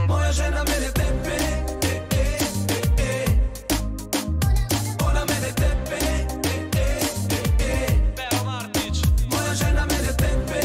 Moja žena mene tepe, ona mene tepe, Pero Martić. moja žena mene tepe,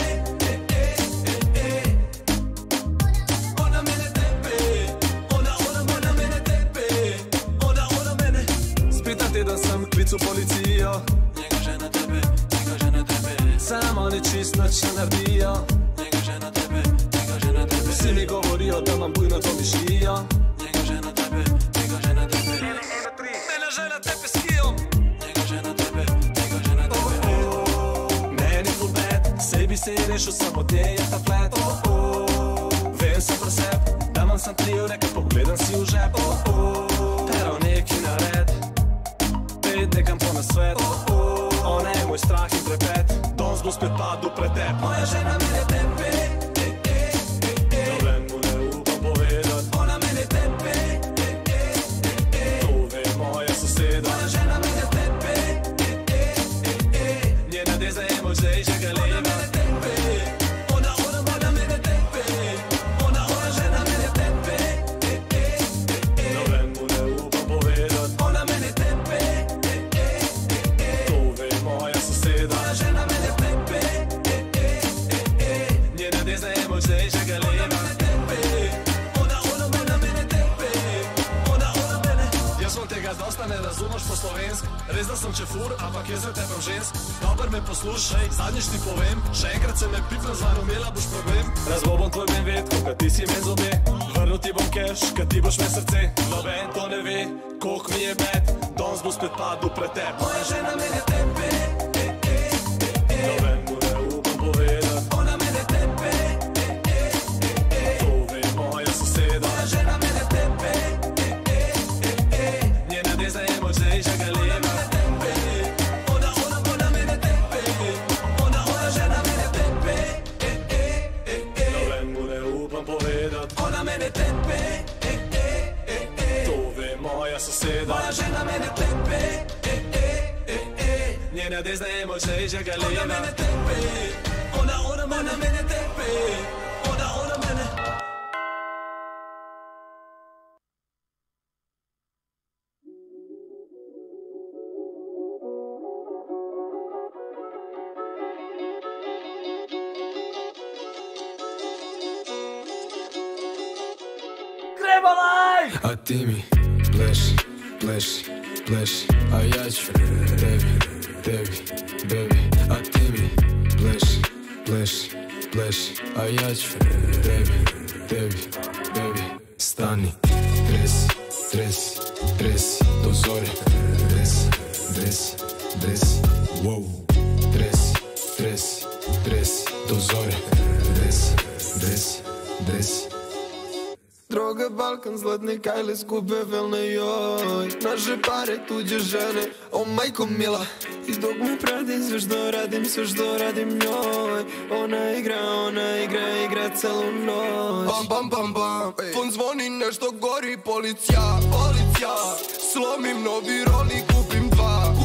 ona mene tepe, ona mene tepe, ona mene. Spita tjedan sam klicu policijo, Njega žena tebe, njega žena tebe. sam on je čist noć se nabio. Njega žena tebe, njega žena tebe. Si mi govorio da vam bujno to mišlio. Njega žena tebe, njega žena tebe. Mene žena tepe s kijom. Njega žena tebe, njega žena tebe. Meni full bad, sebi se je rešio samo gdje je ta flat. Vem sam pro seb, da vam sam trio, neka pogledam si u žep. Pero neki na red, pet nekam po na svet. Ona je moj strah i trepet, dom zbu spet padu pred tep. Moja žena mene tepe, problem mu ne upam povedat. Ona mene tepe, to ve moja soseda. Moja žena mene tepe, njena deza je moj žej žegaleva. Ona mene tepe, ona žena mene tepe, problem mu ne upam povedat. Ona mene tepe, to ve moja soseda. Moja žena mene tepe, njena deza je moj žej žegaleva. Ona mene tepe, ona mene. Jaz vam tega dosta ne razumeš po slovensk. Res da sem čefur, ampak jaz ne tepem žensk. Dobar me poslušaj, zadnjič ti povem. Še enkrat se me pipna zvano, imela boš problem. Razlobom tvoj benvet, ko ti si men zobe. Vrnil ti bom cash, kad ti boš me srce. Noben to ne ve, koliko mi je bed. Dons bo spet padel pred teb. Moja žena mene tepe, noben mu ne upam povedat. Ona mene tepe, to ve moja soseda. Moja žena mene tepe, njena deza je moj žej žegaleva. Ona mene tepe, ona žena mene tepe, noben mu ne upam povedat. Ona mene tepe, to ve moja soseda. Moja žena mene tepe, njena deza je moj žej žegaleva. Ona mene tepe, ona mene tepe, ona mene. A ti mi pleši, pleši, pleši, a ja ću tebi, tebi, baby. A ti mi pleši, pleši, pleši, a ja ću tebi, tebi, baby. Stani, tresi, tresi, tresi, do zore. Tresi, tresi, tresi, wow. Tresi, tresi, tresi, do zore. Tresi, tresi, tresi. Droga, Balkan, zlatne kajle, skupe velne, joj. Naše pare, tuđe žene, o majko mila. I dok mi pradim sve što radim njoj. Ona igra celu noć. Bam, bam, bam, bam, fon zvoni, nešto gori, policija, policija. Slomim novi roli, kupim dva.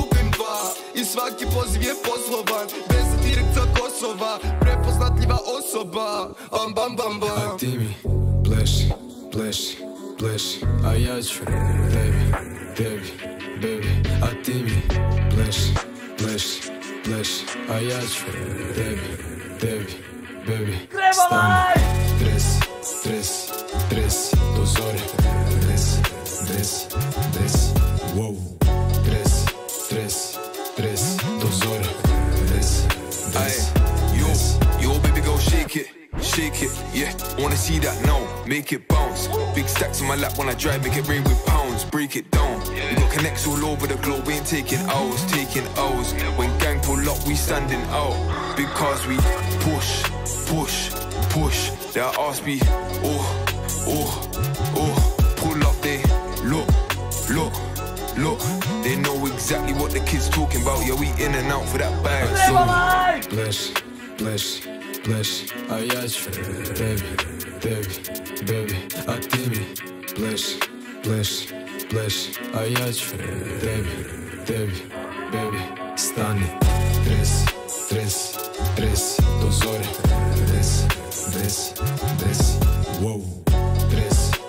I svaki poziv je poslovan, bez direkta Kosova. Prepoznatljiva osoba, bam, bam, bam, bam. A ti mi pleši, pleši, pleši, a ja ću tebi, tebi, baby. A ti mi pleši, pleši, pleši, a ja ću tebi, tebi, baby. Stani, tresi, tresi, tresi, do zore. Tresi, tresi, tresi, wow. Tresi, tresi, tresi, do zore. Tresi, tresi, tresi. Yo, baby girl, shake it. Shake it, yeah, wanna see that now, make it bounce. Big stacks on my lap when I drive, make it rain with pounds, break it down. We got connects all over the globe, we ain't taking hours, taking hours. When gang pull up, we standing out, because we push, push, push. They'll ask me, oh, oh, oh. Pull up, they look, look, look. They know exactly what the kids talking about, yeah, we in and out for that bag. So, pleši, pleši, pleši, a ja ću tebi, tebi, baby. A ti mi pleši, pleši, pleši, a ja ću tebi, tebi, baby. Stani, tresi, tresi, tresi, do zore. Tresi, tresi, tresi, wow. Tresi,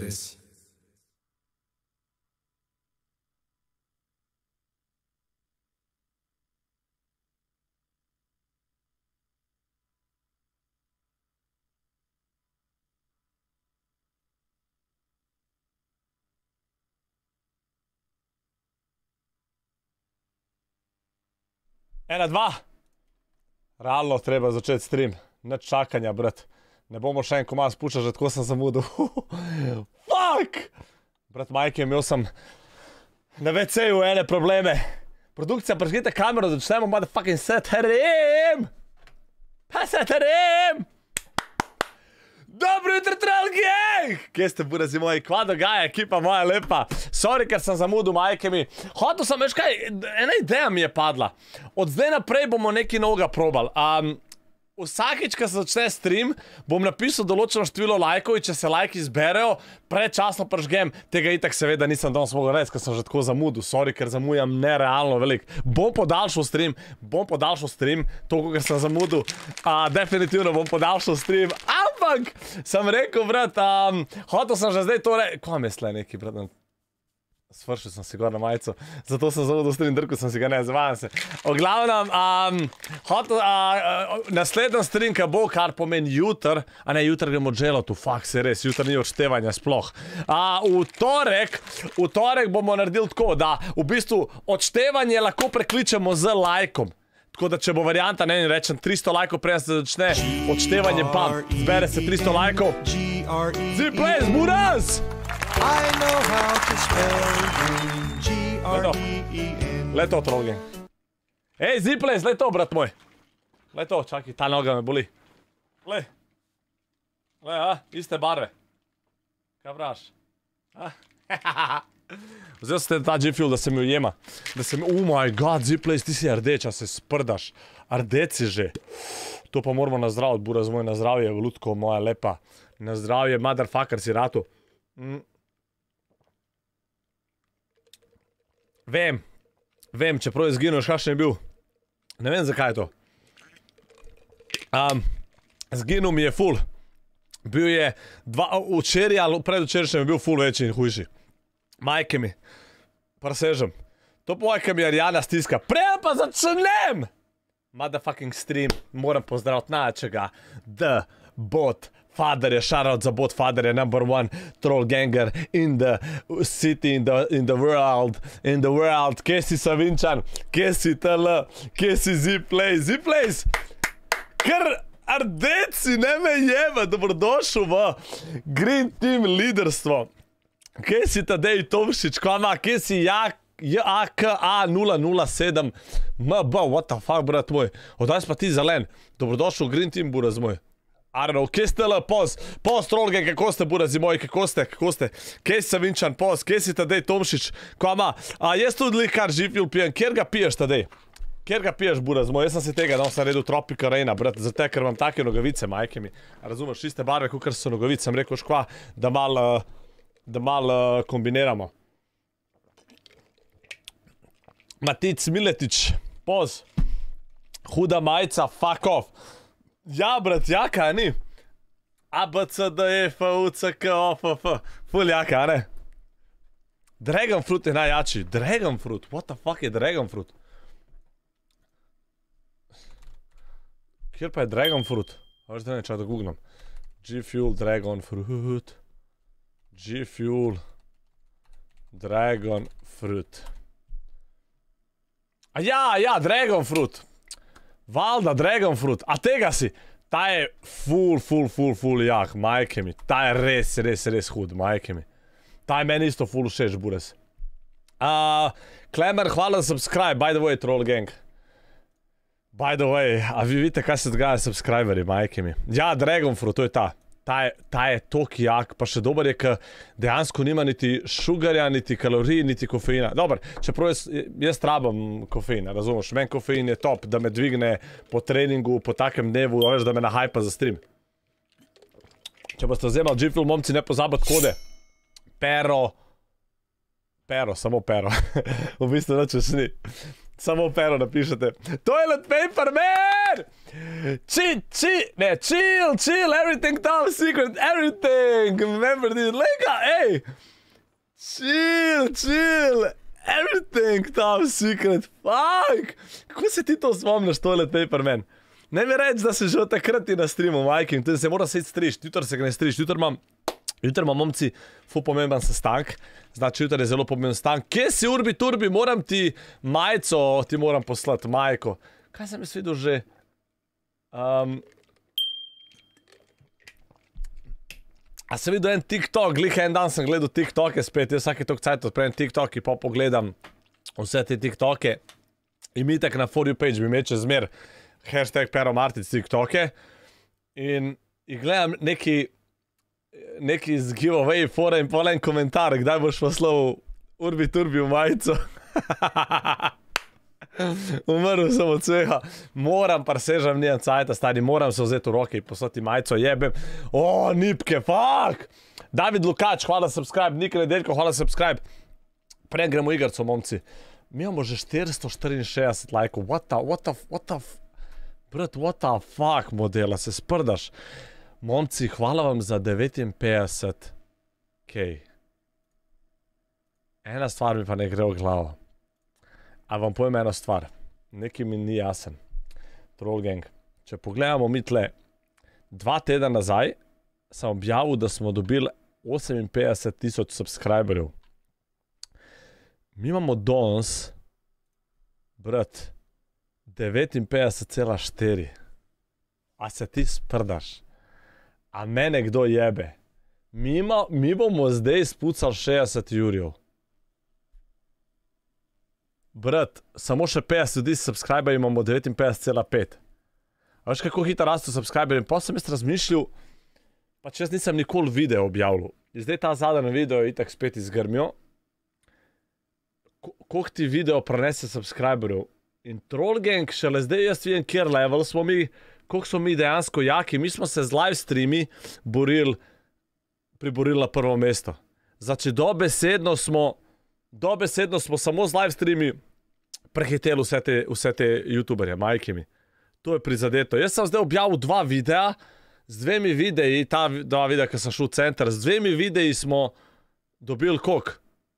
desi. Ena, dva. Realno treba začeti stream. Nič čakanja, brat. Ne bomo še en komad spuščal, že tako sem zamudil. Fuck! Brat Majke, imel sem na WC-ju ene probleme. Produkcija, prižgite kamero, začnemo motherfucking STRM! Pa STRM! Dobro jutro, Troll Gang! Kje ste, burazi moji? Kva dogaja, ekipa moja lepa? Sorry, ker sem zamudil, Majke mi. Hotel sem, veš kaj, ena ideja mi je padla. Od zdaj naprej bomo nekaj novega probali. Vsakič, ko se začne stream, bom napisal določeno število lajkov in če se lajki zberejo, predčasno prižgem. Tega itak seveda nisem danes mogel reči, ker sem že tako zamudil. Sorry, ker zamujam nerealno veliko. Bom podaljšal stream, toliko, ker sem zamudil. Definitivno bom podaljšal stream. Ampak, sem rekel, brat, hotel sem že zdaj to reči. Kva misle neki, brat? Svršil sem si gor na majico, zato sem zamudil stream, drko sem si ga ne, zavajam se. O glavnem, naslednji stream, ki bo, kar pomeni jutr, a ne, jutr gremo dželatu, fuck se res, jutr ni odštevanja sploh. V torek bomo naredili tako, da v bistvu odštevanje lahko prekličemo z lajkom. Tako da, če bo varianta, ne rečem, 300 lajkov, preden se začne odštevanje, bam, zbere se 300 lajkov. Zplays, buraz! I know how to spell G-R-E-E-N. Leto, Troll Gang. Ej, Zplays, leto, brat moj. Leto, čakaj, ta noga me boli. Le, iste barve. Kaj praviš? Vzel ste ta G-Fuel, da se mi ujema. Oh my god, Zplays, ti si rdeča, se sprdaš. Rdec si že. To pa moramo nazdraviti, buraz moj, na zdravje, lutko moja lepa. Na zdravje, motherfucker si ratu. Vem, čeprav je zginil, kakšen je bil. Ne vem, zakaj je to. Zginil mi je ful. Bil je včeraj ali predvčerajšnjem je bil ful večji in hujši. Majke mi, presežem. To pojke mi je Arjana stiska. Prej pa začnem! Motherfucking stream, moram pozdraviti najčega. The Bot Father je, shoutout za Bot Father je #1 troll ganger in the city, in the world. Kje si Savinčan? Kje si TL? Kje si Zplays? Ker rdeci, ne me jeba, dobrodošel v Green Team liderstvo. Kje si Tadej Tomšič? Kje si JAKA007 MB, what the fuck, brat moj? Odaj pa ti zelen. Dobrodošel v Green Team, buraz moj. Arno, kje ste le, poz, Troll Gang, kako ste, burazi moji, kako ste? Kje si Savinčan, poz, kje si Tadej Tomšič? Jaz tudi likar G-Fuel pijem, kjer ga piješ, Tadej? Kjer ga piješ, buraz moj? Jaz sem si tega, no, sem redil Tropica Raina, brat, zato, ker imam take nogavice, majke mi. Razumeš, iste barve, kakor so nogavice, sem rekel, škva, da mal kombiniramo. Matic Miletič, poz. Huda majica, fuck off. Ja, brat, jaka, ni? A, B, C, D, E, F, U, C, K, O, F, F. Ful jaka, a ne? Dragon Fruit je najjači. Dragon Fruit? What the fuck je Dragon Fruit? Kjer pa je Dragon Fruit? Veš, da nečaj da googlam. G-Fuel, Dragon Fruit. G-Fuel. Dragon Fruit. Ja, Dragon Fruit. Valda, Dragon Fruit, a tega si, ta je ful jak, majke mi, ta je res hud, majke mi. Ta je meni isto ful všeč, buraz. Klemer, hvala za subscribe, by the way, Troll Gang. By the way, a vi vidite, kaj se dogaja s subscriberi, majke mi. Ja, Dragon Fruit, to je ta. Ta je tok jak, pa še dober je, ker dejansko nima niti šugarja, niti kalorij, niti kofeina. Dobar, čeprav jaz trabam kofein, razumeš? Meni kofein je top, da me dvigne po treningu, po takem dnevu, veš, da me nahajpa za stream. Če boste vzemali G-Fuel, momci, ne pozabiti kode. Pero, samo pero. V bistvu nič ni. Samo pero napišete. Toilet paper man! Chill, everything top secret, everything. Remember this, lega, ej. Chill, everything top secret, fuck. Kako se ti to spomniš, tole Paperman? Ne mi reči, da se že od takrat ti na streamu, majke, in tudi se mora sedi strišt, jutr se ga ne strišt, jutr imam momci ful pomemben sestank, znači jutr je zelo pomemben sestank. Kje si Urbi Turbi, moram ti majico, ti moram poslati majko. Kaj sem jaz videl že? A sem videl en TikTok, glih en dan sem gledal TikToke spet, jaz vsaki tok cajt odprem TikTok in pa pogledam vse te TikToke. In mi tak na For You page mi meče zmer hashtag Pero Martic TikToke. In gledam neki z giveaway fora in pol en komentar, kdaj boš poslal Urbi Turbi v majico. Umrl sem od sveha. Moram, parsežam, nijem cajta, stari, moram se vzeti v roke in poslati majico, jebem. O, nipke, fuck! David Lukač, hvala subscribe, Nika Nedeljko, hvala subscribe. Prej gremo igrco, momci. Mi imamo že 464 lajkov, what the fuck, modela, se sprdaš. Momci, hvala vam za 59. Kej. Ena stvar mi pa ne gre v glavo. A vam povem eno stvar. Nekaj mi ni jasen. Troll gang. Če pogledamo mi tle, 2 tedna nazaj sem objavil, da smo dobili 58,000 subscriberjev. Mi imamo danes, brat, 59,4. A se ti sprdaš? A mene kdo jebe? Mi bomo zdaj spucali 60 jurjev. Brat, samo še 50 ljudi subscriberjev imamo 59,5. A veš kako hitro rastu subscriberjev? In pa sem jaz razmišljal, pač jaz nisem nikoli video objavljal. In zdaj ta zadnji video je itak spet izgrmil. Koliko ti video prenese subscriberjev? In Troll gang, šele zdaj jaz vidim, kjer level smo mi, koliko smo mi dejansko jaki. Mi smo se z live streami priborili na prvo mesto. Znači, dobesedno smo samo z live streami prehiteli vse te youtuberje, majke mi. To je prizadeto. Jaz sem zdaj objavil 2 videa, z 2 videi, ta 2 videa, ki sem šel v center, z 2 videi smo dobili koliko?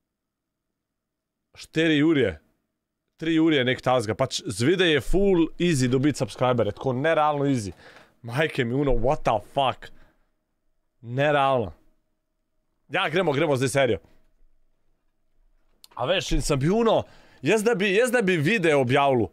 4 jurje. 3 jurje nek tazga. Pač z videi je full easy dobiti subscribere, tako nerealno easy. Majke mi, what the fuck. Nerealno. Ja, gremo zdaj serijo. A veš, in sem bil jaz da bi video objavljal.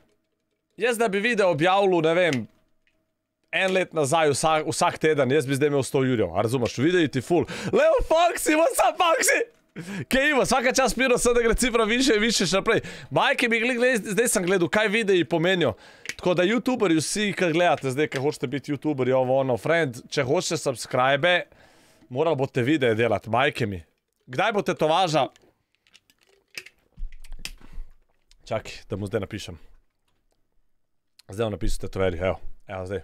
Ne vem, 1 let nazaj, vsak teden, jaz bi zdaj imel 100 jurjev. A razumeš, videi ti full. Leo Foxy, what's up, Foxy? Kaj ima, svaka čas piro se, da gre cifra više in više še naprej. Majke mi, zdaj sem gledal, kaj videi pomenijo. Tako da youtuberi vsi, ki gledate zdaj, ki hočete biti youtuberi, friend, če hočete subscribe, morali boste videe delati, majke mi. Kdaj boste to važa? Čakaj, da mu zdaj napišem. Zdaj vam napisu tetoveri, evo zdaj.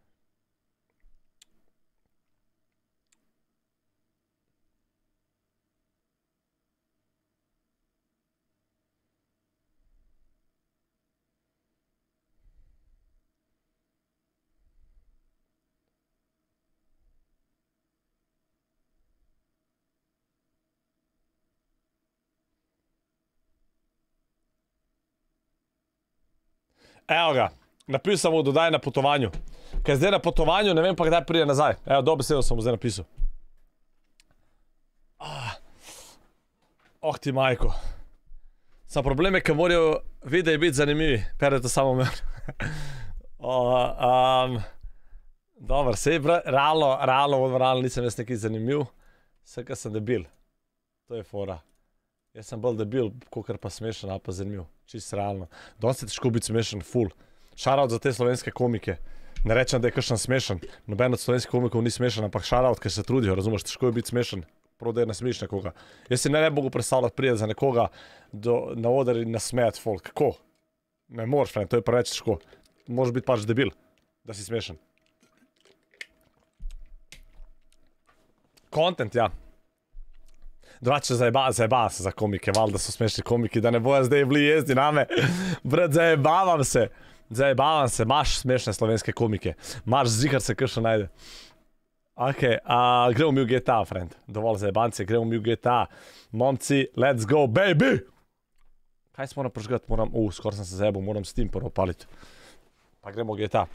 Evo ga, napisal sem mu dodaj na potovanju. Ker zdaj na potovanju, ne vem pa kdaj pride nazaj. Evo, dobesedno sem mu zdaj napisal. Oh ti majko. Sam problem je, ker morajo videi biti zanimivi. Perete samo meni. Dobar, sej realno nisem jaz neki zanimiv. Vse, sem debil. To je fora. Jaz sem bolj debil, kakor pa smešen, ali pa zanimiv. Čist realno. Danes je težko biti smešen, full. Shoutout za te slovenske komike. Ne rečem, da je kakšen smešen. Noben od slovenskih komikov ni smešen, ampak shoutout, ker se trudijo, razumeš, težko je biti smešen. Prav, da je nasmeješ nekoga. Jaz si ne mogu predstavljati prijeti za nekoga na oder in nasmejati folk. Kako? Ne moreš, to je preveč težko. Moraš biti pač debil, da si smešen. Content, ja. Drugače zajebava se za komike, val, da so smešni komiki, da ne bojo zdaj bili jezdi name. Brat, zajebavam se. Zajebavam se, imaš smešne slovenske komike. Imaš zihar se kakšno najde. Ok, gremo mi v GTA, friend. Dovolj zajebance, gremo mi v GTA. Momci, let's go, baby! Kaj se moram požgati? Skoro sem se zajebal, moram Steam prvo paliti. Pa gremo v GTA.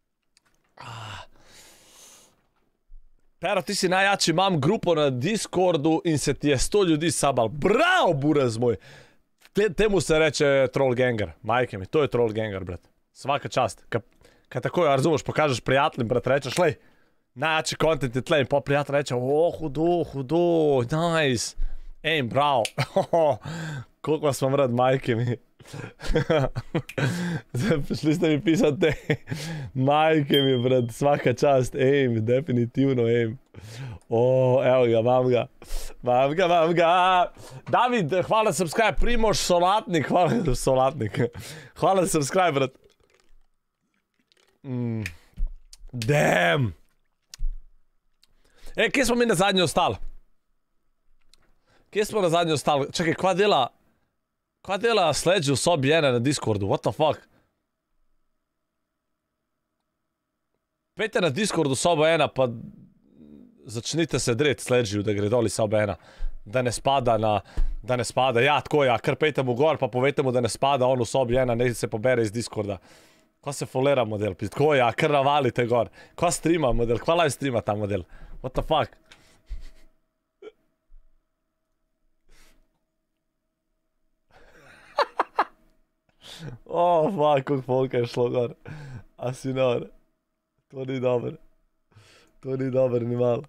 Pero, ti si najjači, imam grupo na Discordu in se ti je 100 ljudi sabal. Bravo, buraz moj! Temu se reče troll ganger, majke mi, to je troll ganger, brat. Svaka čast. Kaj tako, razumeš, pokažeš prijateljem, brat, rečeš, lej, najjači content je tle in pa prijatelj reče, hudo, nice. Aim, bravo. Koliko vas vam rad, majke mi. Prišli ste mi pisati te. Majke mi, brat, svaka čast, aim, definitivno aim. Evo ga, mam ga. David, hvala subscribe, Primož Solatnik, hvala subscribe, brat. Damn. Kje smo mi na zadnji ostali? Čakaj, kva dela Sledge v sobi ene na Discordu? What the fuck? Pejte na Discordu soba ena, pa začnite se dret Sledgeju, da gre doli soba ena. Da ne spada, ja, tako ja, kar pejte mu gor, pa povejte mu, da ne spada on v sobi ena, ne se pobere iz Discorda. Kva se folera model, tako ja, kar navalite gor. Kva streama model, kva live streama ta model? What the fuck? Fuck, koliko folka je šlo gor. A si nor. To ni dober. To ni dober, ni malo.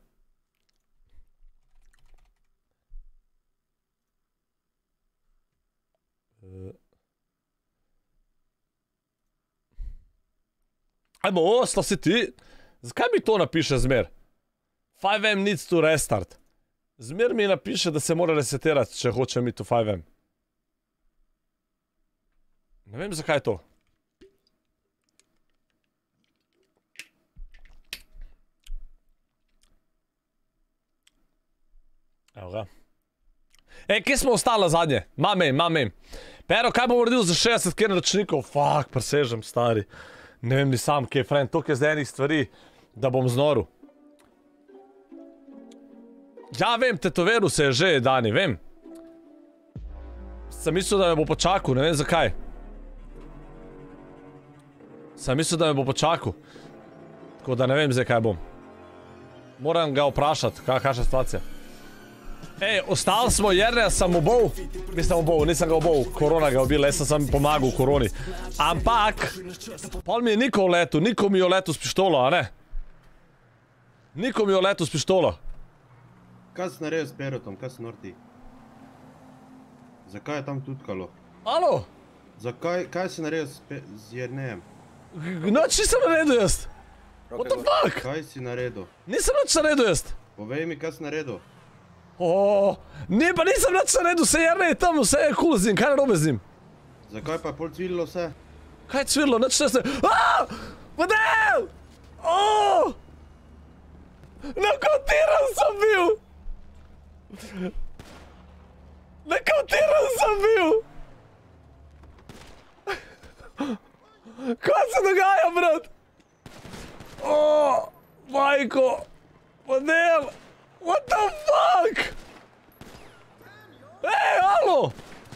Ajmo, osla si ti. Zakaj mi to napiše zmer? 5M needs to restart. Zmer mi napiše, da se mora resetirati, če hoče mi to 5M. Ne vem, zakaj je to. Evo ga. Kje smo ostali zadnje? Mamem. Pero, kaj bom uredil za 60 kjer računikov? Fuck, presežem, stari. Ne vem ni sam, kje je friend. Toliko je zdaj enih stvari, da bom znoril. Ja, vem, tetoveru se je že, Dani, vem. Sem mislil, da me bo počakal, ne vem zakaj. Sem mislil, da me bo počakal. Tako da ne vem zdaj, kaj bom. Moram ga vprašati, kakšna situacija. Ostali smo, Jerneja sem obol. Nisem ga obol, korona ga obil, jaz sem pomagal v koroni. Ampak, pol mi je Niko letel, Niko mi je letel s pištolo, a ne? Niko mi je letel s pištolo. Kaj si naredil s Perotom, kaj si norti? Zakaj je tam tutkalo? Alo? Zakaj, kaj si naredil z Jernejem? Noč nisem naredil jaz. What the fuck? Kaj si naredil? Nisem noč naredil jaz. Povej mi, kaj si naredil? Ne, pa nisem noč naredil, vse Jernej je tam, vse je cool z njim, kaj narobe z njim? Zakaj pa je pol cvililo vse? Kaj je cvililo, noč ne se... Model! Nokautiran sem bil! Nokautiran sem bil! Kaj se dogaja, brat? Majko! Model! What the fuck? Alo!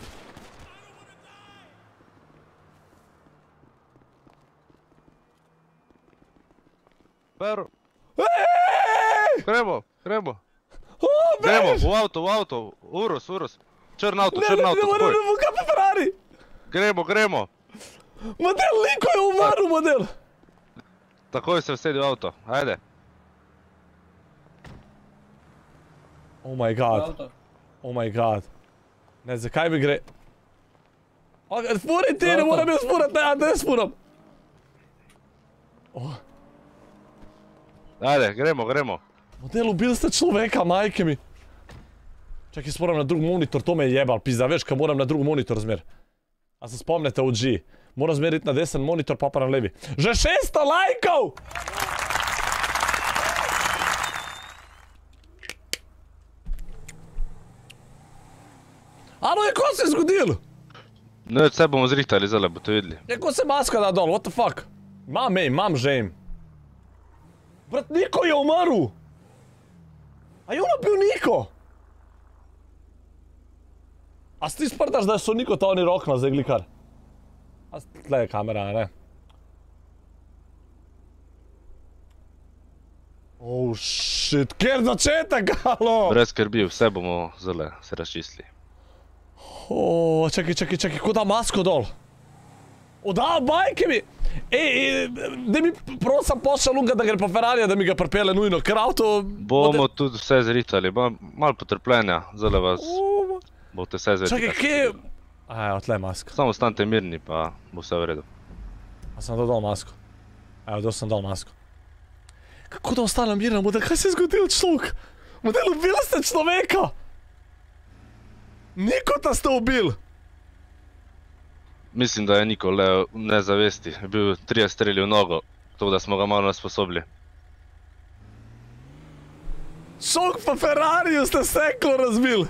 Pero. Ej! Gremo. Gremo, V avto. Urus. Črn avto, takoj. Ne, kaj pa Ferrari? Gremo. Model, Liko je umrl, model. Takoj se usedi v avto, ajde. Oh my god. Ne, zakaj mi gre? Furi ti, ne moram jaz furat, ne spuram. Ajde, gremo. Model, ubil ste človeka, majke mi. Čakaj, moram na drug monitor, to me je jebal, pizda, veš, kaj moram na drug monitor zmer. A se spomnite od G. Moram zmeriti na desen monitor, pa na levi. Že 600 lajkov! Alo, je, ko se je zgodil? No, vse bomo zrihtali, zdaj boste videli. Kako se maska da dol, what the fuck? Imam že im. Brat, Niko je umrl! A je ono bil Niko? A si ti sprdaš, da so Niko to oni rokna zdaj glikar? A tle je kamera, ne? Oh shit, kjer začetek, halo! Brez skrbi, vse bomo zdaj se razčistili. Čakaj, ko da masko dol? Da, bajke mi! Da mi prosim pošal lunga, da gre po Ferrarija, da mi ga pripelje nujno, ker avto... Bomo tudi vse zrihtali, malo potrpljenja, zdaj vas boste vse zrihtali. Čakaj, kje... Evo, tle je maska. Samo ostanite mirni, pa bo vse v redu. A sem dal masko. Evo, dal sem dol masko. Kako da ostanem miren, model, kaj se je zgodil, človek? Model, ubili ste človeka! Nikota ste ubili! Mislim, da je Niko le v nezavesti, je bil 3 streli v nogo, tako da smo ga malo nasposobili. Šok pa Ferrariju ste steklo razbil!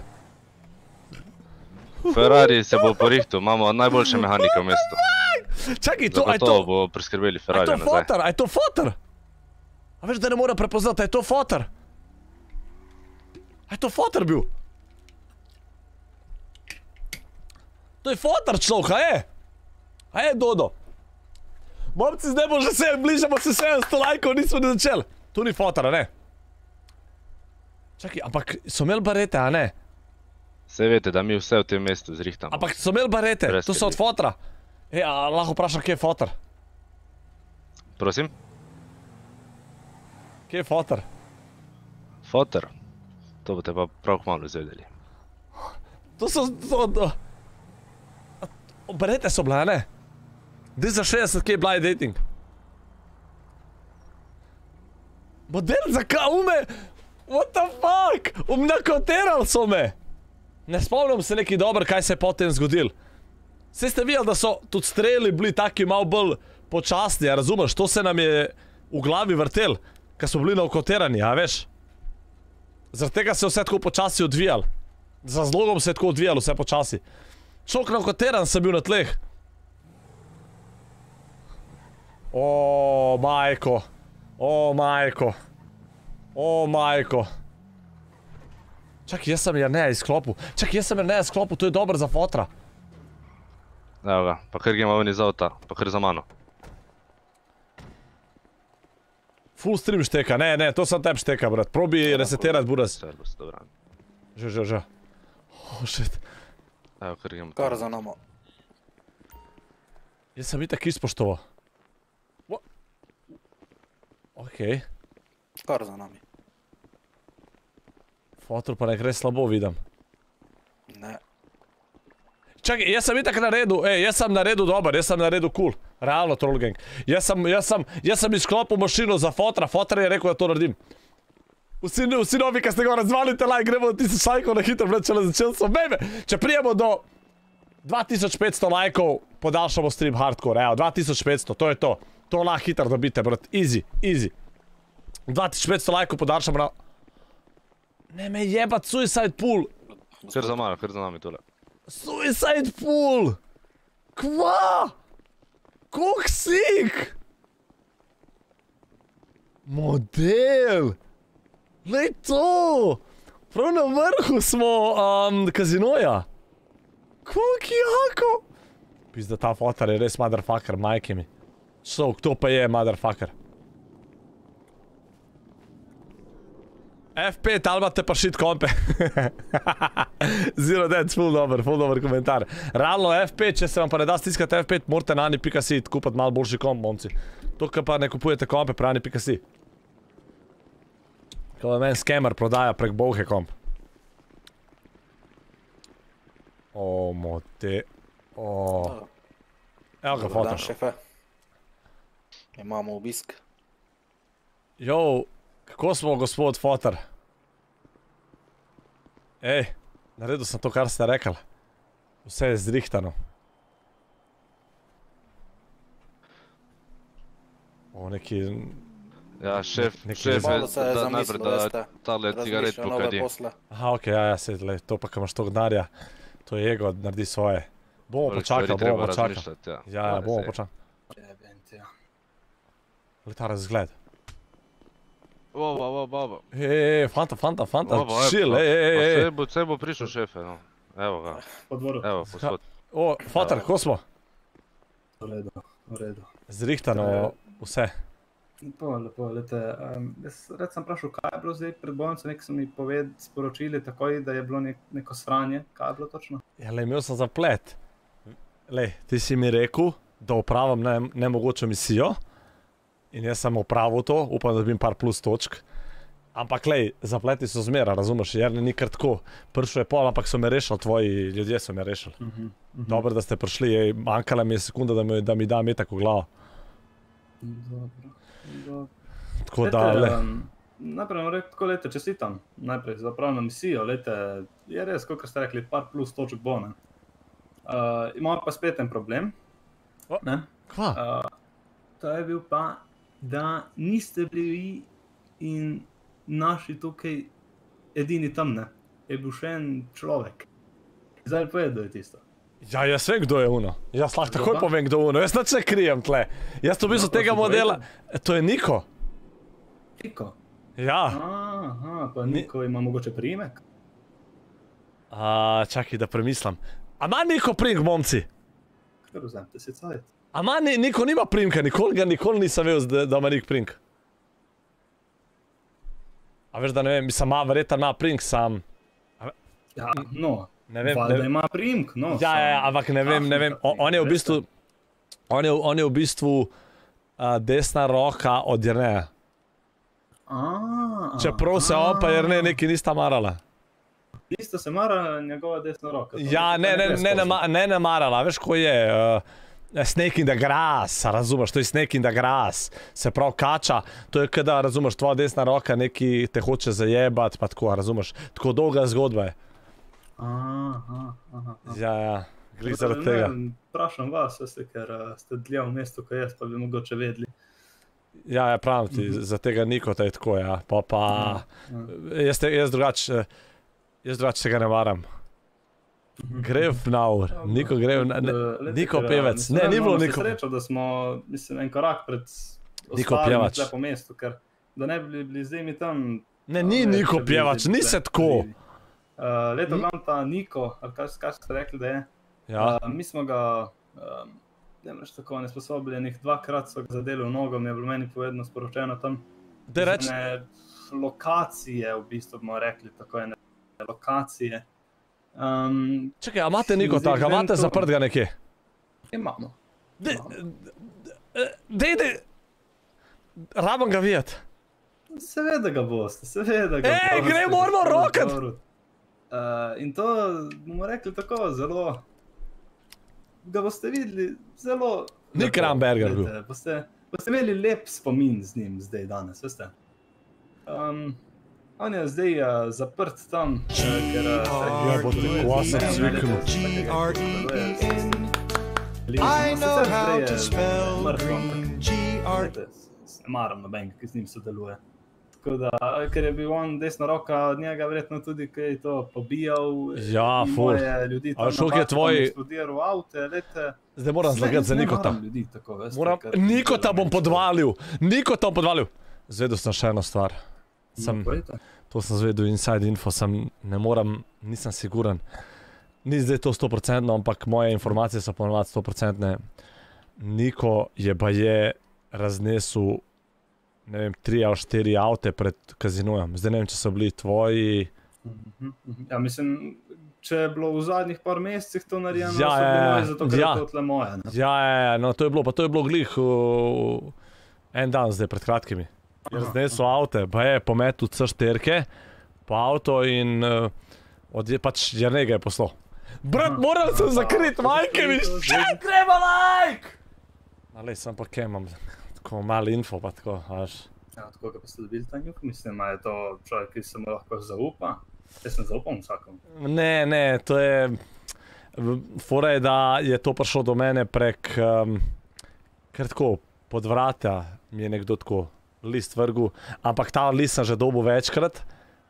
Ferrari se bo porihtal, imamo najboljše mehanike v mestu. Čakaj, to, Zagotovo bo priskrbeli Ferrarija nazaj. A je to fotor? A veš, da ne mora prepoznati, a je to fotor? A je to fotor bil? To je fotor človek, a je? A je, Dodo? Momci, zdaj bo že se, bližamo se 700 lajkov, nismo ne začeli. To ni fotor, a ne? Čakaj, ampak so imeli barete, a ne? Saj veste, da mi vse v tem mestu zrihtamo. Ampak so imeli barete, to so od fotora. A lahko vprašam, kje je fotor? Prosim? Kje je fotor? Fotor? To boste pa prav kmalu izvedeli. To so... Barete so bile, ne? Dej za 60, kje je blind dating? Model, zakaj ume? What the fuck? Nakoterali so me! Ne spomnim se neki dober, kaj se je potem zgodil. Saj ste videli, da so tudi streli bili taki malo bolj počasni, a razumeš? To se nam je v glavi vrtel, kad smo bili nakoterani, a veš? Zaradi tega se je vse tako počasi odvijal. Z razlogom se je tako odvijalo vse počasi. Šok nakoteran sem bil na tleh. O, majko. O, majko. O, majko. Čakaj, jaz sem Jerneja izklopil. Čakaj, jaz sem Jerneja izklopil, to je dobro za fotra. Evo ga, pa kar gremo ven iz avta, pa kar za mano. Full stream šteka, ne, to sem tebi šteka, brat. Probi resetirati, buras. Že. Oh, shit. Evo, kar gremo. Kar za nama. Jaz sem itak izpoštoval. Okej. Kar za nami. Fotor pa ne gre slabo, vidim. Ne. Čakaj, jaz sem itak naredil, jaz sem naredil dober, jaz sem naredil cool. Realno, trollgang. Jaz sem izklopil mašino za fotra, fotor je rekel, da to naredim. Vsi novi, kad ste ga razvalite, gremo 1000 lajkov na hitro, vred, čele začel so meme. Če prijemo do 2500 lajkov, podaljšamo stream hardcore, evo, 2500, to je to. To lahko hitro dobite, brat, easy. 2500 lajkov podaljšamo na... Ne me jebat, suicide pool. Kar za mano, kar za nami tole. Suicide pool! Kva? Kok sik? Model! Lej to! Prav na vrhu smo kazinoja. Kok jako? Pizda, ta fotar je res motherfucker, majke mi. So, kdo pa je motherfucker? F5, ali imate pa shit kompe? Zero Dead, full dober komentar. Realno F5, če se vam pa ne da stiskati F5, morate na ani.si kupati malo boljši komp, momci. To, kar pa ne kupujete kompe, pri ani.si. Ko vam en skemer prodaja prek bolhe komp. O, mote... O... Evo ga fotor. Dan, šefe. Imamo obisk. Jo, kako smo, gospod fotor? Ej, naredil sem to, kar ste rekli. Vse je zrihtano. O, neki... Ja, šef, Malo se je zamislil, veste. Tale cigaret Razmišlja nove pokadi. posle. Aha, okej, ja, sej, to pa, ko imaš toliko denarja, to je ego, naredi svoje. Bomo počakali, bomo počakali. Ja, bomo počakali. Ali ta razgled. Baba. Fanta, chill, ej. Vse bo prišel šefe, no. Evo ga. Po dvoru. Evo, gospod. O, fotar, ko smo? V redu. Zrihtano vse. Lepo, lete. Jaz rad sem vprašal, kaj je bilo zdaj pred bolnico, nekaj so mi sporočili takoj, da je bilo neko sranje. Kaj je bilo točno? Ja, lej, imel sem zaplet. Lej, ti si mi rekel, da opravim nemogočo misijo. In jaz sem opravil to, upam, da dobim par plus točk. Ampak lej, zapleti so zmera, razumeš, jer ni kar tako. Prišel je pol, ampak so me rešili, tvoji ljudje so me rešili. Dobro, da ste prišli, manjkala mi je sekunda, da mi da metak v glavo. Dobro. Tako da, le. Najprej vam rekel, tako lete, čestitam. Najprej za opravljeno misijo, lete, je res, kot ste rekli, par plus točk bo, ne. Imamo pa spet en problem. Ne? Kva? To je bil pa, da niste bili vi in naši tukaj edini tam, ne. Je bil še en človek. Zdaj povedal, da je tisto. Ja, jaz vem, kdo je ono. Jaz lahko takoj povem, kdo je ono. Jaz nič ne krijem tle. Jaz to v bistvu tega modela... To je Niko. Niko? Ja. Aha, pa Niko ima mogoče priimek? Čakaj, da premislim. A ima Niko priimek, momci? Kar vzemte si cajt. A ima Niko nima priimka, nikoli nisem vedel, da ima Nik priimk. A veš, da ne vem, mislim, verjetno ima priimk sam. Ja, no. Ne vem, Valjda ima priimk, no. Ja, ampak ne vem. On je v bistvu desna roka od Jerneja. Čeprav se on pa Jernej neki nista marala. Nista se marala njegova desna roka. Ja, ne marala, veš, ko je... Snake in the grass, razumeš, to je snake in the grass, se pravi kača, to je kada, razumeš, tvoja desna roka neki te hoče zajebati, pa tako, razumeš, tako dolga zgodba je. Ja, glih zaradi tega. Vprašam vas, veste, ker ste dlje v mestu, ko jaz, pa bi mogoče vedeli. Ja, pravim ti, za tega Niko to je tako, ja, pa, jaz drugače se ga ne varam. Grev Naur, Niko Grev, Niko Pevec, ne, ni bilo Niko. Srečo, da smo, mislim, en korak pred ostalimi tle po mestu, ker da ne bi bili zdaj mi tam... Ne, ni Niko Pjevač, ni se tako. Leto gledam ta Niko, ali kaj ste rekli, da je. Mi smo ga, ne veš tako, nesposobljenih, dvakrat so ga zadeli v nogo, mi je bilo meni povedno sporočeno tam. Da reč? Lokacije, v bistvu bomo rekli, tako ene lokacije. Čakaj, a imate Niko tak, a imate zaprt ga nekje? Imamo. Dejde, rabam ga videti. Seveda ga boste, seveda ga boste. Gre, moramo rokat! In to bomo rekli tako, zelo... Ga boste videli zelo... Nik Ramberger bil. Boste imeli lep spomin z njim zdaj danes, veste. On je zdaj zaprt tam, ker... Ja, bo tako sem zvyknul. I know how to spell green, G-R... Ne maram nobenega, ki z njim sodeluje. Tako da, ker je bil on desna roka od njega, verjetno tudi, ki je to pobijal. Ja, ful. A šok je tvoj... Eksplodiral avte, lete... Zdaj moram zlagati za Nikota. Nikota bom podvalil! Nikota bom podvalil! Zvedel sem še eno stvar. To sem zvedel inside info, nisem siguren. Ni zdaj to 100%, ampak moje informacije so ponovadi 100%. Niko je baje raznesel, ne vem, 3 ali 4 avte pred kazinojem. Zdaj ne vem, če so bili tvoji... Ja, mislim, če je bilo v zadnjih par mesecih to narejeno, so bili moji, zato ker je to tle moje. Ja, no to je bilo glih en dan zdaj pred kratkimi. Zdaj so avte, pa je pometil C4-ke po avto in pač Jernej ga je poslal. Brat, moram se zakrit, majke mi, še treba like! Alej, sem pa kaj imam, tako malo info pa tako, vaš. Ja, tako ga pa ste dobili ta njuk, mislim, a je to človek, ki se mu lahko zaupa? Jaz ne zaupam vsakom. Ne, to je... Fora je, da je to prišlo do mene prek, ker tako, pod vrata mi je nekdo tako list vrgul, ampak ta list sem že dobil večkrat,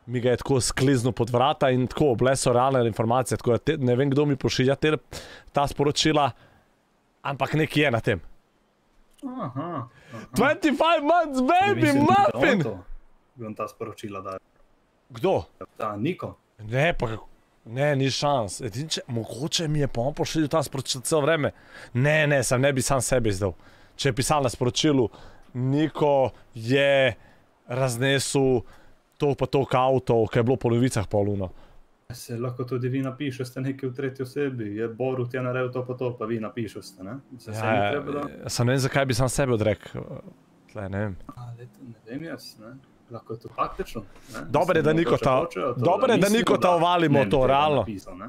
mi ga je tako skliznil pod vrata in tako, bile so realne informacije, tako da ne vem, kdo mi pošilja ta sporočila, ampak nekaj je na tem. Aha. 25 months, baby, muffin! Bi on ta sporočila dal. Kdo? Ta Niko. Ne, pa ne, ni šans. Mogoče mi je pa on pošiljal ta sporočila celo vreme. Ne, ne bi sam sebe izdal. Če je pisal na sporočilu, Niko je raznesel toliko pa toliko avtov, ki je bilo po novicah poluno. Se lahko tudi vi napišete nekaj v tretji osebi, je Borut je naredil to pa vi napišete, ne? Sam ne vem, zakaj bi sam sebe odrekel. Tle, ne vem. Ne vem jaz, ne? Lahko je to taktično, ne? Dobre, da Niko ta ovalimo to, realno.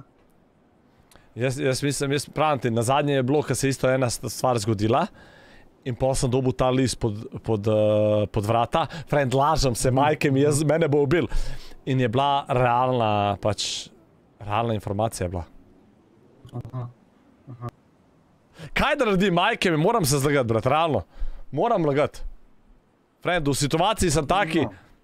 Jaz mislim, jaz pravim ti, na zadnje je bilo, ko se isto ena stvar zgodila in pol sem dobil ta list pod vrata. Friend, lažem se, majke mi, mene bo ubil. In je bila realna, realna informacija je bila. Kaj da naredim, majke mi, moram se zlagati, brat, realno. Moram lagati. Friend, v situaciji sem taki.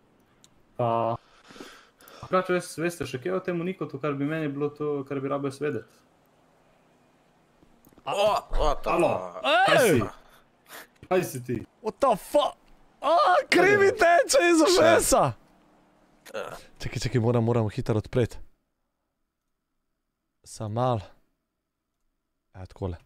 Kaj, če veste še kaj o temu Nikotu, kar bi meni bilo to, kar bi rabo jaz vedeti? Alo, kaj si ti? What the fuck? Krivi teče iz ušesa! Čakaj, moram hitro odpreti. Sam mal. Takole.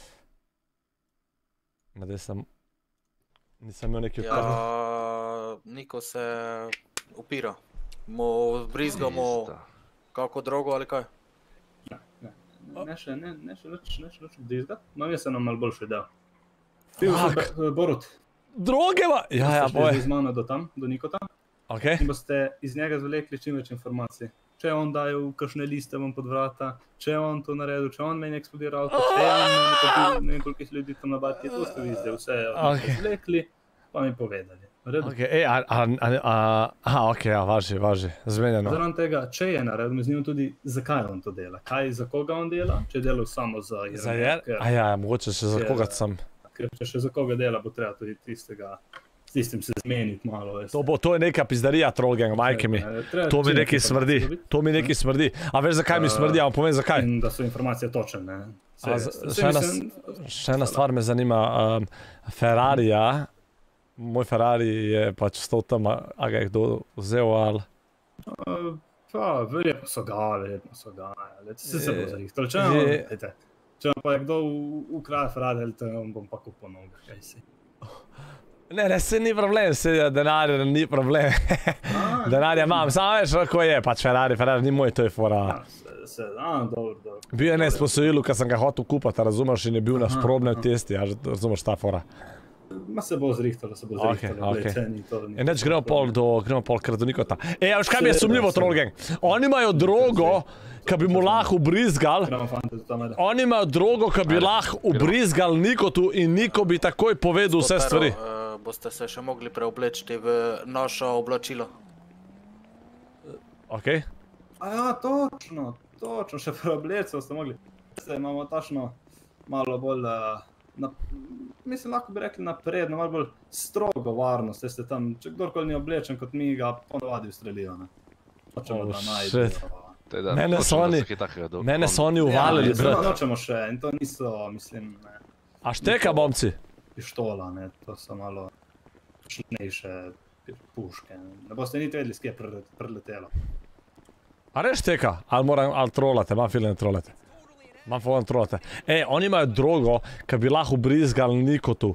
Nadej sem... Nisem imel neki odprti. Niko se upira. Mu vbrizgamo kako drogo ali kaj? Ne še vbrizgati. No, jaz sem nam malo boljše dal. Pil sem Borut. Droge ma... Ja, boj. Ste z mano do tam, do Nikota. In boste iz njega zvlekli čim več informacij. Če je on dajal kakšne liste vam pod vrata, če je on to naredil, če je on meni eksplodiral, če je on ne vem koliko ljudi tam nabati, to ste vi zdaj vse zvlekli, pa mi povedali. Važi, zmenjeno. Zaradi tega, če je naredil, me zanima tudi, zakaj on to dela. Za koga on dela, če je delal samo za Jernej. Mogoče še za koga sem. Ker če še za koga dela, bo treba tudi s tistim se zmeniti malo. To je neka pizdarija trollgang, majke mi. To mi nekaj smrdi. A veš, zakaj mi smrdi, vam povem zakaj. In da so informacije točne. Še ena stvar me zanima. Ferrarija, moj Ferrari je pač stal tam, a ga je kdo vzel ali? Verjetno so ga. Se bo zarihtali. Če vam pa je kdo ukrade Ferrari, bom pa kupil novega, kaj si. Ne, se ni problem, denarja ni problem. Denarja imam, samo veš, kako je, pač Ferrari ni moj, to je fora. Dobro. Bil je nes posojilu, ko sem ga hotel kupati, razumeš, in je bil naš problem testi, razumeš ta fora. Ma se bo zrihtalo, Neč gremo pol kar do Nikota. Veš kaj mi je sumljivo, trollgang? Oni imajo drogo, ka bi mu lahko ubrizgal. Oni imajo drogo, ka bi lahko ubrizgal Nikotu in Niko bi takoj povedal vse stvari. Boste se še mogli preobleči v našo oblačilo. Okej. Točno, še preobleči ste mogli. Imamo tačno malo bolj, mislim, lahko bi rekli napredno, malo bolj strogo varnost, ste tam, če kdorkoli ni oblečen kot mi, ga ponovadi ustrelijo, ne. Hočemo, da najde. Mene so oni uvalili, brat. Hočemo še, in to niso, mislim, ne. A šteka, bomci? Pištola, ne, to so malo šlinejše puške. Ne boste niti vedeli, s kje je preletelo. A res šteka? Ali trolate, imam film, trolate. Imam film, trolate. Oni imajo drogo, ki bi lahko ubrizgal Nikotu.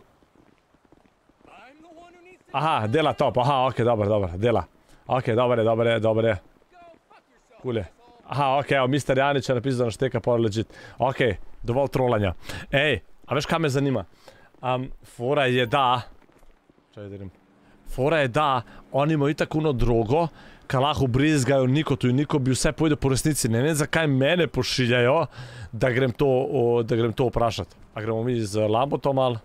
Aha, dela top, ok, dobro, dela. Ok, dobre. Cool je. Aha, ok, Mr. Janič je napisal, da nam šteka pa legit. Ok, dovolj trolanja. A veš, kaj me zanima? Fora je da, oni imajo itak uno drogo, ka lahko ubrizgajo Nikotu in Niko bi vse pojde po resnici. Ne vem, zakaj mene pošiljajo, da grem to vprašati. A gremo mi z Lambotom ali?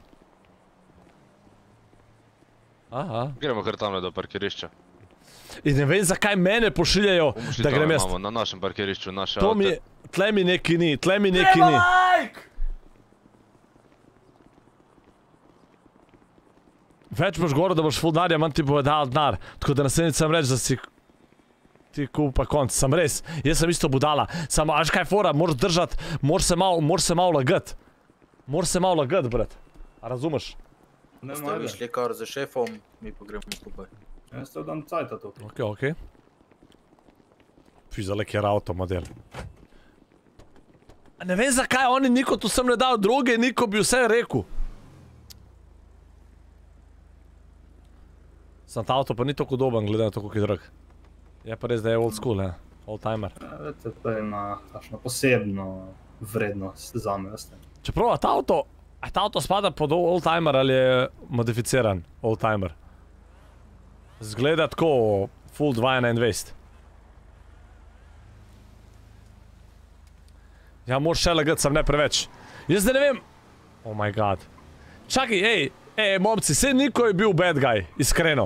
Gremo kar tamle do parkirišča. In ne vem, zakaj mene pošiljajo, da grem jaz. Imamo na našem parkirišču naše avte. Tle mi neki ni. Več boš govoril, da boš ful denarja, manj ti bo dal denar. Tako da naslednjič sem reč, da si... Ti kupa konc, sem res. Jaz sem isto budala. Samo, až kaj fora, moraš držati, moraš se malo lagat. Moraš se malo lagat, brat. A razumeš? Ste vi šli kar za šefom, mi pa gremo skupaj. Jaz to dam cajta tukaj. Ok. Fizalek je auto model. Ne vem zakaj oni niko tu sem ne dal droge, niko bi vse rekel. Sam ta avto pa ni tako udoben, glede na to, koliko je drag. Je pa res, da je old school, ja. Old timer. Vete, to ima takšno posebno vrednost zame, veste. Čeprav, a ta avto spada pod old timer ali je modificiran old timer? Zgleda tako full 21. Ja, moraš še lagati, sem ne preveč. Jaz zdaj ne vem. Oh my god. Čakaj, momci, saj Niko je bil bad guy, iskreno.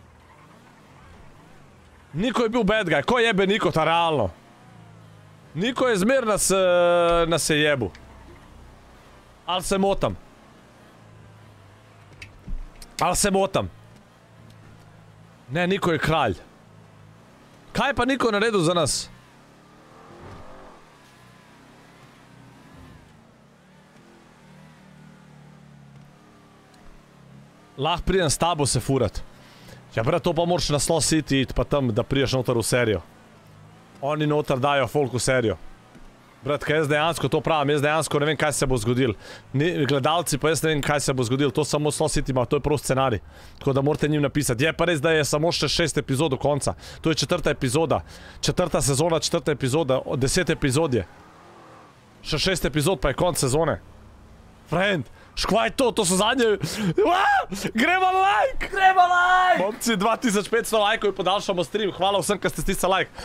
Niko je bil bad guy, ko jebe Niko ta realno? Niko je zmer nas je jebu. Ali se motam? Ne, Niko je kralj. Kaj pa Niko naredil za nas? Lahko pridem s tabo se furat. Ja, brat, to pa moraš na Slow City iti pa tam, da priješ noter v serijo. Oni noter dajo folk v serijo. Brat, kaj jaz dejansko to pravim, jaz dejansko ne vem, kaj se bo zgodil. Gledalci pa jaz ne vem, kaj se bo zgodil, to samo Slow City ima, to je prav scenarij. Tako da morate njim napisati. Je pa res, da je samo še 6 epizod do konca. To je 4. epizoda. 4. sezona, 4. epizoda, 10 epizod je. Še 6 epizod pa je konc sezone. Friend, škvaj to so zadnje... Gremo like! Momci, 2500 lajkov in podaljšamo stream. Hvala vsem, kad ste stisali like.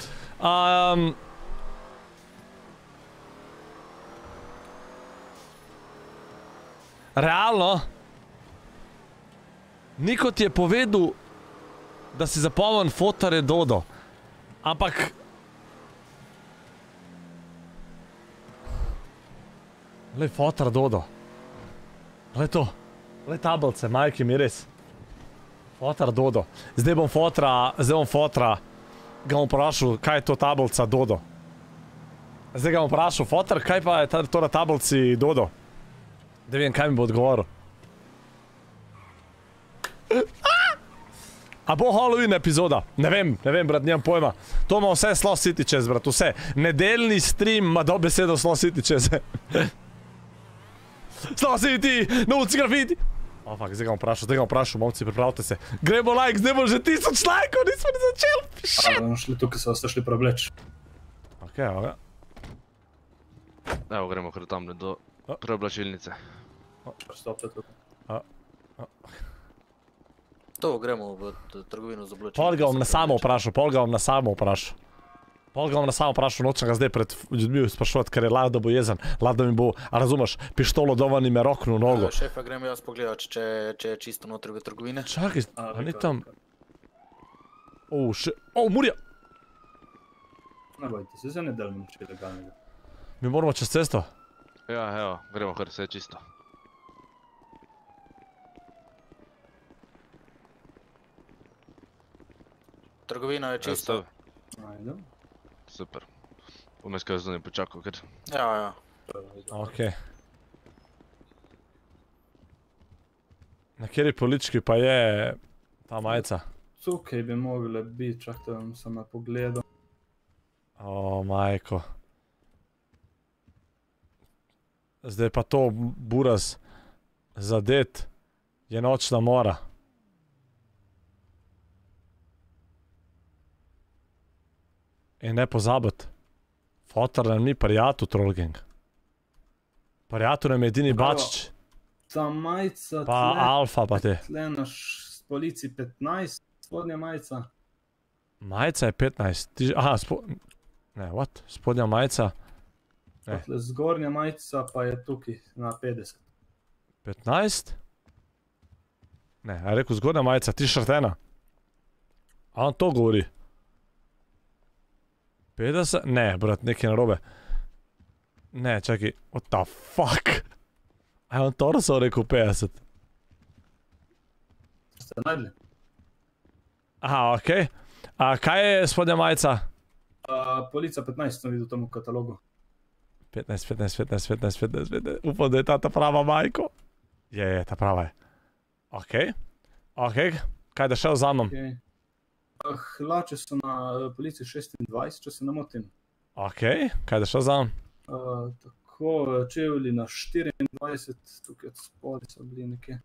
Realno, Niko ti je povedal, da si zapomnim fotore Dodo. Ampak... Lej, fotor Dodo. Glej to, glej tablice, majke mi res. Fotor Dodo. Zdaj bom fotra, ga bom vprašal, kaj je to tablica Dodo. Zdaj ga bom vprašal, fotor, kaj pa je to na tablici Dodo? Da vem, kaj mi bo odgovoril. A bo Halloween epizoda? Ne vem, brat, nimam pojma. To ima vse Slow City čez, brat, vse. Nedeljni stream ima do besedo Slow City čez. Slow City, novci grafiti. O, fuck, zdaj ga bom vprašal, momci, pripravite se. Gremo like, zdaj bo že 1000 lajkov, nismo ni začeli. A, bomo šli tukaj, ste šli prevleč. Ok, ok. Evo, gremo kar tam do preoblačilnice. Stopite tukaj. To, gremo v trgovino z oblačilnico. Pol ga bom na samo vprašal, nočem ga zdaj pred ljudmi sprašovati, ker je lahko, da bo jezen, lahko da mi bo, a razumeš, pištolo dovani me roknu nogo. Šefa, gremo jaz pogledati, če je čisto notri v trgovine. Čakaj, a ni tam... Murja! Ne bojte se, zdaj ne delimo nič ilegalnega. Mi moramo čez cesto? Ja, evo, gremo kar, vse je čisto. Trgovina je čisto. Ajde. Super. Vmes kaj zdaj ne počakal, ker... Ja. Ok. Na kateri polički pa je ta majica? Tukaj bi mogle biti, čak da vam sem pogledal. O, majko. Zdaj pa to buraz zadet je nočna mora. In ne pozabiti, fotor nam ni prijatelj Trollgang. Prijatelj nam je edini Bačić. Ta majica Pa Alfa pa te. tle na polici 15, spodnja majica. Majica je 15. Aha, ne, what? Spodnja majica. Ne. Tle zgornja majica pa je tukaj na 50. 15? Ne, a je rekel zgornja majica, t-shirt 1. A on to govori. 50? Ne, brat, nekaj narobe. Ne, čakaj, what the fuck? A je on torso rekel 50? Ste najdli? Aha, okej. Kaj je spodnja majica? Polica 15 sem videl tam v katalogu. 15. Upam, da je ta prava, majko. Je, ta prava je. Ok. Kaj da še vzamem? Hlače so na polici 26, če se ne motim. Ok, kaj da še vzamem? Tako, čevlji na 24, tukaj od spodaj so bili nekje.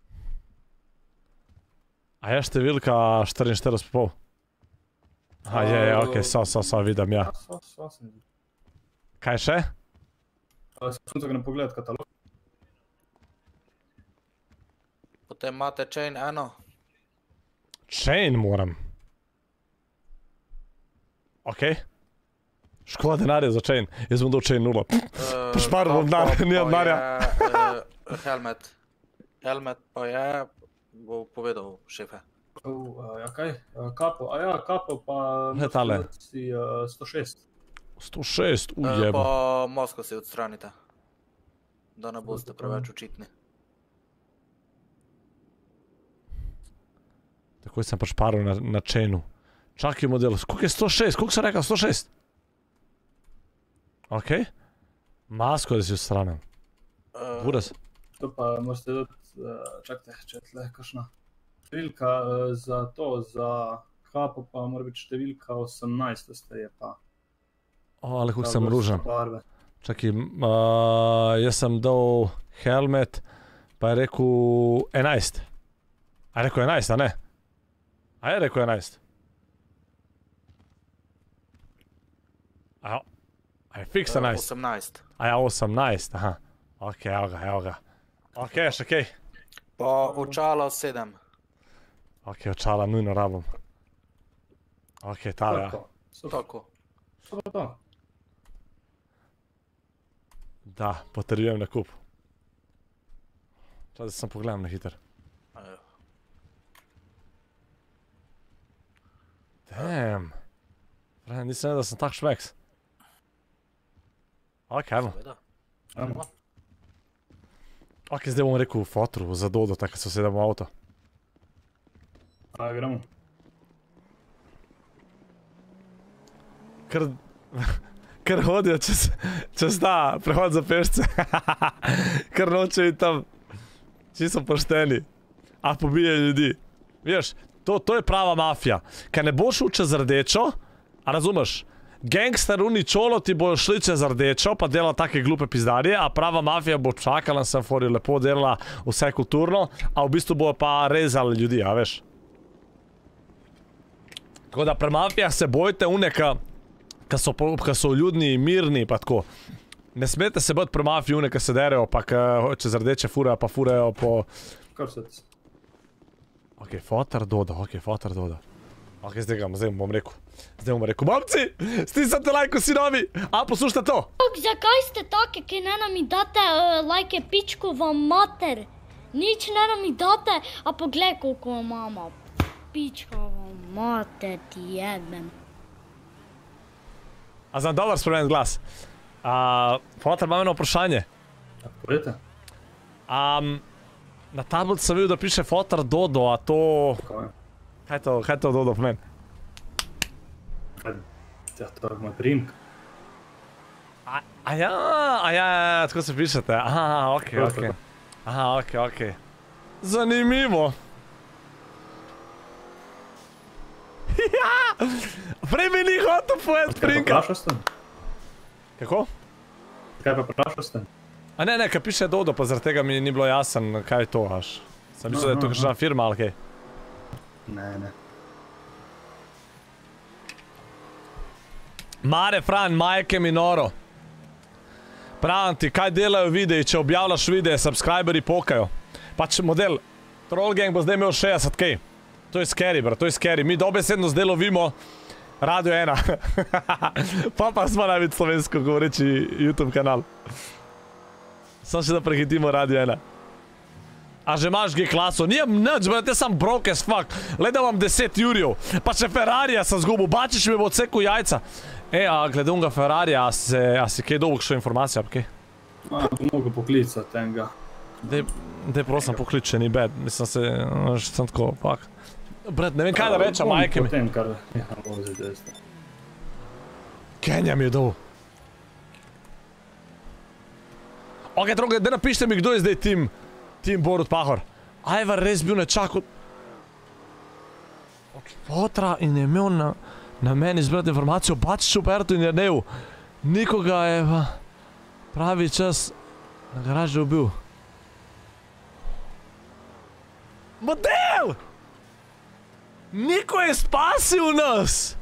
A je številka 44,5? Aha, je, ok, so, vidim, ja. So, sem videl. Kaj še? Sem tako ne pogledati katalog. Potem imate chain eno. Chain moram. Ok. Škoda denarja za chain. Jaz bom dal chain 0. Pošparil bom denar, nijem denarja. Helmet. Helmet pa je, bo povedal šefe. Kaj? Kapo, kapo pa... Letale. 106. 106, ujebo. Po mozgu si odstranite. Da ne boste preveč očitni. Takoj sem pošparil na chainu. Čakaj model, koliko je 106? Koliko sem rekel? 106? Ok. Masko da si odstranil. Buras. To pa morate dati, čakajte, če je tle kakšna številka za to, za kapo pa mora biti številka 18, ste je pa. Ali kako sem ružen. Čakaj, jaz sem dal helmet, pa je rekel 11. A je rekel 11, a ne? A je rekel 11? A je fix 11? 18. A ja, 18, aha. Ok, evo ga. Ok, še kaj? Po očalo 7. Ok, očala nujno rabim. Ok, tale, ja. Tako. To. Da, potrjujem nakup. Čas, da sem pogledam na hiter. Damn. Nisem vedel, da sem tak šmeks. Ok, ajmo. Ok, zdaj bom rekel fotru za Dodo, tako so sedem v avto. Gremo. Ker hodijo čez ta prehod za pešce. Ker noče iti tam. Čisto pošteni. A pobije ljudi. Veš, to je prava mafija. Kaj ne boš šel čez rdečo, a razumeš? Gangsteruni čolo ti bojo šli čez rdečo, pa delala take glupe pizdarje, a prava mafija bo čakala na semforju, lepo delala vse kulturno, a v bistvu bojo pa rezali ljudi, a veš? Tako da pri mafijah se bojite uneka, ka so ljudni, mirni, pa tako. Ne smete se bojiti pri mafiji une, ka se derejo, pa čez rdeče furejo, pa furejo po... Kar se ti. Ok, fotar Dodo. Ok, zdaj bom rekel. Momci, stisnite lajko, sinovi! A, poslušajte to! Zakaj ste take, ki ne nam date lajke pičko vam mater? Nič ne nam date, a poglej koliko imamo. Pičko vam mater, ti jebem. A znam dobar spremeniti glas. Fotar, imam eno vprašanje. Povejte. Na tablici sem videl, da piše fotar Dodo, a to... Kaj to Dodo pomeni? Ja, to je moj priimek. A ja, tako se pišete. Aha, ok. Zanimivo. Ja! Prej mi ni hotel povedati priimka. Kaj pa vprašal ste? Kako? Kaj pa vprašal ste? A ne, kaj piše Dodo, pa zaradi tega mi ni bilo jasen, kaj je to, až. Sem mislil, da je to kakšna firma, ali kaj? Ne. Mare, Fran, majke mi noro. Pravim ti, kaj delajo videi, če objavljaš videe, subscriberi pokajo. Pač model, Troll Gang bo zdaj imel 60k. To je scary, bro, to je scary. Mi dobesedno zdaj lovimo Radio 1. Pa smo največ slovensko govoreči YouTube kanal. Samo še da prehitimo Radio 1. A že imaš G-klaso? Nijem nič, bro, te sam broke as fuck. Gleda vam 10 jurjev. Pa še Ferrarija sem zgubil, bačiš mi bo odsekal jajca. A glede unga Ferrarija, a si kaj dolgo še informacija, pa kaj? Mogo poklicati enega. Dej prosim poklič, če ni bad. Mislim se, sem tako, fuck. Brat, ne vem kaj da rečem, majke mi. Potem, kar vozi desno. Kenja mi je dol. Ok, droge, da napište mi, kdo je zdaj Tim Borut Pahor. Ajvar res bil nečak od... Fotra in je imel na meni zbrati informacijo o Bačiću, Bertu in Jerneju. Nikoga je pravi čas na garaži ubil. Model! Niko je spasil nas!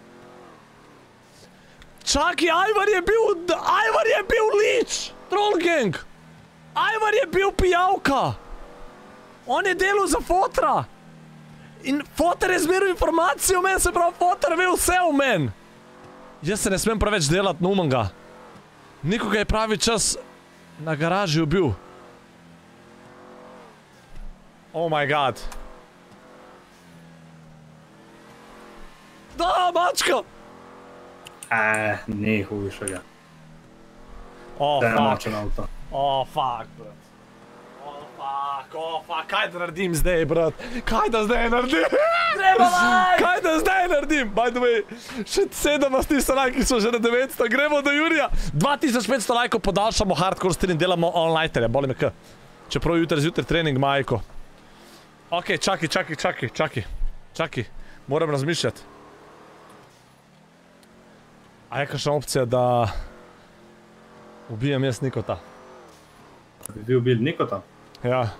Čaki, Ajvar je bil lič! Troll gang! Ajvar je bil pijavka! On je delal za Fotra! In Foter je zmeral informacijo o meni, se pravi, Foter ve vse o meni! Jaz se ne smem preveč delati na umanga. Nikoga je pravi čas na garaži ubil. Oh my god. Da, mačka! Ne hujšega. Oh, Da je fuck. močen avto. Oh, fuck, brat. Oh, fuck, kaj da naredim zdaj, brat? Kaj da zdaj naredim? Gremo live! Kaj da zdaj naredim? By the way, še 17 lajki so že na 900, gremo do Jurija. 2500 lajkov podaljšamo hardcore stream, delamo online-terja, boli me k. Čeprav jutri zjutraj trening, majko. Ok, čaki. Moram razmišljati. A je kakšna opcija, da ubijem jaz Nikota? Bi bil bil Nikota? Ja.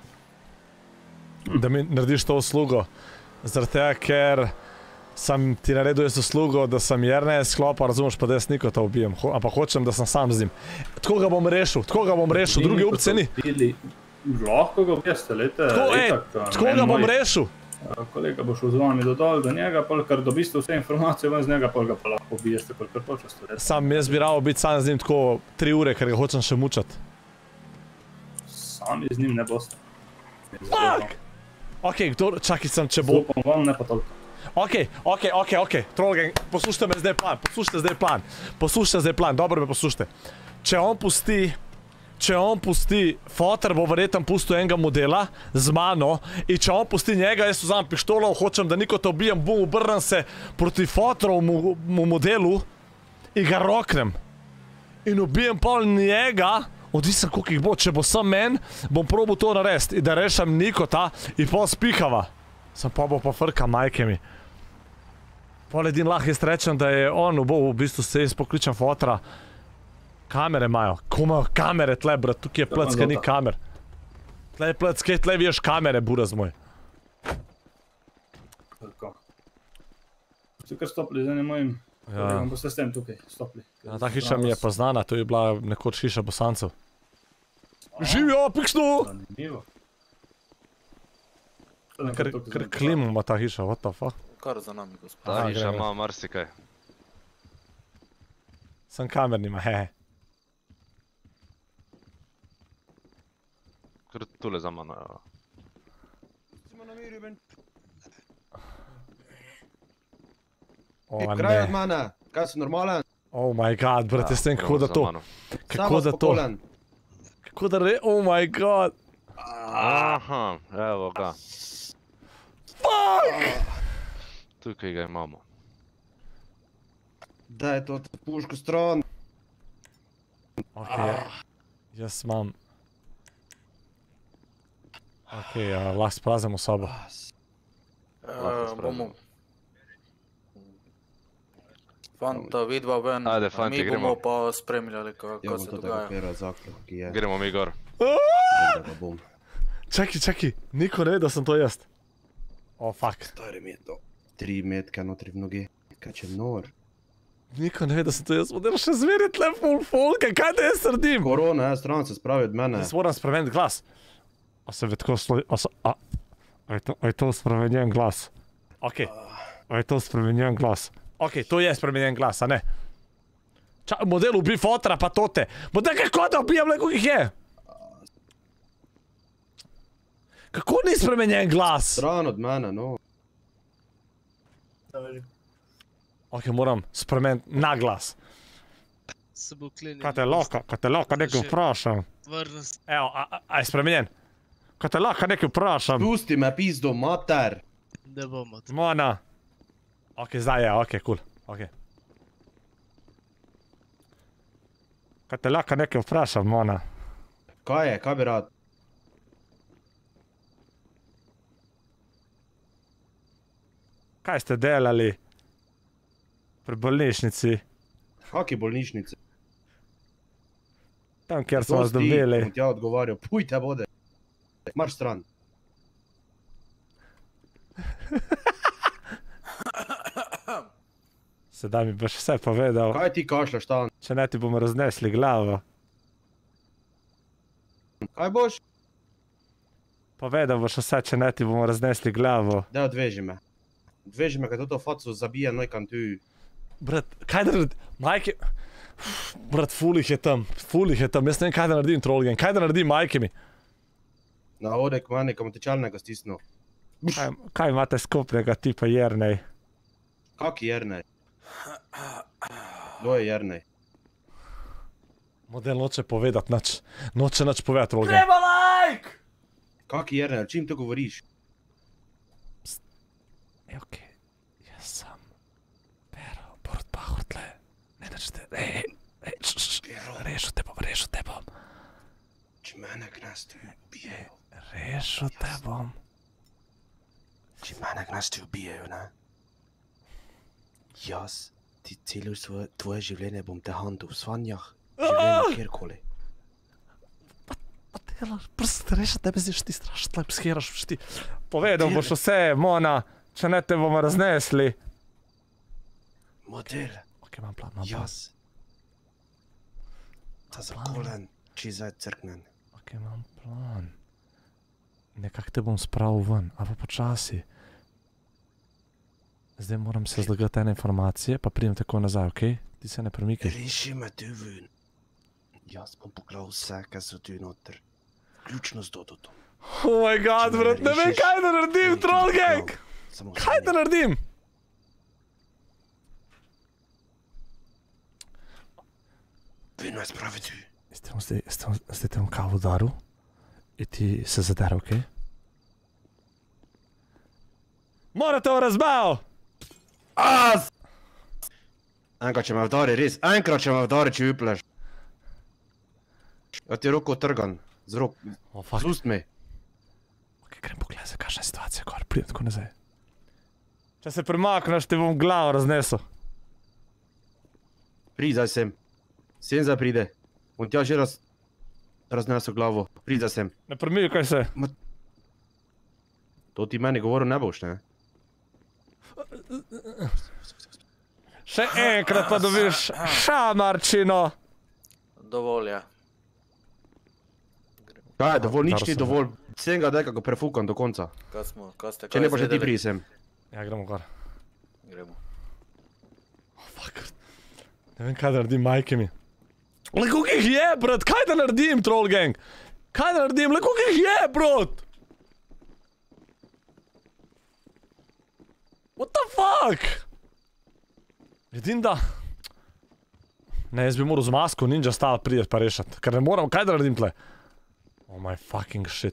Da mi narediš to uslugo. Zaradi tega, ker sem ti naredil jaz uslugo, da sem Jerneja sklopa, razumeš, pa da jaz Nikota ubijem. Ampak hočem, da sem sam z njim. Tako ga bom rešil, druge opcije ni. Lahko ga objeste, lejte. Tako ga bom rešil. Kolega bo šel z vami dodol do njega, ker dobiste vse informacije ven z njega, pol ga pa lahko ubijeste, kolikor počeste. Sam jaz bi rado biti sam z njim tako 3 ure, ker ga hočem še mučati. Sami z njim ne boste. Fuck! Ok, čakaj sem, če bo... Zupam vam, ne pa toliko. Ok, Troll gang, poslušajte me zdaj plan, dobro me poslušajte. Če on pusti, Foter bo verjetno pustil enega modela z mano in če on pusti njega, jaz vzamem pištolo, hočem, da Nikota ubijem, bum, obrnem se proti Foterovemu modelu in ga roknem. In ubijem pol njega, odvisno koliko jih bo, če bo sam men, bom probal to narediti in da rešam Nikota in pol spihava. Sem pa bo pa frka, majke mi. Pol edin lahko jaz rečem, da je on v bistvu se jaz pokličem Fotera. Kamere imajo, ko imajo kamere tle, brat, tukaj je plecka, ni kamer. Tle je plecka, tle vidiš kamere, buraz moj. Tako. Vsi kar stopili z enim mojim, boste s tem tukaj stopili. Ta hiša mi je poznana, to je bila nekoč hiša Bosancev. Živijo, piksnu! Zanimivo. Kar klimu ima ta hiša, what the fuck? Kar za nami, gospod. Ta hiša ima marsikaj. Sem kamer nima, hehe. Kar tule za mano, evo. O, Kraj od ne. mene, kaj si normalen? Oh my god, brat, jaz tem kako da to. Kako da to. Kako da oh my god. Aha, evo ga. Fuck! Tukaj ga imamo. Daj to puško stran. Ok, jaz imam... Ok, lahko sprazimo sobo. Bomo. Fanta, vidva ven, Ajde, fanti, mi gremo. bomo pa spremljali, kako se dogaja. Gremo mi gor. Čaki, niko ne ve, da sem to jaz. Oh, fuck. Stari mi je to. 3 metke notri v nogi. Kaj če nor. Niko ne ve, da sem to jaz. Model še zveri tle full folka, kaj da jaz srdim? Korona, stran se spravi od mene. Jaz moram spremeniti glas. A se ve tako a je to spremenjen glas? Ok, a je to spremenjen glas? Ok, to je spremenjen glas, a ne? Model ubi Fotera pa tote. Model kako da ubijam, koliko jih je? Kako ni spremenjen glas? Stran od mene, no. Ok, moram spremeniti na glas. Se bo klenil. Kaj te lahko nekaj vprašam? Evo, a je spremenjen? Kaj te lahko nekaj vprašam? Pusti me, pizdo, mater. Ne bomo. Mona. Ok, zdaj je, ok, cool. Ok. Kaj te lahko nekaj vprašam, Mona? Kaj je, kaj bi rad? Kaj ste delali pri bolnišnici? Kaki bolnišnici? Tam, kjer so vas dobili. Bom ti ja odgovarjal, puj te vode. Marš stran. Sedaj mi boš vse povedal. Kaj ti kašljaš tam? Če ne ti bomo raznesli glavo. Kaj boš? Povedal boš vse, če ne ti bomo raznesli glavo. Daj odveži me. Odveži me, kaj toto faco zabija nojkam tu. Brat, kaj da naredim? Majke... Brat, ful jih je tam. Ful jih je tam. Jaz ne vem, kaj da naredim, Trollgang. Kaj da naredim, majke mi? Na ode k mani, kam tečalnega stisnil. Kaj imate skupnega tipa Jernej? Kaki Jernej? Kdo je Jernej? Model noče povedat nič. Noče nič povedat, Trollgang. Treba like! Kaki Jernej, o čim to govoriš? Okej. Jaz sem Pero, Borut Pahortle. Ne načete, rešil te bom. Če mene gnaste ubijejo. Rešil te bom. Če mene gnaste ubijejo, ne? Jaz ti celo tvoje življenje bom te handel v svanjah, življenje kjerkoli. Pa delaš, prosto rešil tebe zdaj ti strašno tlep scheraš ti. Povedal boš vse, Mona, če ne te bomo raznesli. Model. Ok, imam plan, imam plan. Jaz. Ta zakolen, čizaj crknen. Ok, imam plan. Nekak te bom spravil ven, a pa počasi. Zdaj moram se zlagati ene informacije, pa pridem tako nazaj, okej? Ti se ne premikaj. Reši me tu ven. Jaz bom pogledal vse, kaj so tu noter. Vključno z Dodotom. Oh my god, brat, ne vem, kaj da naredim, Trollgang! Kaj da naredim? Vedno je spravi tu. Zdaj te bom kavo udaril in ti se zaderil, okej? Morate v razbav! Enkrat, če me vdari, res, enkrat, če me vdari, če vypleš. Ja ti roko trgan, z rok, z ustmi. Ok, grem pogledati, kakšna je situacija, gor, pridem tako nazaj. Če se premakneš, ti bom glavo raznesel. Pridi zdaj sem. Sem zdaj pride. Bom ti ja že raznesel glavo. Pridi zdaj sem. Ne premikaj se. To ti meni govoril ne boš, ne? Še enkrat pa dobiš šamarčino. Dovolj je. Kaj je dovolj, nič ni dovolj. Sem ga nekako prefukam do konca. Če ne pa že ti pridi sem. Ja, gremo gor. Gremo. Oh, fuck. Ne vem, kaj da naredim, majke mi. Le koliko jih je, brat? Kaj da naredim, Trollgang? Kaj da naredim? Le koliko jih je, brat? What the fuck? Vidim da... Ne, jaz bi moral z masko ninja style prijet pa rešat. Ker ne moram, kaj da naredim tle? Oh my fucking shit.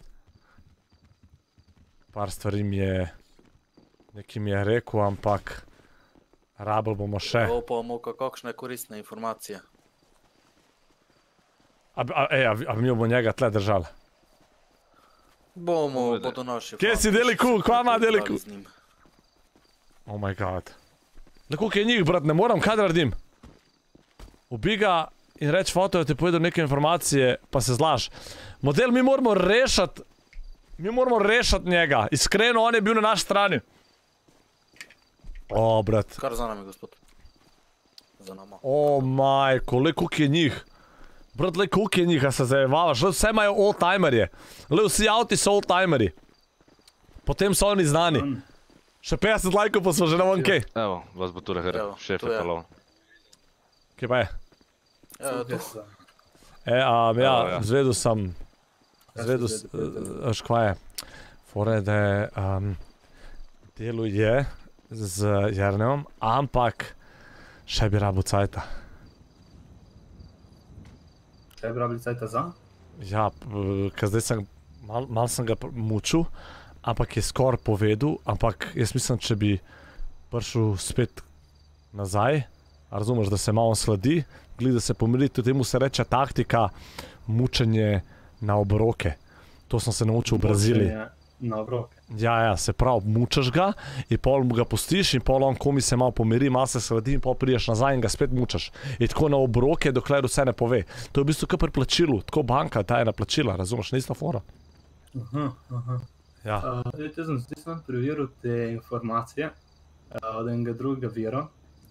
Par stvari mi je... Neki mi je rekel, ampak... Rabel bomo še. Ovo pa moka kakšne koristne informacije. A bi mi bo njega tle držali? Bodo naši... Kje si Deliku? Kva ima Deliku? Oh my god. Le koliko je njih, brat, ne moram, kaj da naredim? Ubi ga in reč foto, da ti povedal neke informacije, pa se zlaž. Model, mi moramo rešat... Mi moramo rešat njega. Iskreno, on je bil na naši strani. O, brat. Kar za nami, gospod. Za nama. O, majko, le koliko je njih. Brat, le koliko je njih, a se zajevavaš. Vse imajo oldtimerje. Le vsi avti so oldtimeri. Potem so oni znani. Še 50 lajkov pa smo že na vonkej. Evo, vas bo tule šef je palov. Kje pa je? Tu. Ja, zvedel sem... Zvedel sem... Veš, kva je? Fora je, da je... Deluje z Jernejem, ampak... Še bi rabil cajta. Še bi rabili cajta za? Ja, ker zdaj sem... Mal sem ga mučil, ampak je skoraj povedal, ampak jaz mislim, če bi prišel spet nazaj, razumeš, da se malo sladi, gleda se pomiri, tudi temu se reče taktika mučenje na obroke. To sem se naučil v Braziliji. Na obroke. Ja, se pravi, mučaš ga in pol ga pustiš in pol on komi se malo pomiri, malo se sladi in pol priješ nazaj in ga spet mučaš. In tako na obroke, dokler vse ne pove. To je v bistvu kar pri plačilu, tako banka daje na plačila, razumeš, nista fora. Ja. Jaz sem preveril te informacije od enega drugega vira.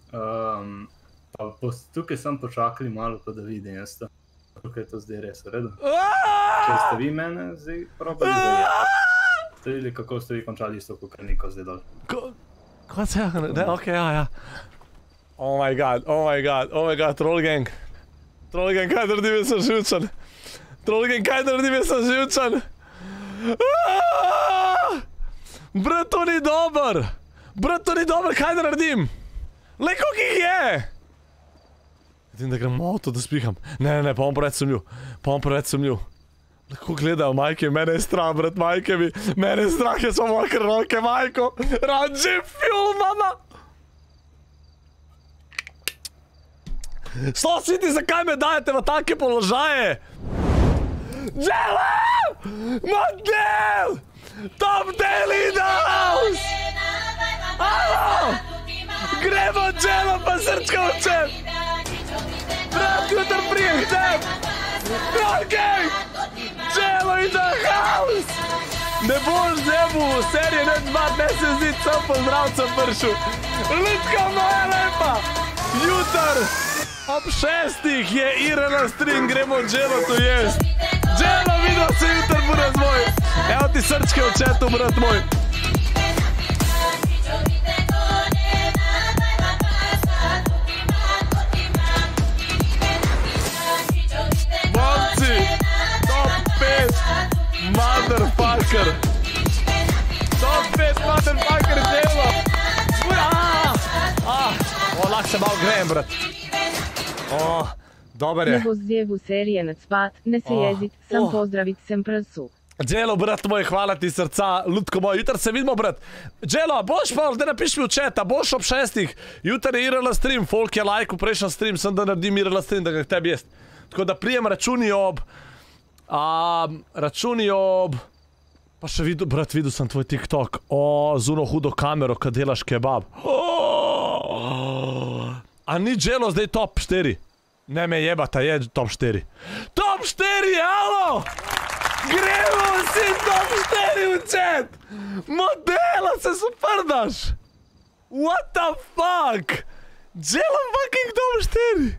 Tukaj sem počakali malo, pa da vidim jaz to. Tukaj je to zdaj res v redu. Če ste vi mene zdaj probali zajeti. Ste videli, kako ste vi končali isto kot Niko zdaj dol. Kaj se je? Ok, ja. Oh my god, Troll Gang. Troll Gang, kaj naredim, jaz sem živčan. Troll Gang, kaj naredim, jaz sem živčan. Brat, to ni dober. Brat, to ni dober, kaj naredim? Le, koliko jih je? Vidim, da grem avto, da spiham. Ne, pa bom preveč sumljiv. Lahko gledajo majke, mene je strah, brat, majke mi. Mene je strah, jaz sem mokre roke, majko. Ranđe fuel, mama. Slositi, zakaj me dajete v take položaje? Jello! Model! Top Del in the house! Alo! Gremo Jello pa srčka v čep! Brat, jutr prijehtem! Okej! Jello in the house! Ne boš zebu, serije ne 2 dne se zdi, sem pozdravcem pršel. Ljudka moja lepa! Jutr ob 6 je IRL stream, gremo Jello tu jest. Jello, videl se jutr, brat moj. Evo ti srčke v chatu, brat moj. Momci, top 5 motherfucker. Top 5 motherfucker Jello. Lahko se malo grejem, brat. Dobar je. Ne bo zjevu serije nad spat, ne se jezit, sam pozdravit sem prasu. Jello, brat moj, hvala ti srca, Ludko moj, jutr se vidimo, brat. Jello, boš pa, da napiš mi v chat, boš ob 6. Jutr je IRL stream, folk je like v prejšnjem stream, sem da naredim IRL stream, da ga k tebi jest. Tako da prijem računi ob... Pa še videl, brat, videl sem tvoj TikTok. Z uno hudo kamero, kad delaš kebab. A ni Jello zdaj top 4? Ne me jebata, je top 4. Top 4, alo! Gremo si top 4 v chat! Modela se suprdaš! What the fuck? Jello fucking top 4!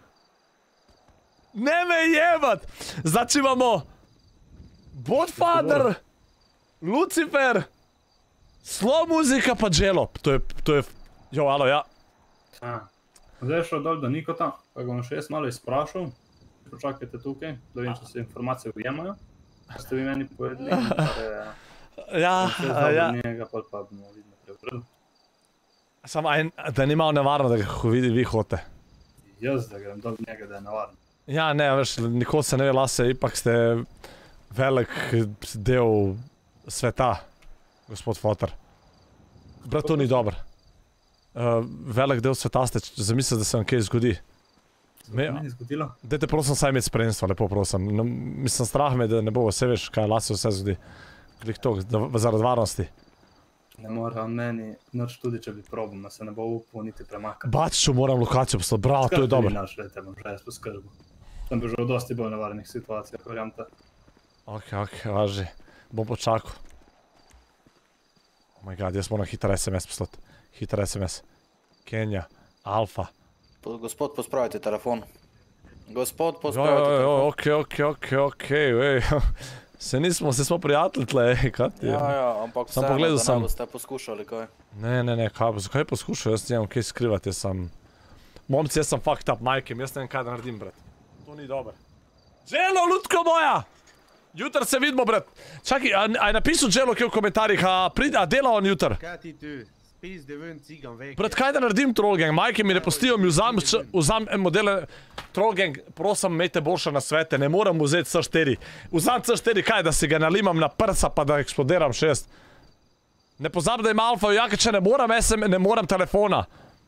Ne me jebat! Znači imamo Godfather, Lucifer, Slow muzika pa Jello. To je... Jo, alo, ja. Zdaj je šel dol do Nikota, pa ga bom še jaz malo izprašal. Počakajte tukaj, da vidim, če se informacije ujemajo. Ste vi meni povedali, ja. Njega pa bomo vidno prevrdu. Samo, da ni malo nevarno, da ga vi hote. Jaz, da grem dol njega, da je nevarno. Ja, ne, veš, nikoli se ne ve lase, ipak ste velik del sveta, gospod Foter. Brat, to ni dobro. Velik del sveta ste, zamislite, da se vam kaj zgodi. Meni zgodilo? Dajte prosim saj imeti spremstvo, lepo prosim. Mislim, strah me, da ne bo vse veš, kaj lase vse zgodi. Klik to, zaradi varnosti. Ne mora meni noč tudi, če bi probal, da se ne bo upal niti premakati. Bačiću moram lokacijo poslati, bravo, to je dobro. Skrbi naš, te bom še jaz poskrbil. Sem bi že v dosti bolj nevarnih situacijah, verjam te. Ok, važi. Bom počakal. Oh my god, jaz moram hiter SMS poslati. Hiter SMS. Kenja. Alfa. Gospod, pospravite telefon. Gospod, pospravite telefon. Ok, ej. Se smo prijatelji tle, kaj ti je? Ja, ampak vseeno, da ne boste poskušali, kaj? Ne, zakaj poskušal? Jaz nimam kaj skrivati, jaz sem... Momci, jaz sem fucked up, majkem, jaz ne vem kaj da naredim, brat. To ni dober. Jello, Ludko moja! Jutr se vidimo, brat. Čakaj, a je napisal Jello kje v komentarjih, a dela on jutr? Kaj ti tu? Pizde ven cigan vek. Brat, kaj da naredim trollgang? Majke mi ne pustijo, mi vzam modele trollgang, prosim, imejte boljše nasvete, ne moram vzeti C4. Vzam C4, kaj, da si ga nalimam na prsa, pa da eksplodiram 6. Ne pozab, da ima alfa jaka, če ne moram telefona.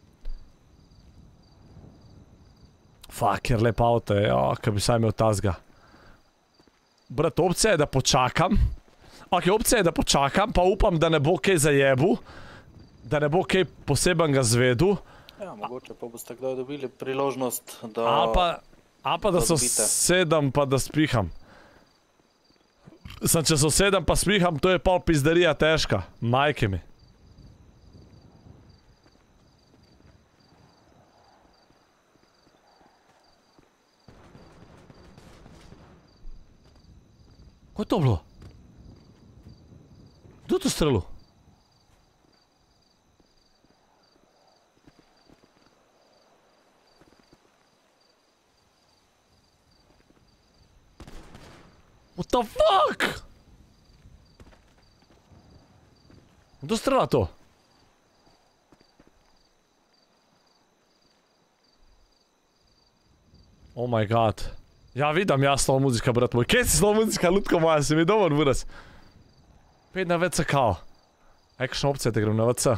Fuck, jer lep avto je, kaj bi saj imel tazga. Brat, opcija je, da počakam. Ok, opcija je, da počakam, pa upam, da ne bo kaj zajebu. Da ne bo kaj posebenega zvedu. Ja, mogoče pa boste kdaj dobili priložnost, da... Ali pa da se sedem pa da spiham. Če se sedem pa spiham, to je pol pizderija težka. Majke mi. Ko je to bilo? Kdo je to strelil? What the fuck? Kdo strela to? Oh my god. Ja, vidim, ja, slova muzika, brat moj. Kje si slova muzika, lutko moja, si mi dobar, buras. Pet na WC kao. Kakšna opcija, da grem na WC?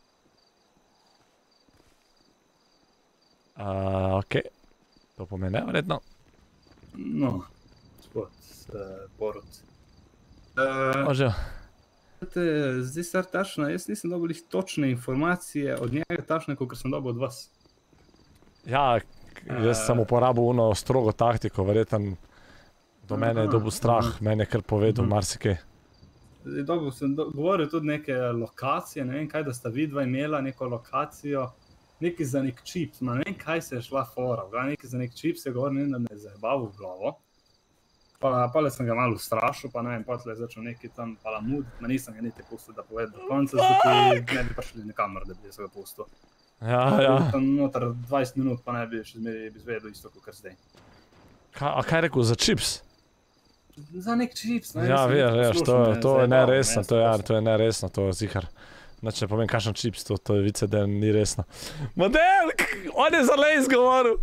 Okej. To pomeni nevredno. No, gospod Borut. Može. Zdaj star tačno, jaz nisem dobil točne informacije od njega, tačne, kot sem dobil od vas. Ja, jaz sem uporabil ono strogo taktiko, verjetno do mene je dobil strah, mene je kar povedal marsikaj. Zdaj dobil sem, govoril tudi neke lokacije, ne vem kaj, da sta vidva imela neko lokacijo, nekaj za nek čip, ne vem kaj se je šla fora, nekaj za nek čip se govori, ne vem, da me je zajebal v glavo. Pa le sem ga malo ustrašil, pa ne vem, potle je začel neki tam palamud, ma nisem ga niti pustil, da poved do konca, zato ne bi prišli nikamor, da bi se ga pustil. Ja. Tam noter 20 minut, pa ne bi še zmeri izvedel isto, kot zdaj. A kaj rekel, za čips? Za nek čips, ne? Ja, veš, to je neresno, to je neresno, to je zihar. Znači ne povem, kakšen čips, to je vice, da ni resno. Model, on je za lej izgovoril!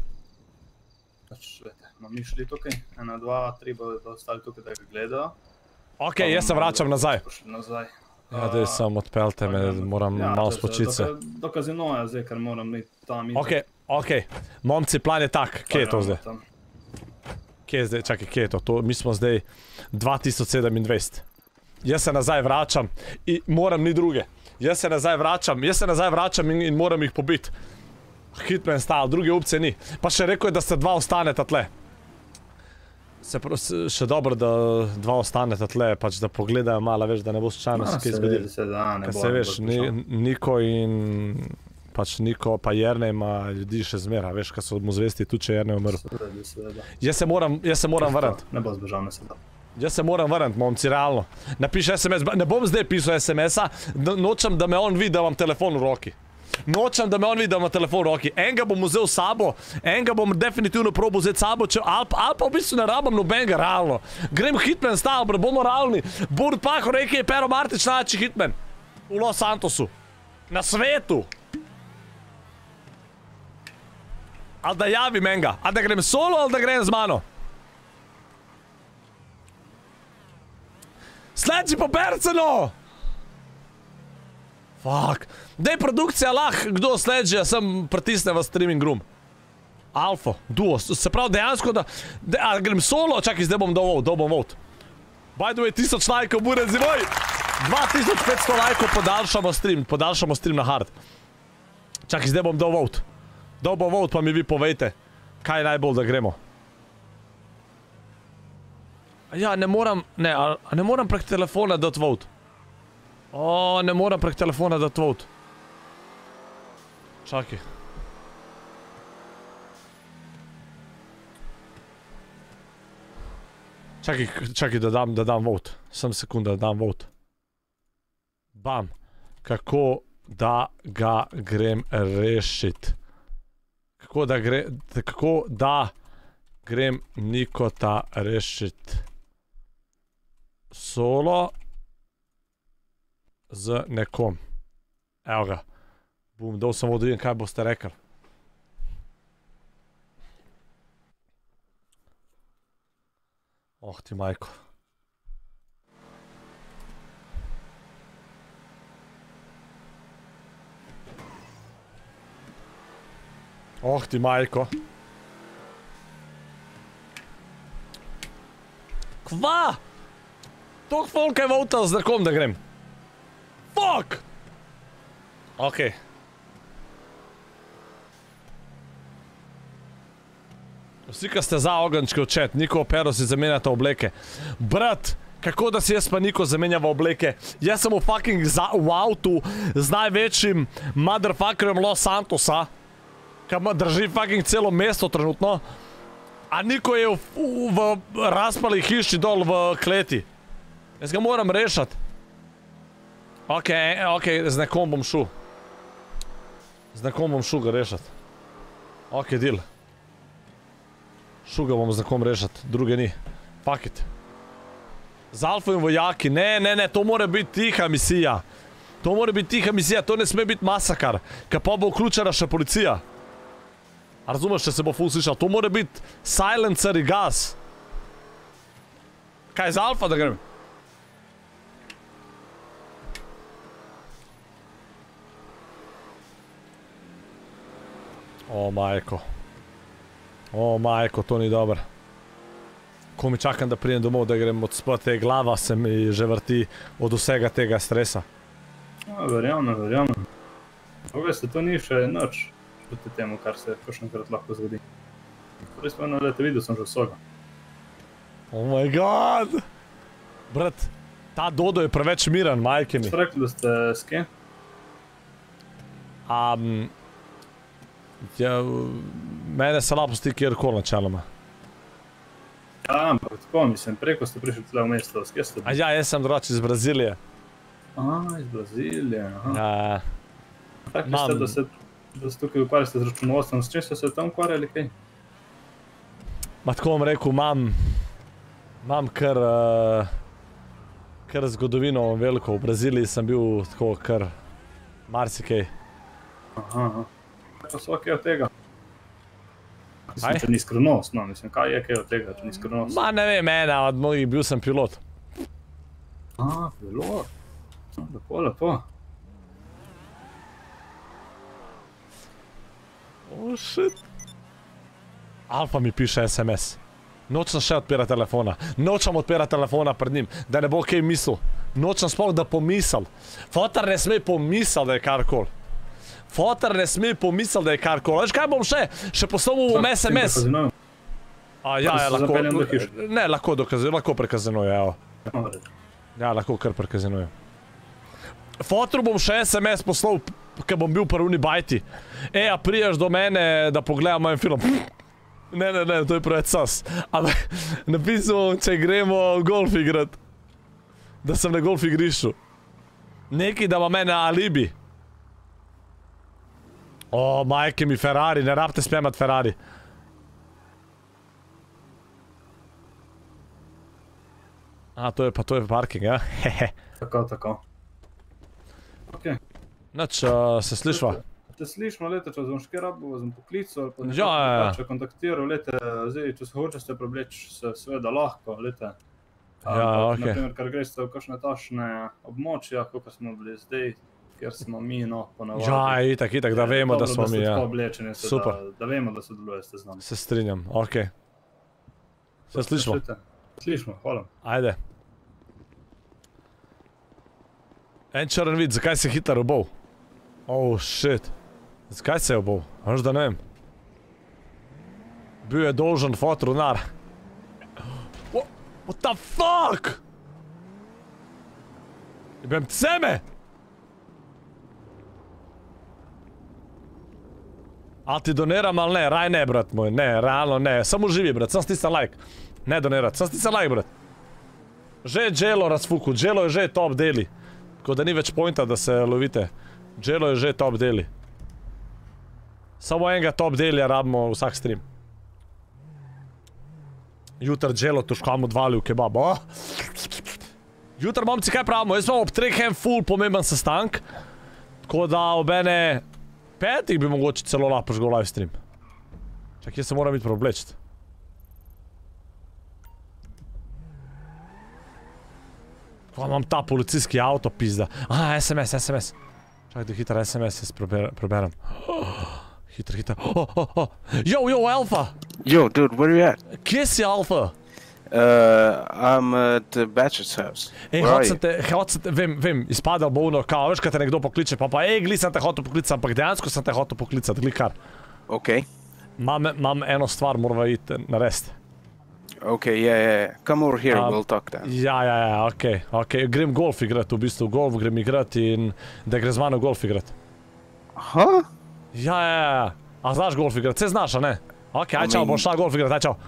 Mi šli tukaj, 1, 2, 3 bodo ostali tukaj, da ga gledajo. Ok, jaz se vračam nazaj. Ja, daj sam odpeljte me, moram malo spočiti se. Do kazinoja zdaj, ker moram iti tam. Ok, momci, plan je tak, kje je to zdaj? Kje je zdaj, čakaj, kje je to? Mi smo zdaj 2027. Jaz se nazaj vračam in moram ni druge. Jaz se nazaj vračam in moram jih pobiti. Hitman style, druge opcije ni. Pa še rekel je, da se 2 ostaneta tle. Še dobro, da 2 ostaneta tle, pač da pogledajo malo, veš, da ne bo slučajno se kaj zgodilo. Kaj se veš, Niko in... pač Niko pa Jernej ima ljudi še zmera, veš, kaj so mu zvesti tudi, če Jernej umrl. Jaz se moram vrniti. Ne bo zbežal na sedaj. Jaz se moram vrniti, momci, realno. Napiši SMS, ne bom zdaj pisal SMS-a, nočem, da me on vidi, da imam telefon v roki. Nočem, da me on vidi, da ima telefon v roki. Enega bom vzel s sabo, enega bom definitivno probal vzeti s sabo, ali pa v bistvu ne rabam nobenega, realno. Grem Hitman style, bro, bomo realni. Borut Pahor, a.k.a. Pero Martić, najjači Hitman. V Los Santosu. Na svetu. Ali da javim enega. Ali da grem solo, ali da grem z mano. Sledeći po Berceno! Fuck. Dej produkcija lahko, kdo sledže, sem pritisne v streaming room. Alfa, duo, se pravi dejansko, da grem solo, čakaj, zdaj bom dal vote. By the way, 1000 lajkov, burezi moj! 2500 lajkov, podaljšamo stream na hard. Čakaj, zdaj bom dal vote. Dal bom vote, pa mi vi povejte, kaj je najbolj, da gremo. Ja, ne moram prek telefona dati vote. O, ne moram prek telefona dati vote. Čakaj. Čakaj, da dam vote. Sem sekunda, da dam vote. Bam. Kako da ga grem rešit. Kako da grem Nikota rešit. Solo z nekom. Evo ga. Bum, dal sem vodo, vidim, kaj boste rekli. Oh, ti majko. Oh, ti majko. Kva? Tok folka je v avto z nekom, da grem. Fuck! Okej. Vsi, ki ste za ogenčke v chat, Niko, Pero si zamenjata obleke. Brat, kako da si jaz pa Niko zamenjava obleke? Jaz sem v fucking v avtu z največjim motherfuckerjem Los Santosa, ki drži fucking celo mesto trenutno, a Niko je v razpali hiši dol v kleti. Jaz ga moram rešati. Okej, z nekom bom šel. Z nekom bom šel ga rešati. Okej, deal. Šel ga bom z nekom rešati, druge ni. Fuck it. Z Alfo in vojaki, ne, to mora biti tiha misija. To mora biti tiha misija, to ne sme biti masakar. Ka pa bo vključena še policija. A razumeš, če se bo ful slišal, to mora biti silencer in gas. Kaj, z Alfa da grem? O, majko. O, majko, to ni dobro. Ko mi čakam, da prijem domov, da grem odspati, glava se mi že vrti od vsega tega stresa. Verjamem. Veste, to ni še noč proti temu, kar se kakšenkrat lahko zgodi. Res pa eno leto videl sem že vsega. Oh my god! Brat, ta Dodo je preveč miren, majke mi. Ste rekli, da ste s kje? Ja, mene se lahko pusti kjerkoli načeloma. Ja, ampak tako, mislim, preko ste prišli tle v mesto, s kje ste? Ja, jaz sem drugače iz Brazilije. Iz Brazilije, aha. Ja. Takli ste, da se tukaj ukvarjate z računovodstvom, s čim ste se tam ukvarjali, kaj? Ma tako vam rekel, imam kar zgodovino veliko. V Braziliji sem bil tako kar marsikaj. Aha. Pa so kaj od tega? Mislim, če ni skrivnost, no, mislim, kaj je kaj od tega, če ni skrivnost? Ma ne vem, ena od mojih, bil sem pilot. Pilot. Lepo. Oh, shit. Alfa mi piše SMS. Nočem še odpirati telefona. Nočem odpirati telefona pred njim, da ne bo kaj mislil. Nočem sploh, da pomisel. Fotar ne sme pomisel, da je karkoli. Fotar ne sme pomisel, da je karkoli. Veš, kaj bom še? Še poslal bom SMS. Ja, lahko. Ne, lahko prekazinuje, evo. Ja, lahko kar prekazinuje. Fotru bom še SMS poslal, ker bom bil prvni bajti. A prijaš do mene, da pogledam moj film. Ne, to je preveč sas. Ampak napisal, če gremo golf igrat. Da sem na golf igrišču. Nekaj, da ima mene alibi. O, majke mi Ferrari, ne rabite spjemat Ferrari. To je parking, ja? Tako. Okej. Nač, se slišva? Te slišmo, lete, če vam škaj rabo, vas bom poklical, pa Ja. če kontaktiral, lete, zdaj, če se hočete prevleč, se seveda lahko, lete. okej. Naprimer, kar greste v kakšne tašne območja, kot smo bili zdaj, kjer smo mi, no, ponavadi. Ja, itak, da vemo, da smo mi, ja. Dobro, da ste tako oblečeni, Super. da vemo, da sodelujete z nami. Se strinjam, okej. Se slišmo? Slišmo, hvala. Ajde. En črn vid, zakaj se hitar obol? Oh, shit. Zakaj se je obol? Veš, da ne vem. Bil je dolžen fotrunar. What the fuck? Jebem ceme! A ti doniram ali ne? Raj ne, brat moj. Ne, realno ne. Samo živi, brat. Sam stisam like. Ne donirat. Sam stisam like, brat. Že je Dželo razfuku. Dželo je že top deli. Tako da ni več pointa, da se lovite. Dželo je že top deli. Samo enega top delja rabimo vsak stream. Jutr Dželo tuškam odvalil kebab. Jutr, momci, kaj pravimo? Jaz imam ob 3 full pomemben sestank. Tako da ob ene 5 bi mogoče celo lahko prižgal live stream. Čak, jaz se moram iti preoblečiti. Ko imam ta policijski avto, pizda. Aha, SMS. Čakaj, da hitro SMS jaz preberem. Hitro. Yo, Alpha! Yo, dude, where are you at? Kje si, Alpha? I'm at the Batcher's house. Ej, vem, izpadal bo ono, kao, veš, kad te nekdo pokliče, pa gli sem te hotel poklicati, ampak dejansko sem te hotel poklicati, glikar. Okay. Imam eno stvar, morava iti narediti. Okay, yeah. Come over here, we'll talk then. Ja, okej. Grem golf igrat, v bistvu golf grem igrat in da gre z mano golf igrat. Huh? Ja. A znaš golf igrat? Se znaš, a ne? Okej, aj čao, bom šla golf igrat, aj čao.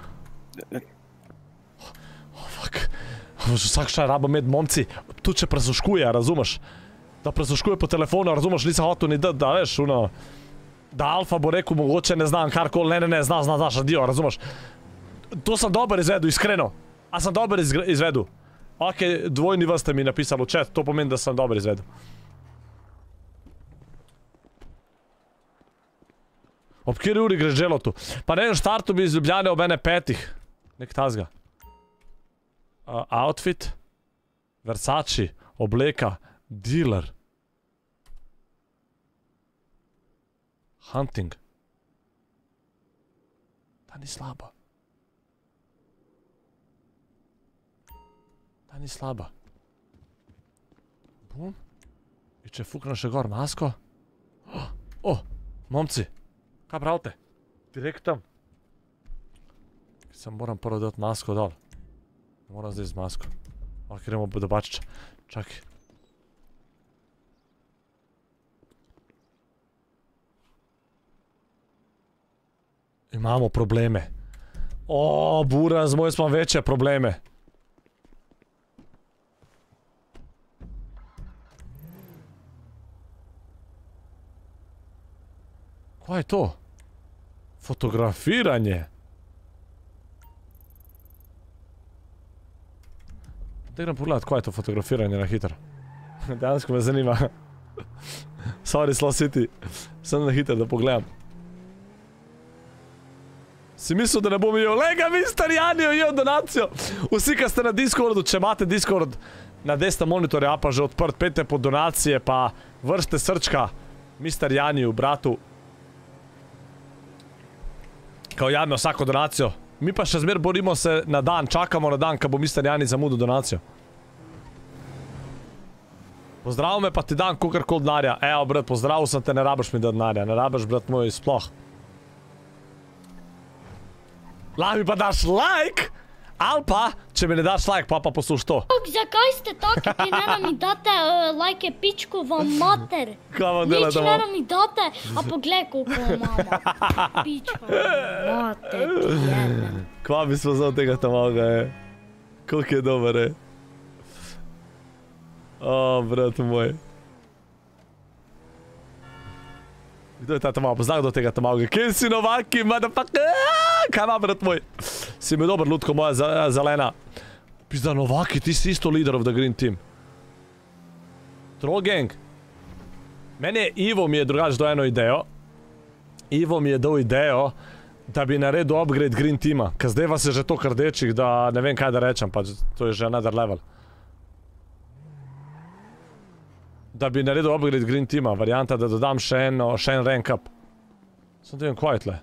Vsak šta rabo med momci, tu če prezuškuje, razumeš? Da prezuškuje po telefonu, razumeš, nisem hotel ni da veš, da Alfa bo rekel, mogoče ne znam karkoli, ne, znaš, adio, razumeš? To sem dober izvedel, iskreno. A sem dober izvedel? Okej, dvojni V ste mi napisali v chat, to pomeni, da sem dober izvedel. Ob kjeri uri greš želotu? Pa ne vem, štartu bi iz Ljubljane ob ene 5. Nek tazga. Outfit, Versace, obleka, dealer, hunting. Ta ni slaba. Bum. I če fuknem še gor masko. Momci, kaj pravite? Direkt tam. Sam moram prvo dati masko dol. Moram zdaj z masko. Ok, gremo do Bačiča. Čakaj. Imamo probleme. Buraz, moj smo večje probleme. Kaj je to? Fotografiranje. Da grem pogledat, kaj je to fotografiranje na hitro. Dejansko me zanima. Sorry, Slow City. Sem na hitro, da pogledam. Si mislil, da ne bom imel? Lega, Mr. Jani je ujel donacijo. Vsi, ki ste na Discordu, če imate Discord na desnem monitorju, pa že odprt, pejte po donacije, pa vršte srčka Mr. Janiju, bratu. Kao jadno vsako donacijo. Mi pa še zmer borimo se na dan, čakamo na dan, ko bo Mr. Jani zamudil donacijo. Pozdravil me pa ti dan kakorkoli denarja. Evo, brat, pozdravil sem te, ne rabiš mi da denarja. Ne rabiš, brat moj, sploh. Lahko mi pa daš like, ali pa, če mi ne daš like, pa posluš to. Zakaj ste taki, ki ne mi date like pičku vam mater? Kaj vam dela doma? Nič ne mi date, a poglej koliko mama. Pička mater, ti jebe. Kva bi smo znal tega tamaga, koliko je dober, brat moj. Kdo je ta tamaga? Poznam kdo tega tamaga. Kje si Novaki, motherfucker? Kaj ima, brat moj? Si mi dober, Ludko moja zelena. Pizda, Novaki, ti si isto leader of the green team. Troll gang. Meni je Ivo mi je drugač dal eno idejo. Ivo mi je dal idejo, da bi naredil upgrade green teama. Ker zdaj vas je že toliko rdečih, da ne vem kaj da rečem, pa to je že another level. Da bi naredil upgrade green teama, varianta, da dodam še en rank up. Sem da vem, kaj je tle.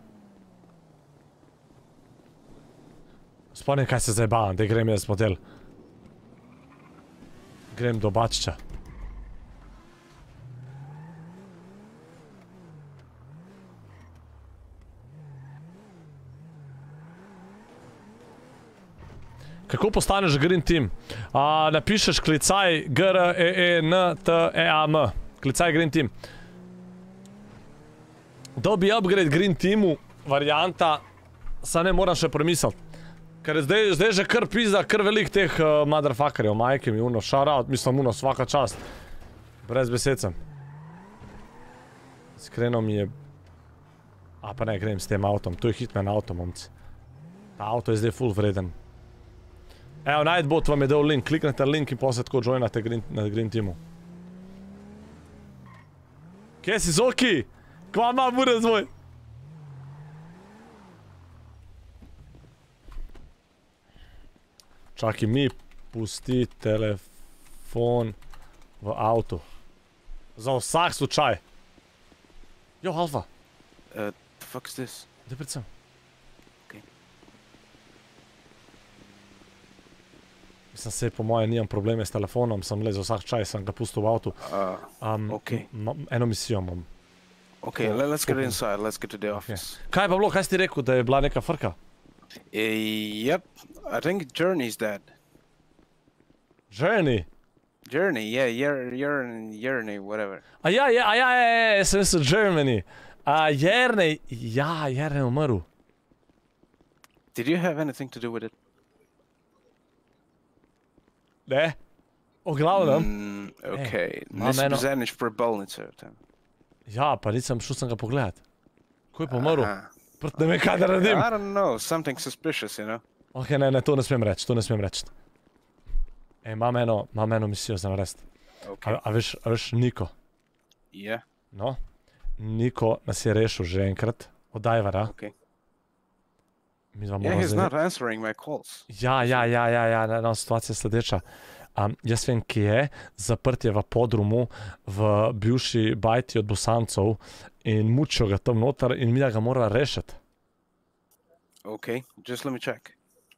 Spomnim, kaj se zdaj bavam, da grem jaz model. Grem do Bačiča. Kako postaneš green team? Napišeš klicaj GREENTEAM. Klicaj green team. Dobi upgrade green teamu, varianta, sa ne moram še premisliti. Ker zdaj že kar pizda, kar velik teh motherfuckerjev, majke mi, shout out, mislim, svaka čast. Brez besed sem. Iskreno mi je... pa ne, grem s tem avtom, to je hitman avto, momci. Ta avto je zdaj full vreden. Evo, Nightbot vam je dal link, kliknete link in posle tako joinate na green teamu. Kje si, Zoki? Kva ima bude zvoj? Čakaj, mi pusti telefon v avtu. Za vsak slučaj. Jo, Alfa. The fuck is this? Daj pred sem. Okay. Mislim se, po moje, nimam probleme s telefonom, sem le za vsak čaj, sem ga pustil v avtu. Okay. Eno misijo imam. Okay, let's get inside, let's get to the office. Kaj pa bilo, kaj si ti rekel, da je bila neka frka? Yep, I think Journey's dead. Journey? Journey, yeah, Journey, whatever. Ja, sem mislil Germany. Jernej, ja, Jernej je umrl. Did you have anything to do with it? Ne? O glavnem. Okay, nisem zadnjič pri bolnici. Ja, pa nisem, šel sem ga pogledat. Ko je pa umrl? Ne vem, kaj da radim. I don't know, something suspicious, you know? Ok, ne, to ne smem reči, to ne smem reči. Imam eno misijo za narediti. A veš Niko? Ja. No, Niko nas je rešil že enkrat od Ivara. Okay. Yeah, he's not answering my calls. Ja, no, situacija je sledeča. Jaz vem, kje je, zaprt je v podrumu v bivši bajti od Bosancov in mučijo ga tam noter in mi ga mora rešiti. Okay, just let me check.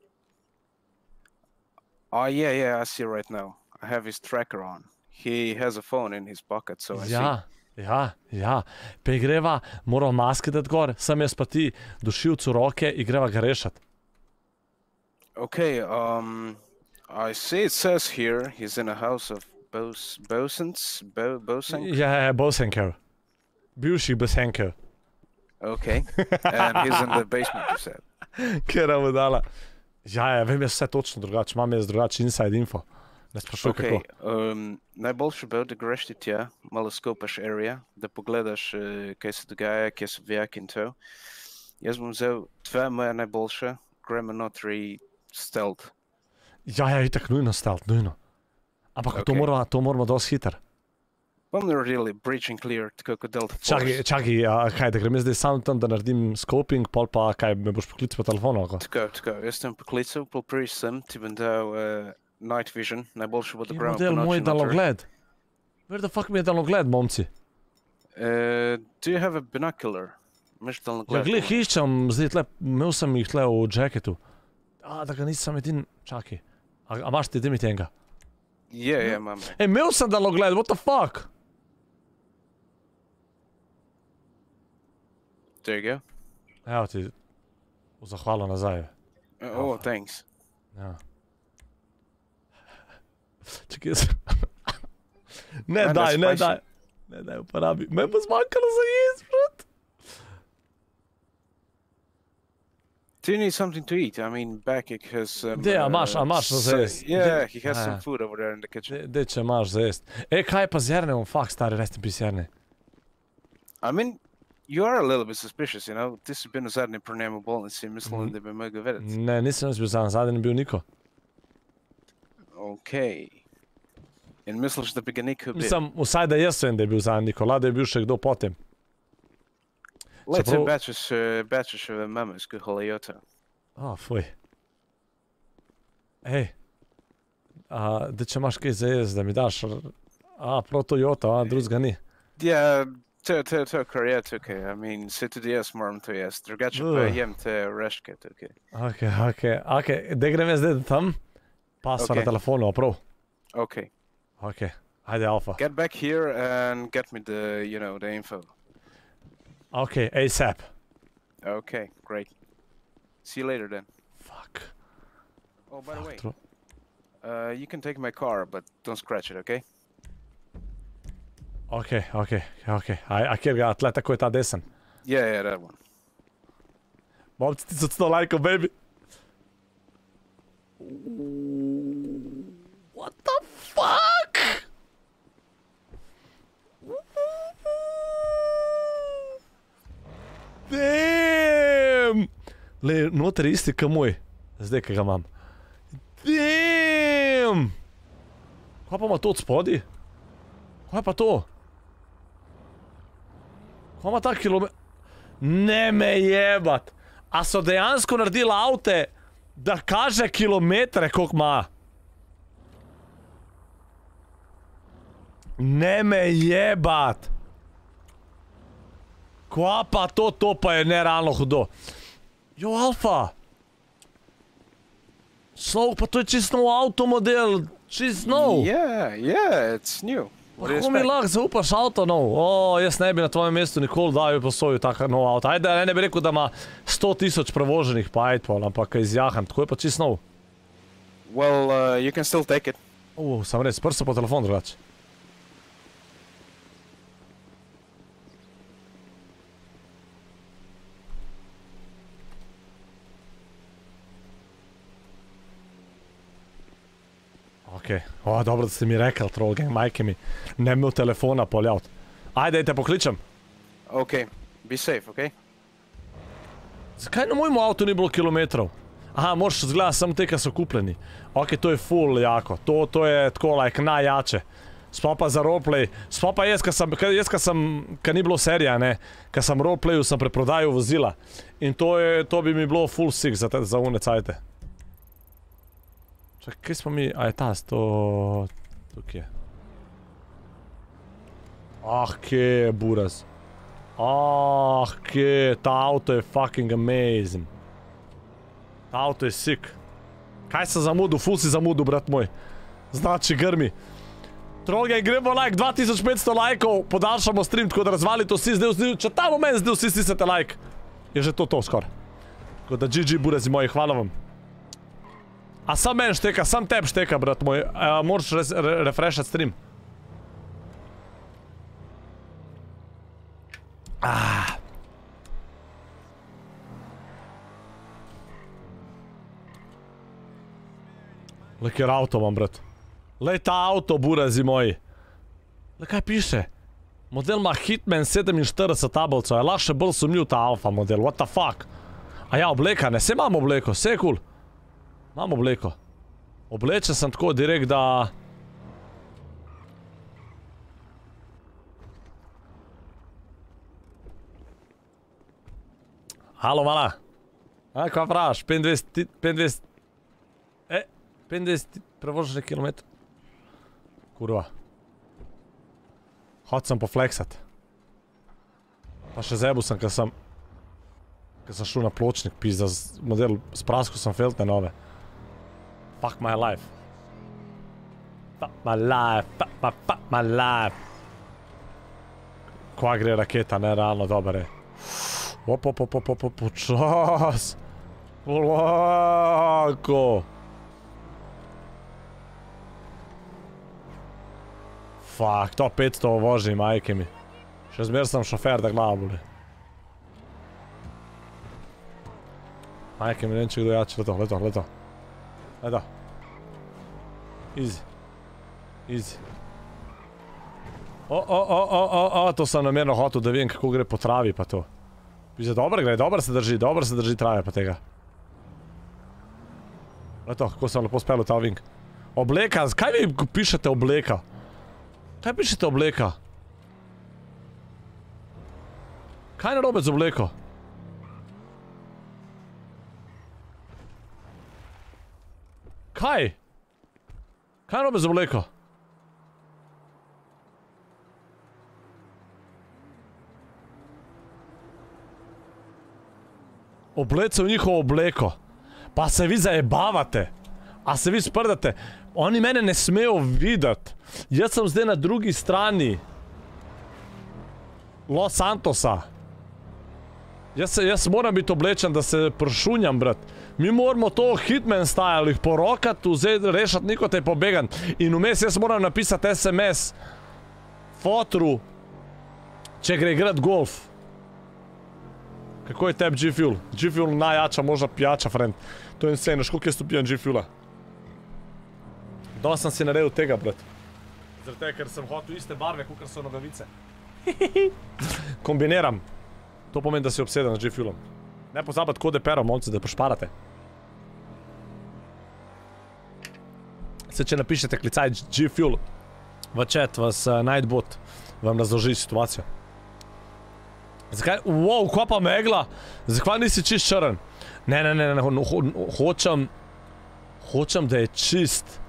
Oh, yeah, I see right now. I have his tracker on. He has a phone in his pocket, so I see. Ja. Pa greva, moramo maske dati gor, sem jaz pa ti dušilcu roke in greva ga rešiti. Okay, I see it says here he's in a house of Bosenk? Yeah, Bosenker. Bivši Bosenker. Okay, and he's in the basement, you said. Kjera mu dala. Ja, vem jaz vse točno drugače, imam jaz drugače inside info. Ne sprašuj kako. Najboljše bo, da greš ti tja, malo skopaš area, da pogledaš, kaj se dogaja, kje so vijaki in to. Jaz bom vzel tvoje moje najboljše, gremo notri stealth. Ja, itak nujno stealth, nujno. Ampak to moramo dosti hiter. Bom naredili breach and clear, tako kot Delta Force. Čakaj, kaj, da grem jaz zdaj sam tam, da naredim scoping, pol pa kaj, me boš poklical po telefonu? Tako, jaz sem poklical, pol priš sem, ti bom dal night vision, najboljše bo da gremo po noči. Model moj dalogled. Where the fuck mi je dalogled, momci? Do you have a binocular? Imaš dalogled? Ja, gled, iščem, zdaj tle, imel sem jih tle v jacketu. Da ga nisem edin, čakaj. A imaš ti, mi tenga? Ja, imam. Imel sem dalogled, what the fuck? There you go. Evo ti, zahvala nazaj. Oh, thanks. Ja. Čekaj se. Ne daj uporabi. Me bo zmanjkalo za jesti, brat. Do you need something to eat? I mean, Bakik has some... imaš za jesti. Yeah, he has some food over there in the kitchen. Dej, če imaš za jesti. Kaj je pa z Jernejem? Fuck, stari, rest in peace, Jernej. I mean, you are a little bit suspicious, you know? Ti si bil na zadnji pri njemu bolnici, mislim, da bi mogel vedeti. Ne, nisem bil zadnji, bil Niko. Okej. In misliš, da bi ga Niko bil? Mislim, vsaj da jaz vem, da je bil zadnji Niko, da je bil še kdo potem. Leto bačeš v mamesku holajoto. Fuj. Ej, da če imaš kaj za jesti, da mi daš, prav Toyota, drugega ni. Ja, to kar je tukaj, I mean, se tudi jaz moram to jesti, drugače pa jem te reške tukaj. Ok, da grem jaz zdaj tam, pa sva na telefonu, prav. Ok, ajde Alfa. Get back here and get me the, you know, the info. Ok, ASAP. Okay, great. See you later then. Fuck. Oh, by the way, you can take my car, but don't scratch it, okay? Ok. A kjer ga, tle tako je ta desen? Yeah, that one. Momci, 1100 lajkov, baby. What the fuck? Damn! Le, noter je isti ka moj. Zdaj, ki ga imam. Damn! Kaj pa ima to od spodi? Kaj pa to? Ko ima ta kilometer? Ne me jebat. A so dejansko naredili avte, da kaže kilometre, koliko ima? Ne me jebat. Kva pa to pa je nerealno hudo. Jo, Alfa. Slov, pa to je čist nov avtomodel. Čist nov. Yeah, it's new. Kako mi lahko zaupaš avto nov? Jaz ne bi na tvojem mestu nikoli dal posojil tak nov avto. Ajde, ne bi rekel, da ima 100,000 prevoženih, pa ajde pol, ampak izjahan. Tako je pa čist nov. Well, you can still take it. Sam res, prso po telefon drugače. Okej, dobro da ste mi rekli, troll gang, majke mi. Ne imel telefona poljavt. Ajde, te pokličem. Okay, be safe, okay? Zakaj na mojemu avtu ni bilo kilometrov? Aha, moraš zgledati samo te, ki so kupljeni. Okej, to je full jako. To je tako, like, najjače. Sploh pa za roleplay. Sploh pa jaz, ka ni bilo serija, ne. Ka sem roleplayu, sem preprodajal vozila. In to bi mi bilo full sick za une cajte. Čakaj, kaj smo mi... A je ta, to... Tukaj je. Kje je buraz. Kje je, ta auto je fucking amazing. Ta auto je sick. Kaj sem zamudil? Ful si zamudil, brat moj. Znači, grmi. Trollgang, gremo like, 2500 lajkov, podaljšamo stream, tako da razvalite vsi zdaj, če ta moment zdaj vsi stisnete like. Je že to skoraj. Tako da GG, burezi moji, hvala vam. A sam men šteka, sam teb šteka, brat moj. Moraš refreshat stream. Le, kjer avto imam, brat. Lej ta avto, burazi moji. Le, kaj piše? Model ima Hitman 47 tablico, je lahko še bolj sumljiv ta alfa model, what the fuck? A ja, obleka, ne, se imam obleko, se je cool. Imam obleko. Oblečen sem tako direkt, da... Halo, mala. Kva praviš? 25... 25 prevoženih kilometrov. Kurva. Hod sem pofleksat. Pa še zebu sem, kad sem šel na pločnik, pizda, model, spraskal sem feltne nove. Fuck my life. Fuck my life, fuck my life. Kva gre raketa, nerealno dober je. Počas. Polako. Fuck, to 500 vožnji, majke mi. Še zmer sem šofer, da glava boli. Majke mi, neviem, či kdo jače. Leto. Easy. Easy. To sem namerno hotel, da vem, kako gre po travi pa to. Pisa, dobro gre, dobro se drži trave pa tega. Leto, kako sem lepo spel v ta vink. Obleka, kaj vi pišete obleka? Kaj pišete obleka? Kaj je narobe z obleko? Kaj? Kaj je narobe z obleko? Oblece v njihovo obleko. Pa se vi zajebavate. A se vi sprdate. Oni mene ne smejo videti. Jaz sem zdaj na drugi strani Los Santosa. Jaz moram biti oblečen, da se pršunjam, brat. Mi moramo to Hitman style, jih porokati, vzeti, rešati, niko te pobegan. In vmes jaz moram napisati SMS fotru, če gre igrat golf. Kako je teb G-Fuel? G-Fuel najjača možna pijača, friend. To je insane, koliko jaz tu pijem G-Fuela. Danes sem si naredil tega, brat. Zaradi tega, ker sem hotel iste barve, kakor so nogavice. Kombiniram. To pomeni, da si obseden z G-Fuelom. Ne pozabati kode pero, momci, da pošparate. Se, če napišete klicaj G-Fuel v chat, vas Nightbot vam razloži situacijo. Zakaj? Wow, kva pa megla? Zakaj nisi čist črn? Ne, hočem, da je čist.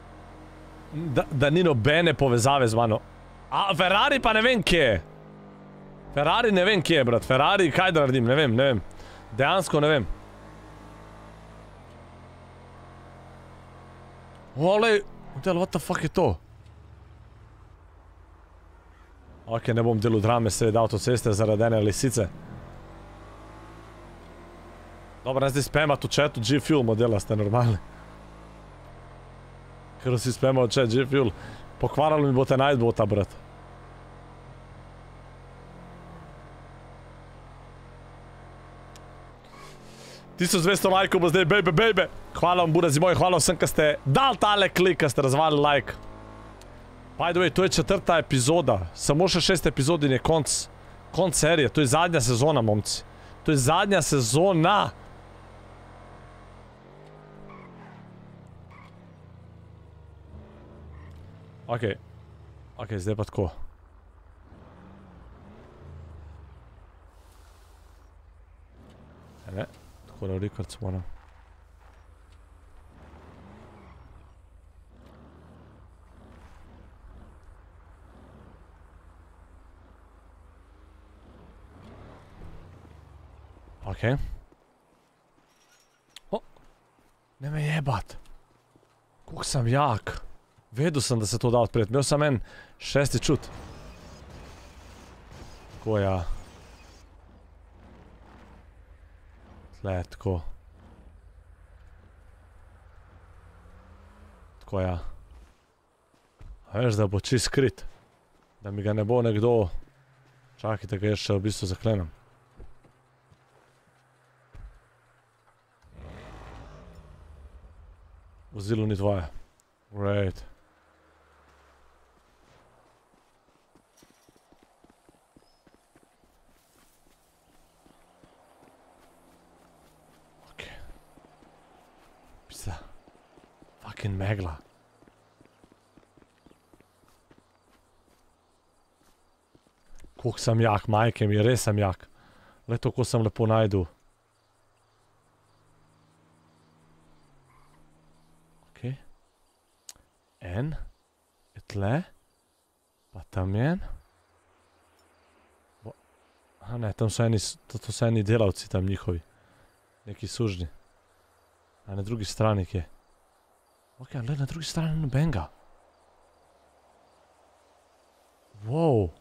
Da ni nobene povezave z mano. A, Ferrari pa ne vem kje je. Ferrari ne vem kje je, brat. Ferrari, kaj da naredim, ne vem. Dejansko ne vem. Olej, what the fuck je to? Ok, ne bom delal drame sredi avtoceste zaradi ene lisice. Dobro, ne zdaj spamat v chatu G-Fuel modela, ste normalni. Ker si spamal v chat G-Fuel. Pokvaralo mi bote Nightbota, brat. Tisto 200 lajkov bo zdaj, baby. Hvala vam, burazi moji, hvala vsem, ki ste dal tale klik, ki ste razvali like. By the way, to je 4. epizoda. Samo še 6 epizod in je konc serije. To je zadnja sezona, momci. To je zadnja sezona. Ok, zdaj pa tako. Ne, tako da rekords moram. Ok. O, ne me jebat. Koliko sem jak. Vedel sem, da se to da odpreti. Imel sem en 6. čut. Tako ja. Tle, tako. Tako ja. A veš, da bo čist skrit. Da mi ga ne bo nekdo... Čakajte, ga jaz še v bistvu zaklenem. Vozilo ni tvoje. Great. Ok. Pisa. Fucking megla. Koliko sem jak, majke mi, res sem jak. Le to, ko sem lepo najdu. En, je tle, pa tam je en. Aha ne, tam so eni delavci tam njihovi. Neki sužni. A na drugi strani kje. Ok, ali na drugi strani nobenega. Wow.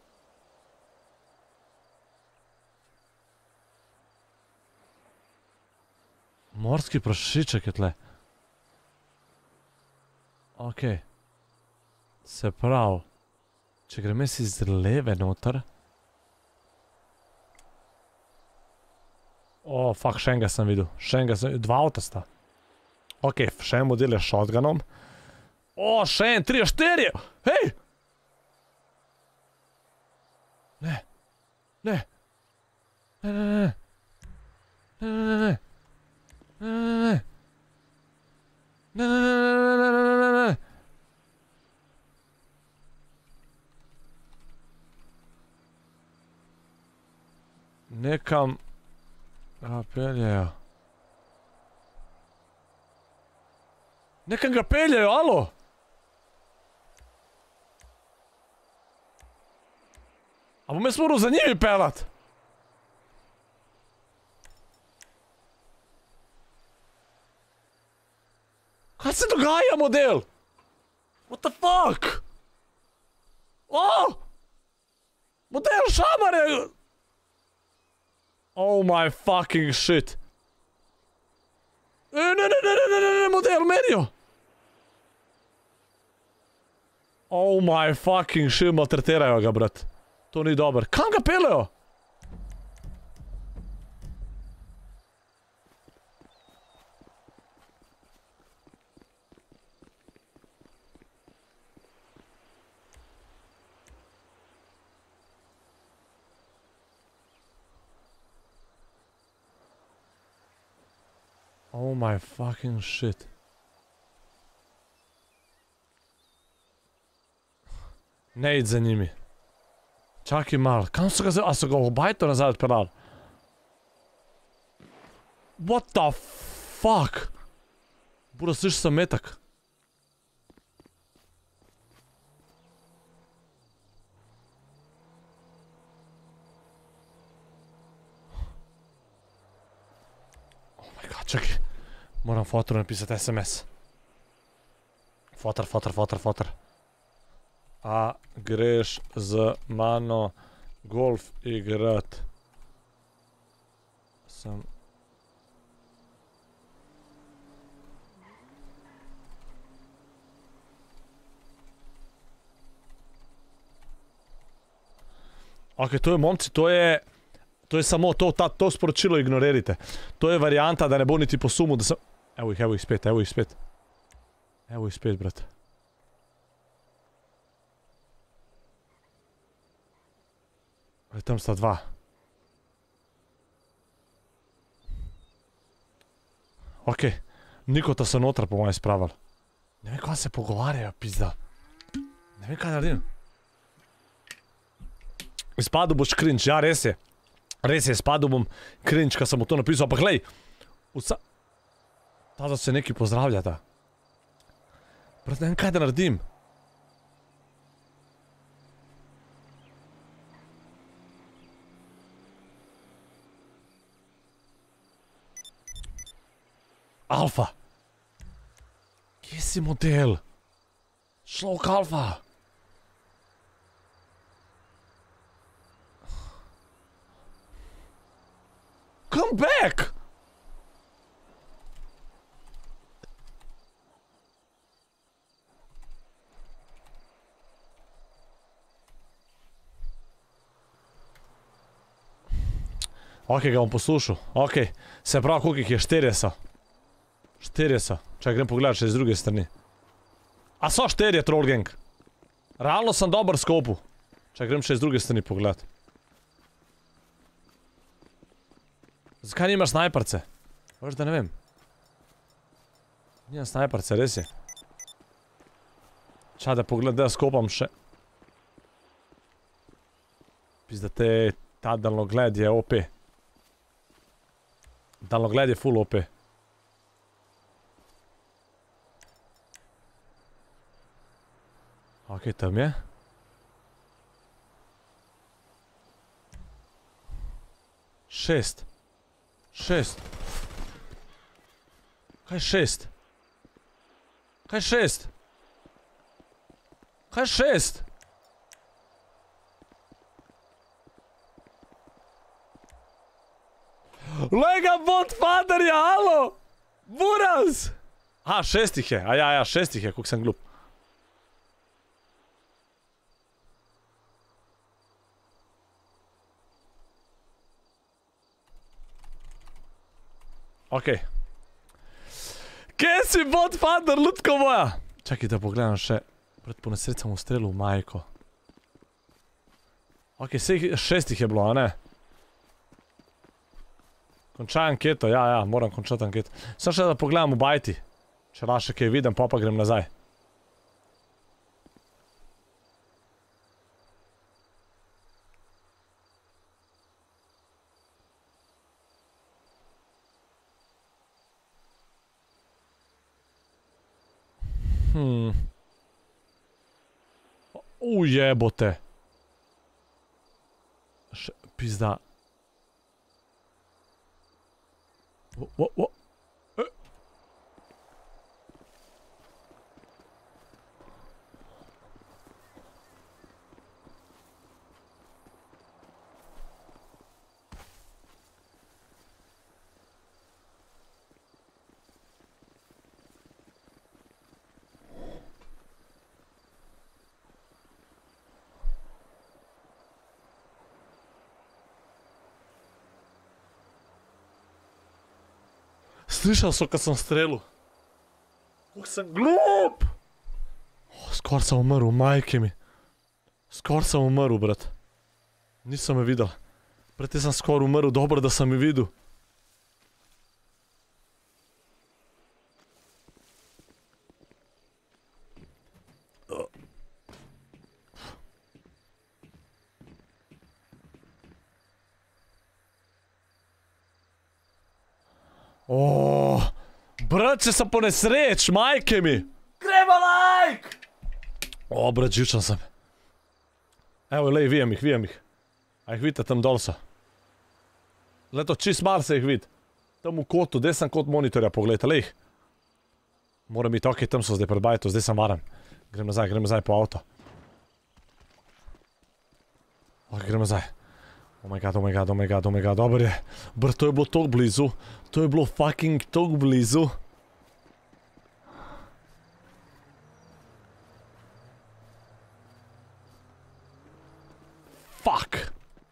Morski prašiček je tle. Ok. Se pravi, če grem jaz iz leve noter. O, fuck, še enega sem videl. Dva avta sta. Ok, še en model je shotgunom. O, še en, 3, 4! Hej! Ne. Ne. Ne. Ne. Nekam ga peljejo. Nekam ga peljejo, alo? A bom jaz moral za njimi pelat? Kaj se dogaja, model? What the fuck? Oh! Model šamar je... Oh my fucking shit. Ne, model menijo. Oh my fucking shit, maltretirajo ga, brat. To ni dober. Kam ga pelejo? Oh my fucking shit. Ne id za njimi. Čakaj mal, kam su ga a su ga u bajto nazad odpeljali? What the fuck? Buro, slišao sam metak. Oh my god, čekaj. Moram fotoru napisati SMS. Fotar. A greš z mano golf igrat. Sam... Ok, to je momci, to je samo to sporočilo ignorirajte. To je varijanta da ne bo niti po sumu da sam... Evo ih spet. Evo ih spet, brate. Ali tam sta dva. Ok, Nikota se notra po mojem spravil. Ne vem, kaj se pogovarjajo, pizda. Ne vem, kaj naredim. Izpadel boš cringe, ja, res je. Res je, izpadel bom cringe, kad sam mu to napisal, ampak glej. Tada se neki pozdravljata. Brat, ne vem, kaj da naredim. Alfa. Kje si model? Človek Alfa. Come back! Ok, ga bom poslušal. Ok, se pravi, koliko jih je? 4 so. 4 so. Čakaj, grem pogledat še iz druge strani. A so 4 troll gang? Realno sem dober skopu. Čakaj, grem še iz druge strani pogledat. Zakaj nimaš snajperce? Veš, da ne vem. Nimam snajperce, res je. Čakaj, da pogledam, da skopam še. Pizda ta daljnogled je OP. Daljnogled je full OP. Ok, tam je. Šest. Kaj 6? Kaj 6? Kaj 6? Lega botfatherja, alo! Buraz! A, 6 ih je, a ja, 6 ih je, koliko sem glup. Okej. Kje si botfather, lutko moja? Čakaj, da pogledam še. Pred po nesreč sem ustrelil majko. Okej, 6 ih je bilo, a ne? Končaj anketo, ja, moram končati anketo. Samo še da pogledam v bajti. Če lahko še kaj vidim, pa grem nazaj. Ujebote. Pizda. Slišal so, kad sem strelil. Koliko sem glup! Skor sem umrl, majke mi. Skor sem umrl, brat. Nisem me videl. Prete sem skor umrl, dobro, da sem me videl. Brat, če sem po nesreč, majke mi. Gremo like! Brat, živčan sem. Evo, lej, vijem jih. A jih vidite, tam dol so. Leto, čist malo se jih vidi. Tam v kotu, desen kot monitorja, pogledajte, lej jih. Moram biti, okej, tam so zdaj pred bajto, zdaj sem varan. Grem nazaj po avto. Ok, grem nazaj. Oh my god, dober je. Br, to je bilo toliko blizu. To je bilo fucking toliko blizu. Fuck.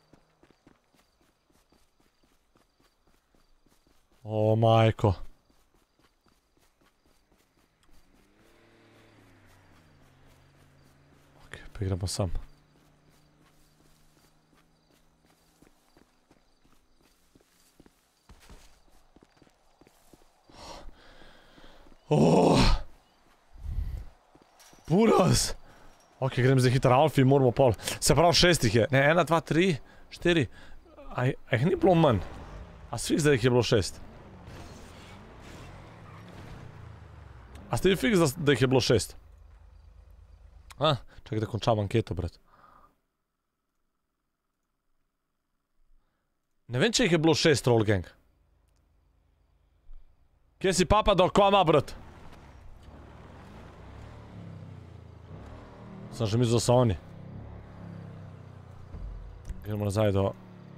O, majko. Ok, pa igramo sam. Buraz! Ok, grem zdaj hiter Alfi, moramo pol. Se pravi 6 jih je. Ne, 1, 2, 3, 4. A jih ni bilo manj. A sfiks, da jih je bilo 6. A ste vi fiks, da jih je bilo 6? Čakaj, da končam anketo, brat. Ne vem, če jih je bilo 6, Roll Gang. Kje si papa, da kva ima, brat? Sam že mislil, da so oni. Gremo nazaj do...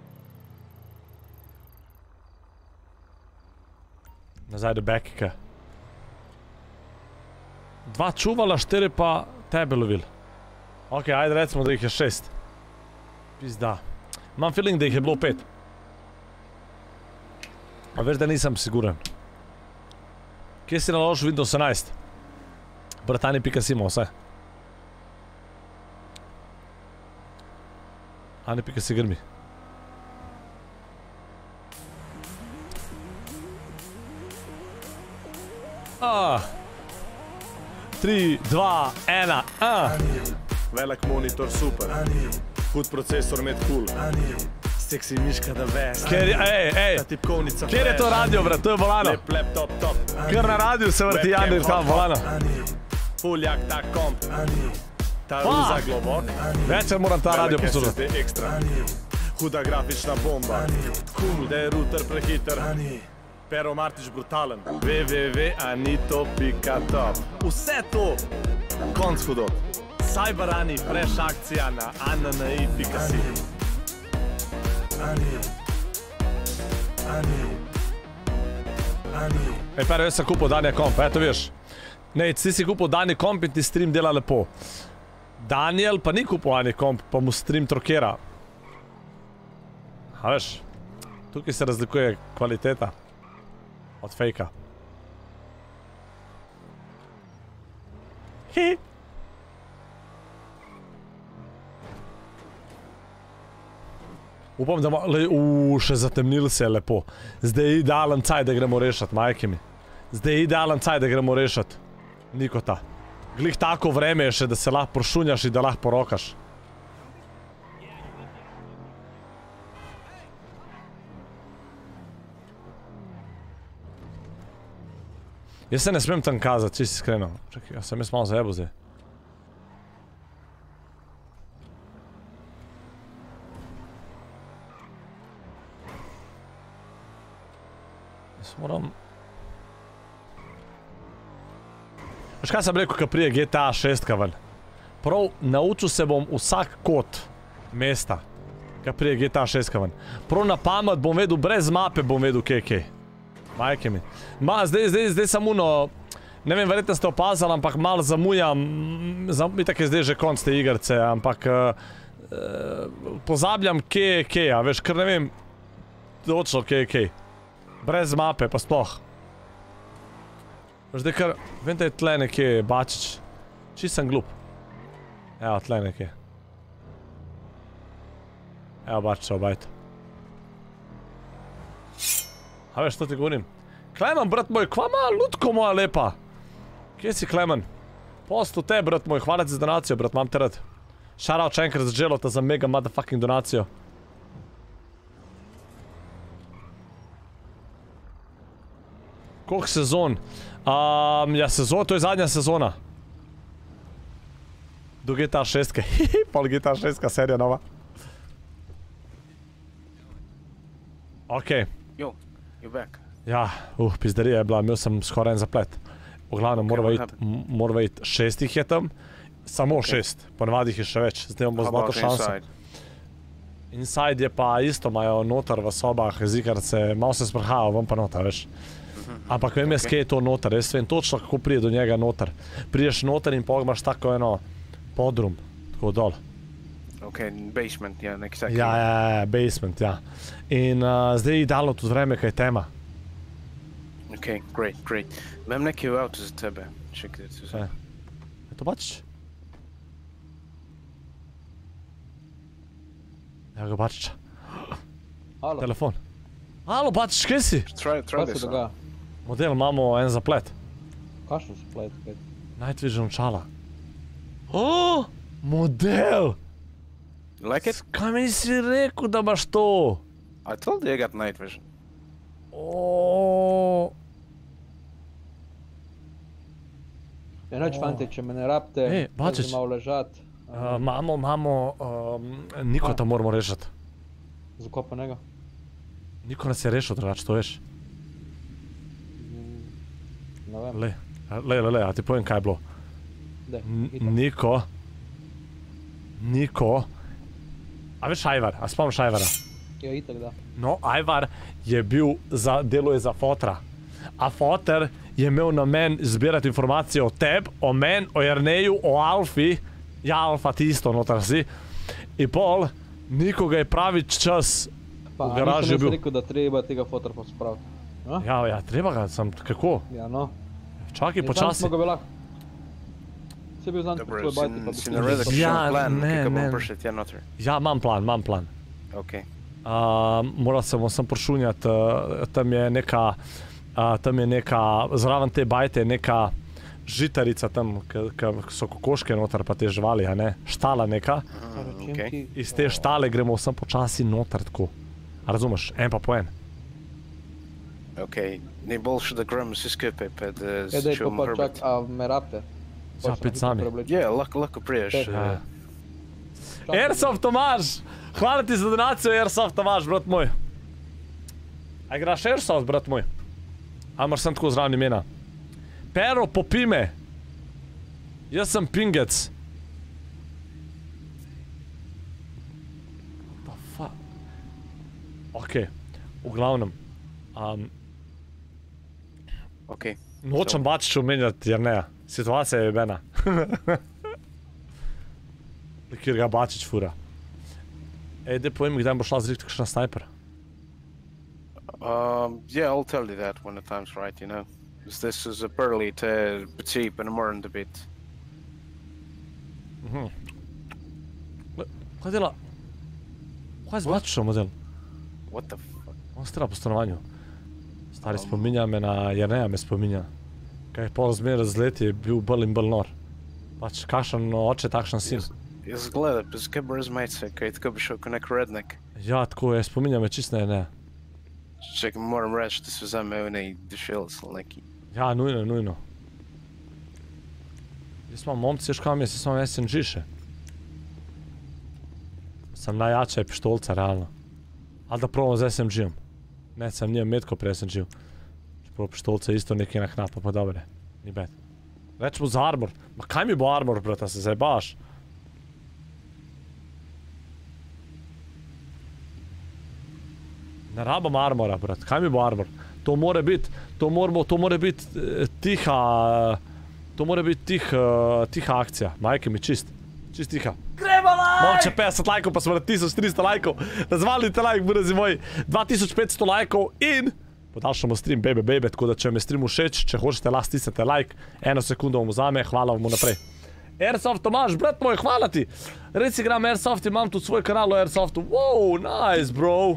Nazaj do Bekika. 2 čuvala, 4 pa tebe lovil. Ok, ajde recimo, da jih je 6. Pizda. Imam feeling, da jih je bilo 5. A veš, da nisem siguren. Kje si naložil Windows 11? Bratani.simo, vse. Ani.si grmi. Ah. 3, 2, 1, Velik monitor, super. Hud procesor, med cool. Seksi miška, da veš. Ta tipkovnica. Kjer je to radio, brat? To je volano. Lep laptop, top. Kar na radiju se vrti Janir, kam volano. Fuljak, ta komp. Ta ruza globok. Večer moram ta radio poslušati. Ekstra. Huda grafična bomba. Cool, da je router prehiter. Pero Martič brutalen. www.anito.top. Vse to. Konc hudo. Cyberani, preš akcija na anni.si. Ej, pero jaz sem kupil Danja komp, eto viš. Nej, ti si kupil Danja komp in ti stream dela lepo. Daniel pa ni kupil Danja komp, pa mu stream trokera. A veš, tukaj se razlikuje kvaliteta od fejka. Upam, da še zatemnil se je lepo. Zdaj je idealen caj, da gremo rešat, majke mi. Zdaj je idealen caj, da gremo rešat. Nikota. Glih tako vreme je še, da se lahko prošunjaš in da lahko porokaš. Jaz se ne smem tam kazati, čisto iskreno. Čakaj, jaz sem jaz malo zajebil zdaj. Jaz moram... Veš kaj sem rekel, ko prije GTA 6 ven? Prav, naučil se bom vsak kot mesta, ko prije GTA 6 ven. Prav na pamet bom vedel, brez mape bom vedel, kje je kje. Majke mi. Ma, zdaj sem uno, ne vem, verjetno ste opazali, ampak malo zamujam, itak je zdaj že konc te igrce, ampak pozabljam, kje je kje, a veš, ker ne vem, točno kje je kje. Brez mape, pa sploh. Veš, da kar, vem, da je tle nekje Bačič. Čist sem glup. Evo, tle nekje. Evo, Bačič, obajte. A veš, što ti govorim? Klemen, brat moj, kva ima lutko moja lepa? Kje si, Klemen? Postu te, brat moj, hvala ti za donacijo, brat, mam te rad. Shoutout še enkrat za Jelota za mega motherfucking donacijo. Koliko sezon? Ja, to je zadnja sezona. Do GTA 6, pol GTA 6 serija nova. Okej. Yo, you're back. Ja, pizdarija je bila, imel sem skoraj en zaplet. V glavnem, morava iti 6 jih je tam. Samo 6, ponavadi jih je še več, zdaj bomo zmoto šanso. Inside je pa isto, imajo noter v sobah, zikarce, malo se sprhajajo, vam pa noter, veš. Ampak vem jaz, kje je to noter, jaz vem točno, kako prije do njega noter. Priješ noter in pol imaš tako eno podrum, tako dol. Ok, basement, ja, nek tak. Ja, basement, ja. In zdaj je idealno tudi vreme, kaj je tema. Ok, great. Imam neki v avtu za tebe, čekaj, da se Je to pač? Evo ga Bačića. Halo. Telefon. Halo Bačić, kje si? Try this on. Model, imamo en zaplet. Kakšen zaplet? Night Vision očala. Model! Like it? Kaj mi si rekel, da imaš to? I told you I got night vision. Ja, noč fante, če me ne rabite, Bačić. malo ležat. Imamo, Niko tam moramo rešati. Zakaj pa njega? Niko nas je rešil, drugače, to veš. Ne vem. Le, a ti povem, kaj je bilo. Niko, a veš Ajvar, a spomniš Ajvara? Ja, itak da. No, Ajvar je bil, deluje za fotra. A foter je imel namen zbirati informacije o tebi, o meni, o Jerneju, o Alfi. Ja, Alfa ti isto notar si. In pol, Niko ga je pravi čas v garaži bil. Pa, nisem rekel, da treba tega fotra pospraviti. Ja, treba ga, sem, kako? Ja, no. Čakaj, počasi. Smo ga bila. Se bil znam tvoj bajti, pa bi si naredil kakšen plan, ne. kako bom prišel tja noter. Ja, imam plan. Ok. Moral sem prošunjati, tam je neka, zraven te bajte je neka žitarica tam, ki so kokoške noter, pa te živali, a ne? Štala neka. Iz te štale gremo vsem počasi noter tako. Razumeš? En pa po en. Ok, ni boljše, da gremo vsi skupaj, pa da daj, pa čak, a me rabite? Ja, pet sami. Ja, lahko priješ. Airsoft Tomaž! Hvala ti za donacijo, Airsoft Tomaž, brat moj. A igraš Airsoft, brat moj? A imaš sem tako zraven imena? Pero, popi me! Jaz sem Pingec. What the fuck? Ok, v glavnem. Ok. Nočem Bačića omenjati Jerneja. Situacija je jebena. Kjer ga Bačić fura. Daj povem mi, kdaj bo šla zrihti kakšna snajper. Yeah, I'll tell you that when the time's right, you know. This is a pearly to cheap and more in the bit. Kaj dela? Kaj je z Bačićem model? What the fuck? On stara po stanovanju. Stari spominja me na Jerneja, me spominja. Kaj je pol zmer razlet je bil bolj in bolj nor. Pač kakšen oče, takšen sin. Jaz gleda, pa zakaj bo razmajce, kaj tako bi šel kot nek redneck. Ja, tako je, spominja me čist na Jerneja. Čekaj, moram reči, da se vzame v nej dušel ali neki. Ja, nujno. Jaz imam momci, ješ kam jaz imam SMG še. Sem najjača pištolca, realno. Ali da probam z SMG-om. Ne, sem nijem metko pri SMG-u. Čeprav pištolca isto nekaj na knapa, pa dobre. Ni bad. Rečemo za armor. Ma kaj mi bo armor, brata, se zajebaš? Ne rabam armora, brat. Kaj mi bo armor? To more biti tiha akcija. Majke mi čist tiha. Gremo lajk! Imam če 50 lajkov, pa smo na 1300 lajkov. Razvalite lajk, burazi moji. 2500 lajkov in podaljšamo stream, bebe, tako da če me stream všeč, če hočete, lahko stisnete like. 1 sekundo vam vzame, hvala vam naprej. Airsoft Tomaž, brat moj, hvala ti. Res igram Airsoft, imam tudi svoj kanal o Airsoftu. Wow, nice, bro.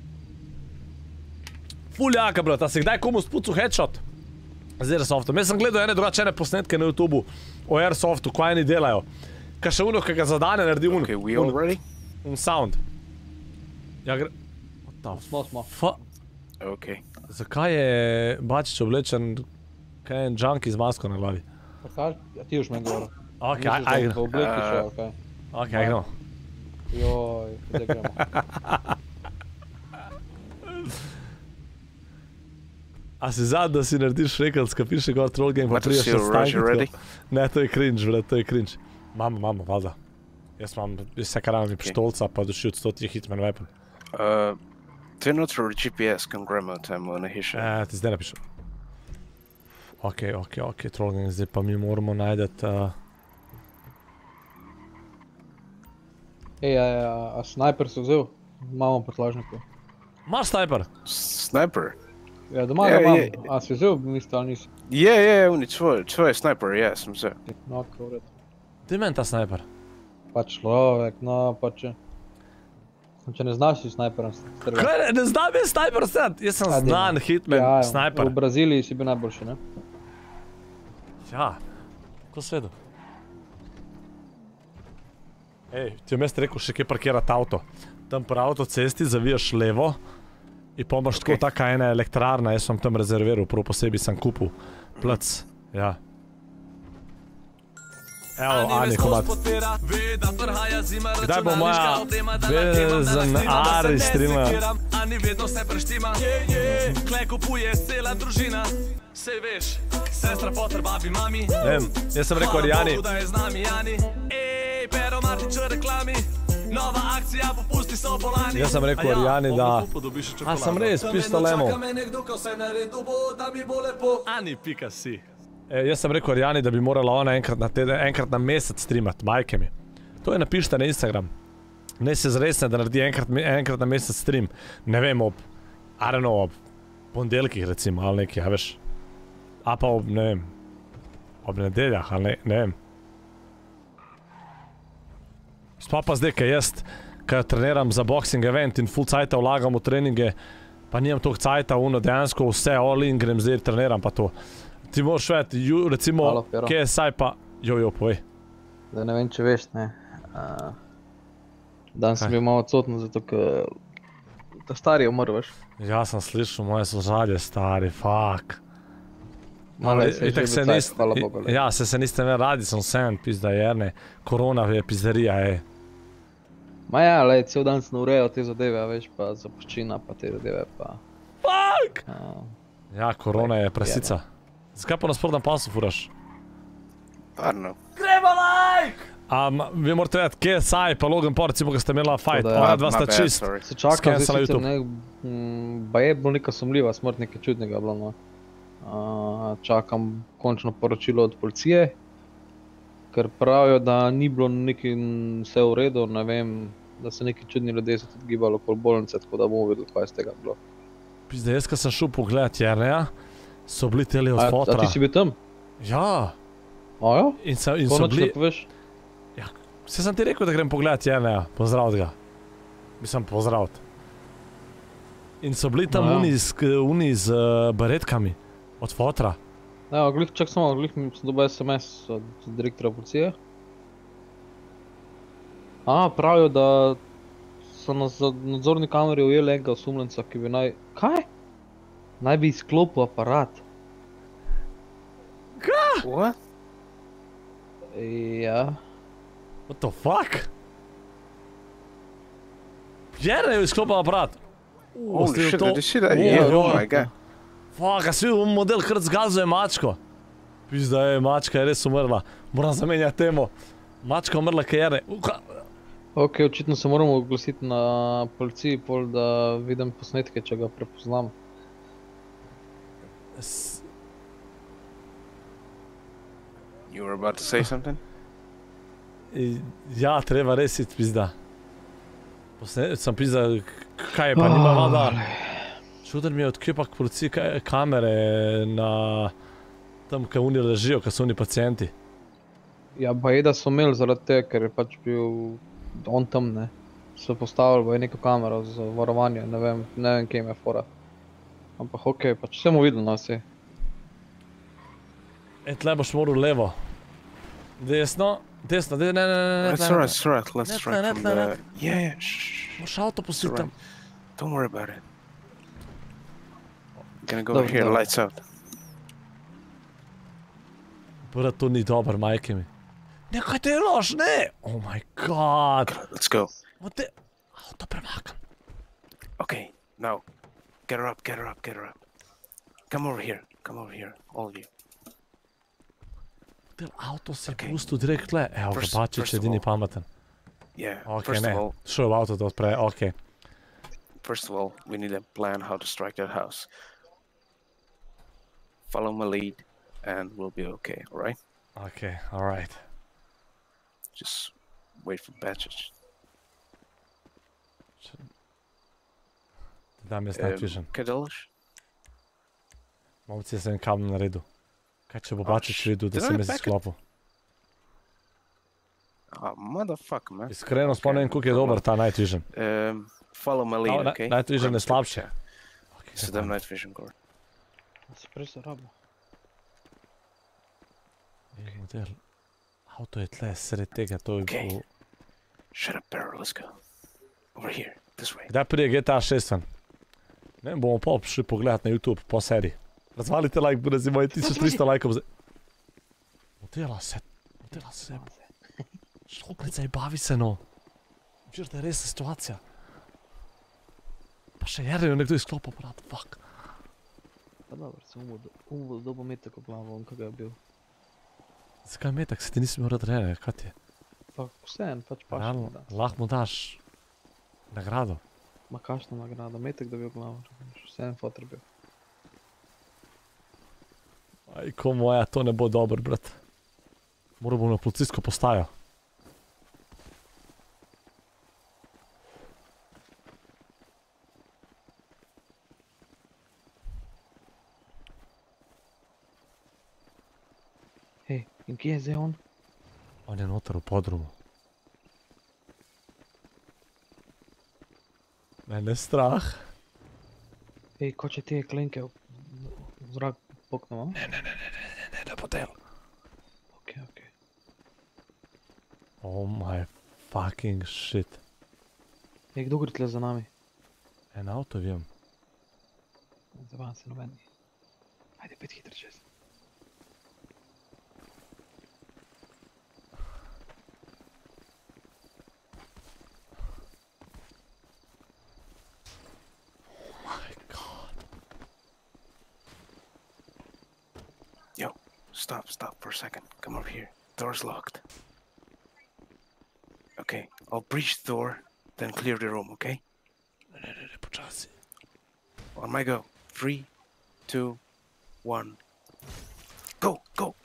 Ful jaka, brat, a si kdaj komu spucu headshot z Airsoftom? Jaz sem gledal drugačene posnetke na YouTubeu o Airsoftu, ko eni delajo. Kaj še uno, kaj ga zadane naredi un... Okay, we all ready? Un sound. Ja, gre... What the fuck? Okay. Zakaj je Bačić oblečen, kaj je en junkie z masko na glavi? Pa kaj? Ja, ti už meni govoril. Ok, Misliš, da aj v obleki še, okej. Ok, aj gremo. Joj, kdaj gremo? A si zadnji, da si narediš rekel, skapiš gor troll game, pa What priješ is na your Roger ready? stanjitko? Ne, to je cringe, brat, to je cringe. Mamo, valjda. Jaz imam vse kar imam pištolca, pa došut 100 hitman weapon. Trenutno GPS kan gremo tamo na hiše. Ti zdaj napišem. Ok, troll game, zdaj pa mi moramo najdeti... Ej, a sniper si vzel? Imamo prtlažniku. Imaš sniper? Sniper? Ja, doma ga imam. A si vzel, niste ali nisi? Je, oni tvoj sniper, ja, sem vzel. No, kako vred. Ti meni ta sniper? Pa človek, no, pa če... Če ne znaš si snajperom strelati. Kaj, ne znam je sniper strelati? Jaz sem znan hitman sniper. V Braziliji si bil najboljši, ne? Ja, ko svedu. Ej, ti je mest rekel še kje parkirati avto. Tam po avtocesti zavijaš levo in pa imaš tako taka ena elektrarna, jaz sem tam rezerviral, prav posebej sem kupil plac, ja. Evo, Ani, komad. Kdaj bo moja vezen Ari streama? Ani vedno se preštima, kle kupuje cela družina. Sej veš, sestra, poter, babi, mami. Jaz sem rekel Arjani. Da je z nami Jani. Ej, Pero Martič v reklami. Nova akcija, popusti so bolani. Jaz sem rekel Arjani, da... A, sem res, pistolemo. Čaka me nekdo, ko se naredu bo, da mi bo lepo. Ani, pika si. Jaz sem rekel Arjani, da bi morala ona enkrat na teden, enkrat na mesec streamat, majke mi. To je napište na Instagram. Ne se zresne, da naredi enkrat na mesec stream. Ne vem, I don't know, ob pondelkih recimo, ali nekaj, a veš. A pa ob, ne vem, ob nedeljah, ali ne vem. Sploh pa zdaj, kaj jaz, kaj treniram za boxing event in full cajta vlagam v treninge, pa nimam toliko cajta, dejansko vse all in grem zdaj treniram pa to. Ti moraš vedeti, recimo, KSI pa... Jo, povej. Da ne vem, če veš, ne. Dan sem bil malo odsotno, zato ker... Ta stari je umrl, veš. Ja, sem slišal, moje so žalje stari, fuck. Malo se je že bil cajt, hvala Bogu. Ja, se niste me radi, sem vsem, pizda jerne. Korona je pizderija, ej. Ma ja, lej, cel dan sem urejal te zadeve, veš, pa zapuščina, pa te zadeve, pa... Fuck! Ja, korona je prasica. Zakaj pa na sportnem pasu furaš? Parno. Gremo like! Vi morate vedeti, KSI pa Logan Paul, recimo, ko ste imela fight, ona dva sta čist. Se čakam, zdaj sicer ne... Ba je bilo neka sumljiva smrt, nekaj čudnega bilo, no. Čakam končno poročilo od policije, ker pravijo, da ni bilo nekaj vse v redu, ne vem, da se neki čudni ljudje so tudi gibali okoli bolnice, tako da bomo videli, kaj je z tega bilo. Pizde, jaz, ko sem šel pogledat Jerneja, so bili teli od fotra. A ti si bil tam? Ja. A ja? In so bili... poveš? Ja, vse sem ti rekel, da grem pogledat Jerneja, pozdravit ga. Mislim, pozdravit. In so bili tam uni z baretkami. Od fotra. Ja, čak samo, sem dobil SMS od direktora policije. Pravijo, da so na nadzorni kameri ujeli enega osumljenca, ki bi naj... Kaj? Naj bi izklopil aparat. Kaj? What? Ja. What the fuck? Jernej je izklopil aparat. Holy shit, did you see that? Yeah, oh my god. Fuck, a si videl model, krat zgazuje mačko. Pizda je, mačka je res umrla. Moram zamenjati temo. Mačka umrla, kaj Jernej. Ok, očitno se moramo oglasiti na policiji, pol da vidim posnetke, če ga prepoznam. You were about to say something? Ja, treba res iti, pizda. Sem pizda, kaj je pa nima vada. Čuden mi je, odkje pa k policiji kamere na... Tam, kaj oni ležijo, kaj so oni pacijenti. Ja, pa je, da so imeli zaradi tega, ker je pač bil on tam, ne. So postavili bo je neko kamero za varovanje, ne vem, kje im je fora. Ampak okej, pač vse mu videl na vse. Tle boš moral levo. Desno, ne. That's right, let's try from the... Yeah, shh. Moš avto positi tam. Don't worry about it. Gonna go Dobro, over here, dobro. lights out. Brat, to ni dobar, majke mi. Nekaj delaš, ne! Oh my god! Let's go. Ode... Auto premakam. Okay, now. Get her up, get her up, get her up. Come over here, all of you. Del auto se pustu direkt tle. Evo ga, Bačić jedini pametan. Yeah, Ok, first ne. of all, Šao u auto da odpre, ok. we need a plan how to strike that house. Follow my lead, and we'll be okay, alright? Ok, alright. Just wait for Bačić. Dam jaz night vision. Kaj delaš? Momci, jaz sem kam na redu. Kaj če bo Bačić videl, da Did I sem jaz back it? sklopil? Oh, motherfucker, man. Iskreno spomnim, koliko je dober ta night vision. Follow my lead, okay? Night vision je slabše. So dam night vision, Gord. Se prej se rabo. Model. Auto je tle, sred tega, to je bilo... Shut up, Barrow, let's go. Over here, this way. Kdaj prije GTA 6 ven? Ne vem, bomo pa šli pogledat na YouTube po seriji. Razvalite like, bude zi moji 1300 lajkov za... Modela se... Šlopnica i bavi se, no. Včer da je resna situacija. Pa še jerno nekdo izklopil, brat, fuck. Pa dobro, sem umvo dobo metek v glavo, on kaj je bil. Zakaj metak, se ti nisi imel rad rene, kaj ti je? Pa vseeno, pač paš. Realno, lahko mu daš nagrado. Ma kakšna nagrada, metek da bi v glavo, vseeno fotor bil. Ajko moja, to ne bo dobro, brat. Moral bom na policijsko postajo. Hej, in kje je zdaj on? On je noter v podrumu. Mene je strah. Hej, ko če te klenke v zrak poknemo? Ne, da bo del. Ok. Oh my fucking shit. Hej, kdo gre tle za nami? En avto vjem. Zabavam se nobeni. Ajde, pet hitro čez. Stop for a second. Come over here. Door's locked. Okay, I'll breach the door, then clear the room, okay? Ne, počasi. On my go. 3, 2, 1. Go!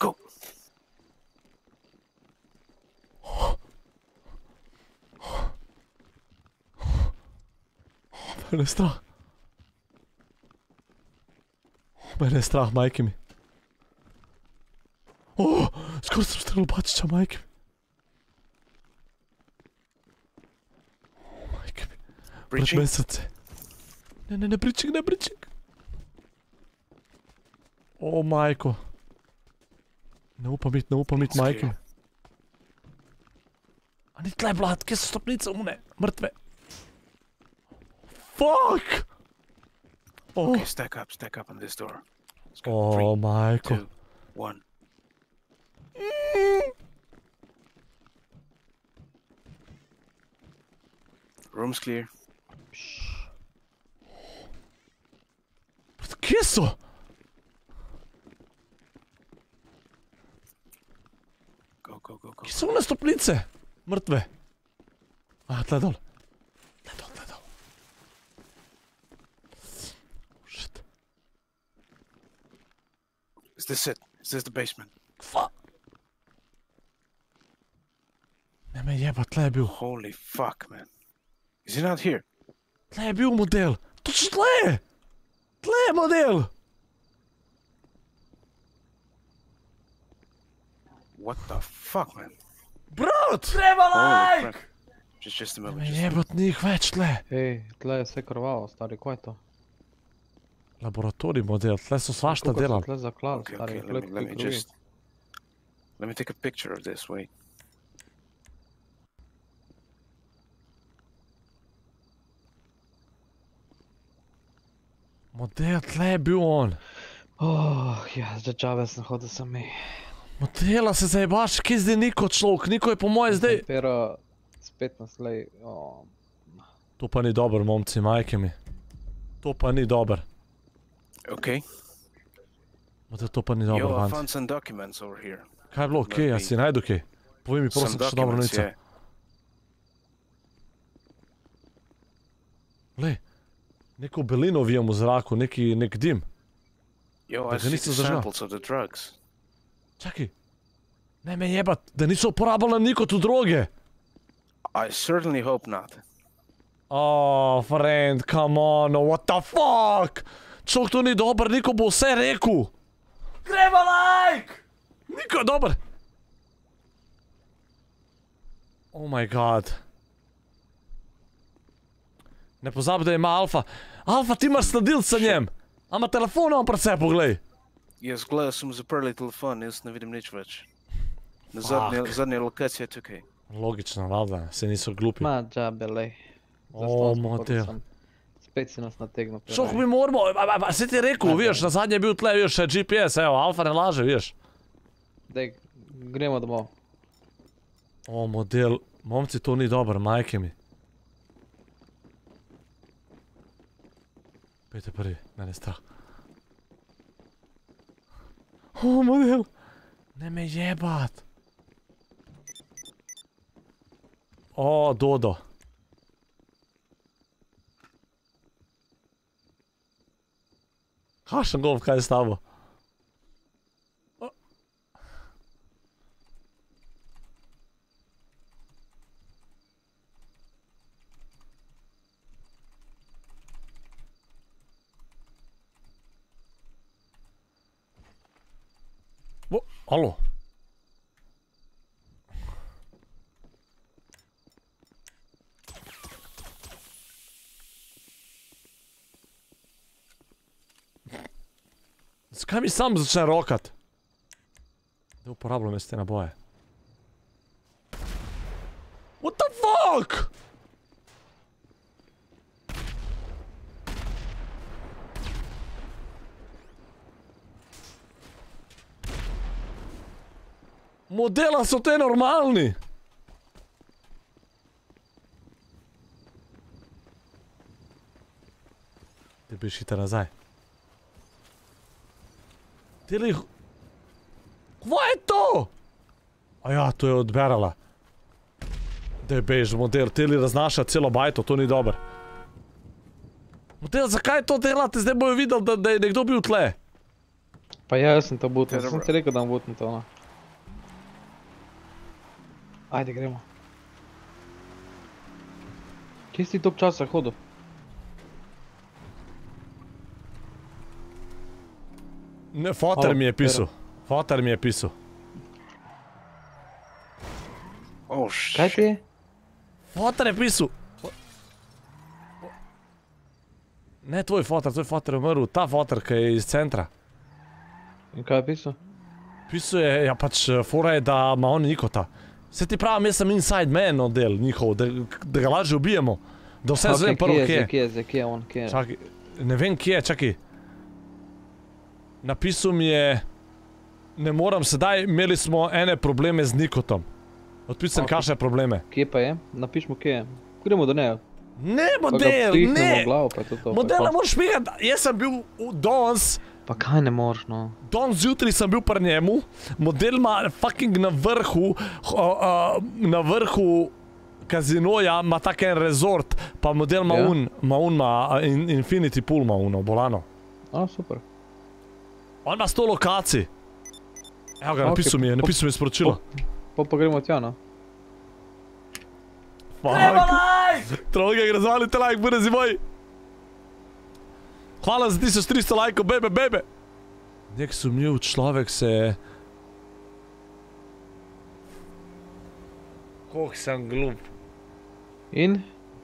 Mene je strah. Mene je strah, majke mi. Skoro sam strelil Bačića, majke mi. Majke mi. Brat, meni srce. Ne, bričik. O, majko. Ne upam it, majke mi. A ni tle, blat, kje so stopnice une, mrtve. Fuck! Okay, stack up on this door. Let's go. O, 3, majko. 2, 1. Room's clear. Kje so? Go. Kje so one stopnice? Mrtve. A, tle dol. Shit. Is this it? Is this the basement? Fuck. Ne me jeba, tle je bil. Holy fuck, man. Is he not here? Tle je bil model. Točno tle! Tle je model! What the fuck, man? Brat! Treba Holy like! crap. Just a Ne moment. me jebat, ni jih več tle. Hej, tle je vse krvavo, stari, kaj je to? Laboratorij model, tle so svašta delali. Tle zaklali, Okay, stari, let me just... Let me take a picture of this, wait. Model, tle je bil on. Ja, zdaj čave sem hodil sami. Modela se zajebaš, kje zdaj Niko človek? Niko je po moje zdaj... Pero spet naslej. To pa ni dober, momci, majke mi. To pa ni dober. Okay. Model, to pa ni dober, Yo, I fant. found some documents over here. Kaj je bilo, kje, a si najdu kje? Povej mi, prosim, kakšna dobra novica. Glej, neko belino vijem v zraku, nek dim. Yo, Da I ga see niso the zažgal. samples of the drugs. Čakaj. Ne me jebat, da niso uporabljali niko tu droge. I certainly hope not. Oh, friend, come on, what the fuck? Človek to ni dober, Niko bo vse rekel. Gremo like! Niko je dober. Oh my god. Ne pozabi, da ima Alfa. Alfa, ti imaš sledilca njem. A ima telefon on pred sebe, poglej. Jaz gledal sem zaprli telefon, jaz ne vidim nič več. Na zadnje lokacije tukaj. Logično, valjda, se niso glupi. Ma, džabe, lej. O, model. Spet si nas nategnil. Šoh mi moramo, se ti rekel, vidiš, na zadnje je bil tle, vidiš, še GPS, evo, Alfa ne laže, vidiš. Dej, gremo domov. O, model, momci, to ni dober, majke mi. Pejte prvi, mene je strah. O, model, ne me jebat. O, Dodo. Kakšen golf, kaj je s tabo? Alo. Zakaj mi sam začne rokat? Da uporabljam jaz te naboje. What the fuck? Modela so te normalni. Te pišite nazaj. Teli... Kva je to? A ja, to je odberala. Dej bež, model, teli raznaša celo bajto, to ni dober. Model, zakaj to delate? Zdaj bojo videli, da je nekdo bil tle. Pa ja, jaz sem to butnil, sem ti rekel, da bom butnil to, no. Ajde, gremo. Kje si toliko časa hodil? Ne, foter mi je pisal. Foter mi je pisal. Oh, shit. Kaj ti je? Foter je pisal. Ne tvoj foter je umrl, ta foter, ki je iz centra. In kaj je pisal? Pisal je, ja pač, fora je, da ima on Nikota. Se ti pravim, jaz sem inside man odel njihov, da ga lažje ubijemo. Da vse zvem prvo, kje je. Kje je on, kje je? Čakaj, ne vem kje je, čakaj. Napisal mi je, ne moram sedaj, imeli smo ene probleme z Nikotom. Odpisam, kakšne probleme. Kje pa je? Napišmo, kje je. Gremo do nejo. Ne, model, ne! Model, ne moraš migati, jaz sem bil danes... Pa kaj ne moraš, no? Danes zjutraj sem bil pri njemu, model ima fucking na vrhu kazinoja, ima tak en resort, pa model ima Infinity Pool ima uno, bolano. A, super. On ima 100 lokacij. Evo ga, napisal mi je sporočilo. Pa gremo tja, no. Gremo like! Troga, razvalite like, brezi moj. Hvala za 1300 lajkov, bebe. Nek sumljiv človek se je... Koh sem glup. In?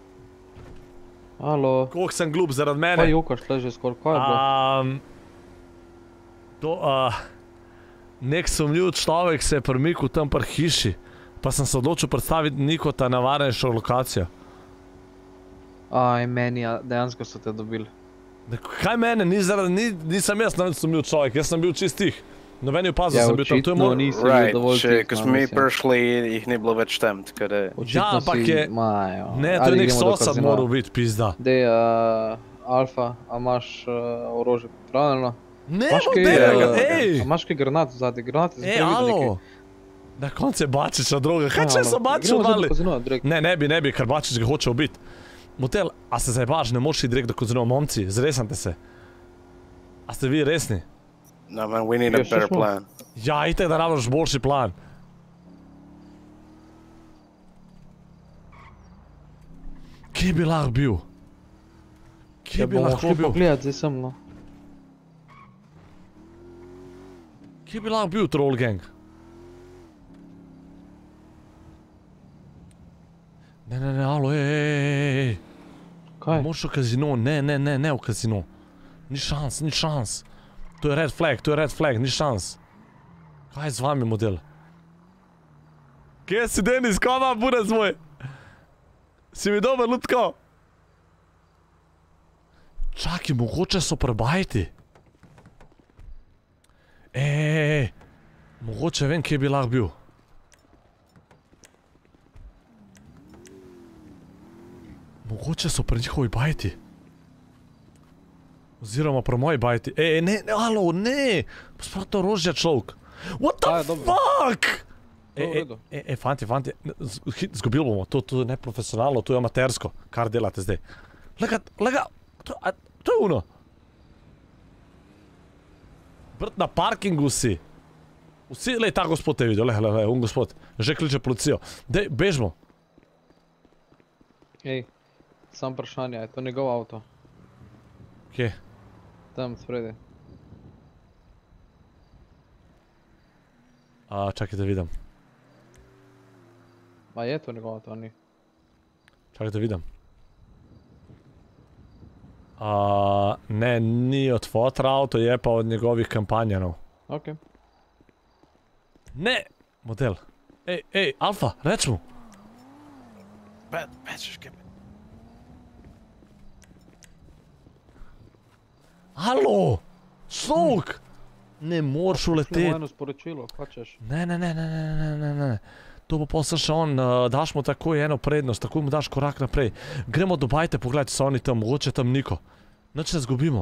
Halo? Koh sem glup zaradi mene. Pa jokaš tle že skoraj, kaj je bilo? Nek sumljiv človek se je premikal tam pri hiši, pa sem se odločil predstaviti Nikota na varnejšo lokacijo. Aj, meni, dejansko so te dobili. Kaj mene, nisem jaz sumljiv človek, jaz sem bil čist tih. Noben je opazil, sem bil tam, to je moj... Right, ko smo mi prišli, jih ni bilo več tam, tako da... Ja, ampak je... Ne, to je nek sosad moral biti, pizda. Dej, Alfa, a imaš orožje pripravljeno? Ne, model, ej! A imaš kaj granat zadaj, granate Ej, alo! Na koncu je Bačića droga, kaj če so Bačića dali? Ne bi, ker Bačić ga hoče ubiti. Motel, a se zajebaš, ne moš iti direkt do kazino, momci, zresante se. A ste vi resni? No man, we need a better plan. Ja, itek da rabaš boljši plan. Kje bi lahko bil? Kje bi lahko bil? Pogledat, zdaj sem, no. Kje bi lahko bil troll gang? Ne, alo, ej. Kaj? Moš v kazino, ne v kazino. Ni šans. To je red flag, ni šans. Kaj je z vami, model? Kje si, Denis, koma, burez moj? Si mi dober, lutko? Čakaj, mogoče so prebajti. Ej, mogoče vem, kje bi lahko bil. Mogoče so pri njihovi bajti. Oziroma pri moji bajti. Ej, ne, alo, ne! Sprav to orožje, človek. What the fuck? Ej, fanti, zgubil bomo. To je neprofesionalno, to je amatersko. Kar delate zdaj? Lega, to je uno. Brat, na parkingu si. Vsi, lej, ta gospod te je videl, lej, un gospod. Že kliče policijo. Dej, bežmo. Ej, sam vprašanje, je to njegov avto? Kje? Tam, spredi. Čakaj da vidim. Ma je to njegov avto, ni? Čakaj da vidim. Ne, ni od fotra avto, je pa od njegovih kampanjanov. Ok. Ne! Model. Ej, Alfa, reč mu. Halo! Človek! Ne moreš uleteti. Eno sporočilo, hočeš? Ne. To bo posel še on, daš mu takoj eno prednost, takoj mu daš korak naprej. Gremo do bajte, pogledaj, so oni tam, mogoče tam niko. Nič ne zgubimo.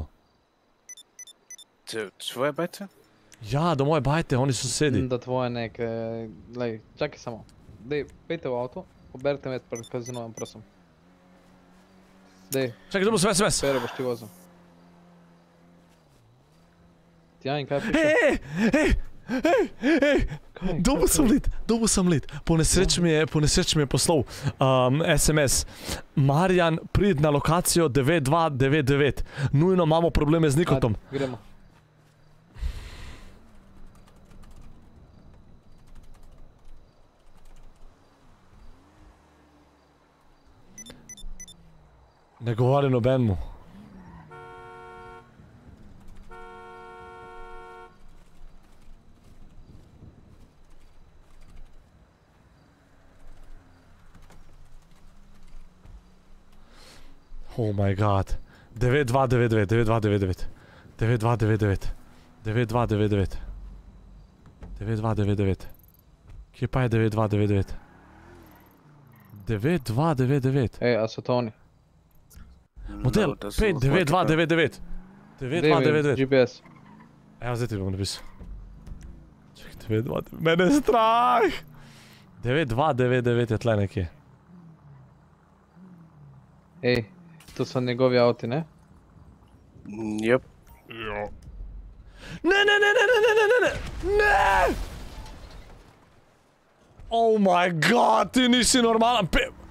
Tvoje bajte? Ja, do moje bajte, oni so sedi. Da tvoje neke, lej, čakaj samo. Dej, pejte v avto, poberite med pred kazinojem, prosim. Dej. Čakaj, dobu smes. Pere boš ti vozil. Ja, in kaj piše? Ej, dobu sem let. Po nesreči mi je poslal SMS. Marjan, prid na lokacijo 9299. Nujno imamo probleme z Nikotom. Gremo. Ne govori nobenmu. Oh my god. 9299. Kje pa je 9299? 9299. Ej, a so to oni? Model, 9299. 9299. GPS. Evo, zdaj ti bom napisal. Čekaj, 9299. Mene je strah! 9299 je tle nekje. Ej, to so njegovi avti, ne? Jep. Ne! Oh my god, ti nisi normalen.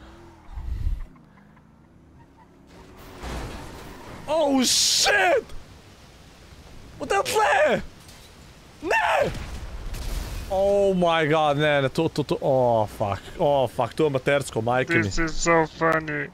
Oh shit! Model tle! Ne! Oh my god, ne, to, oh fuck, to je matersko, majke mi. This is so funny.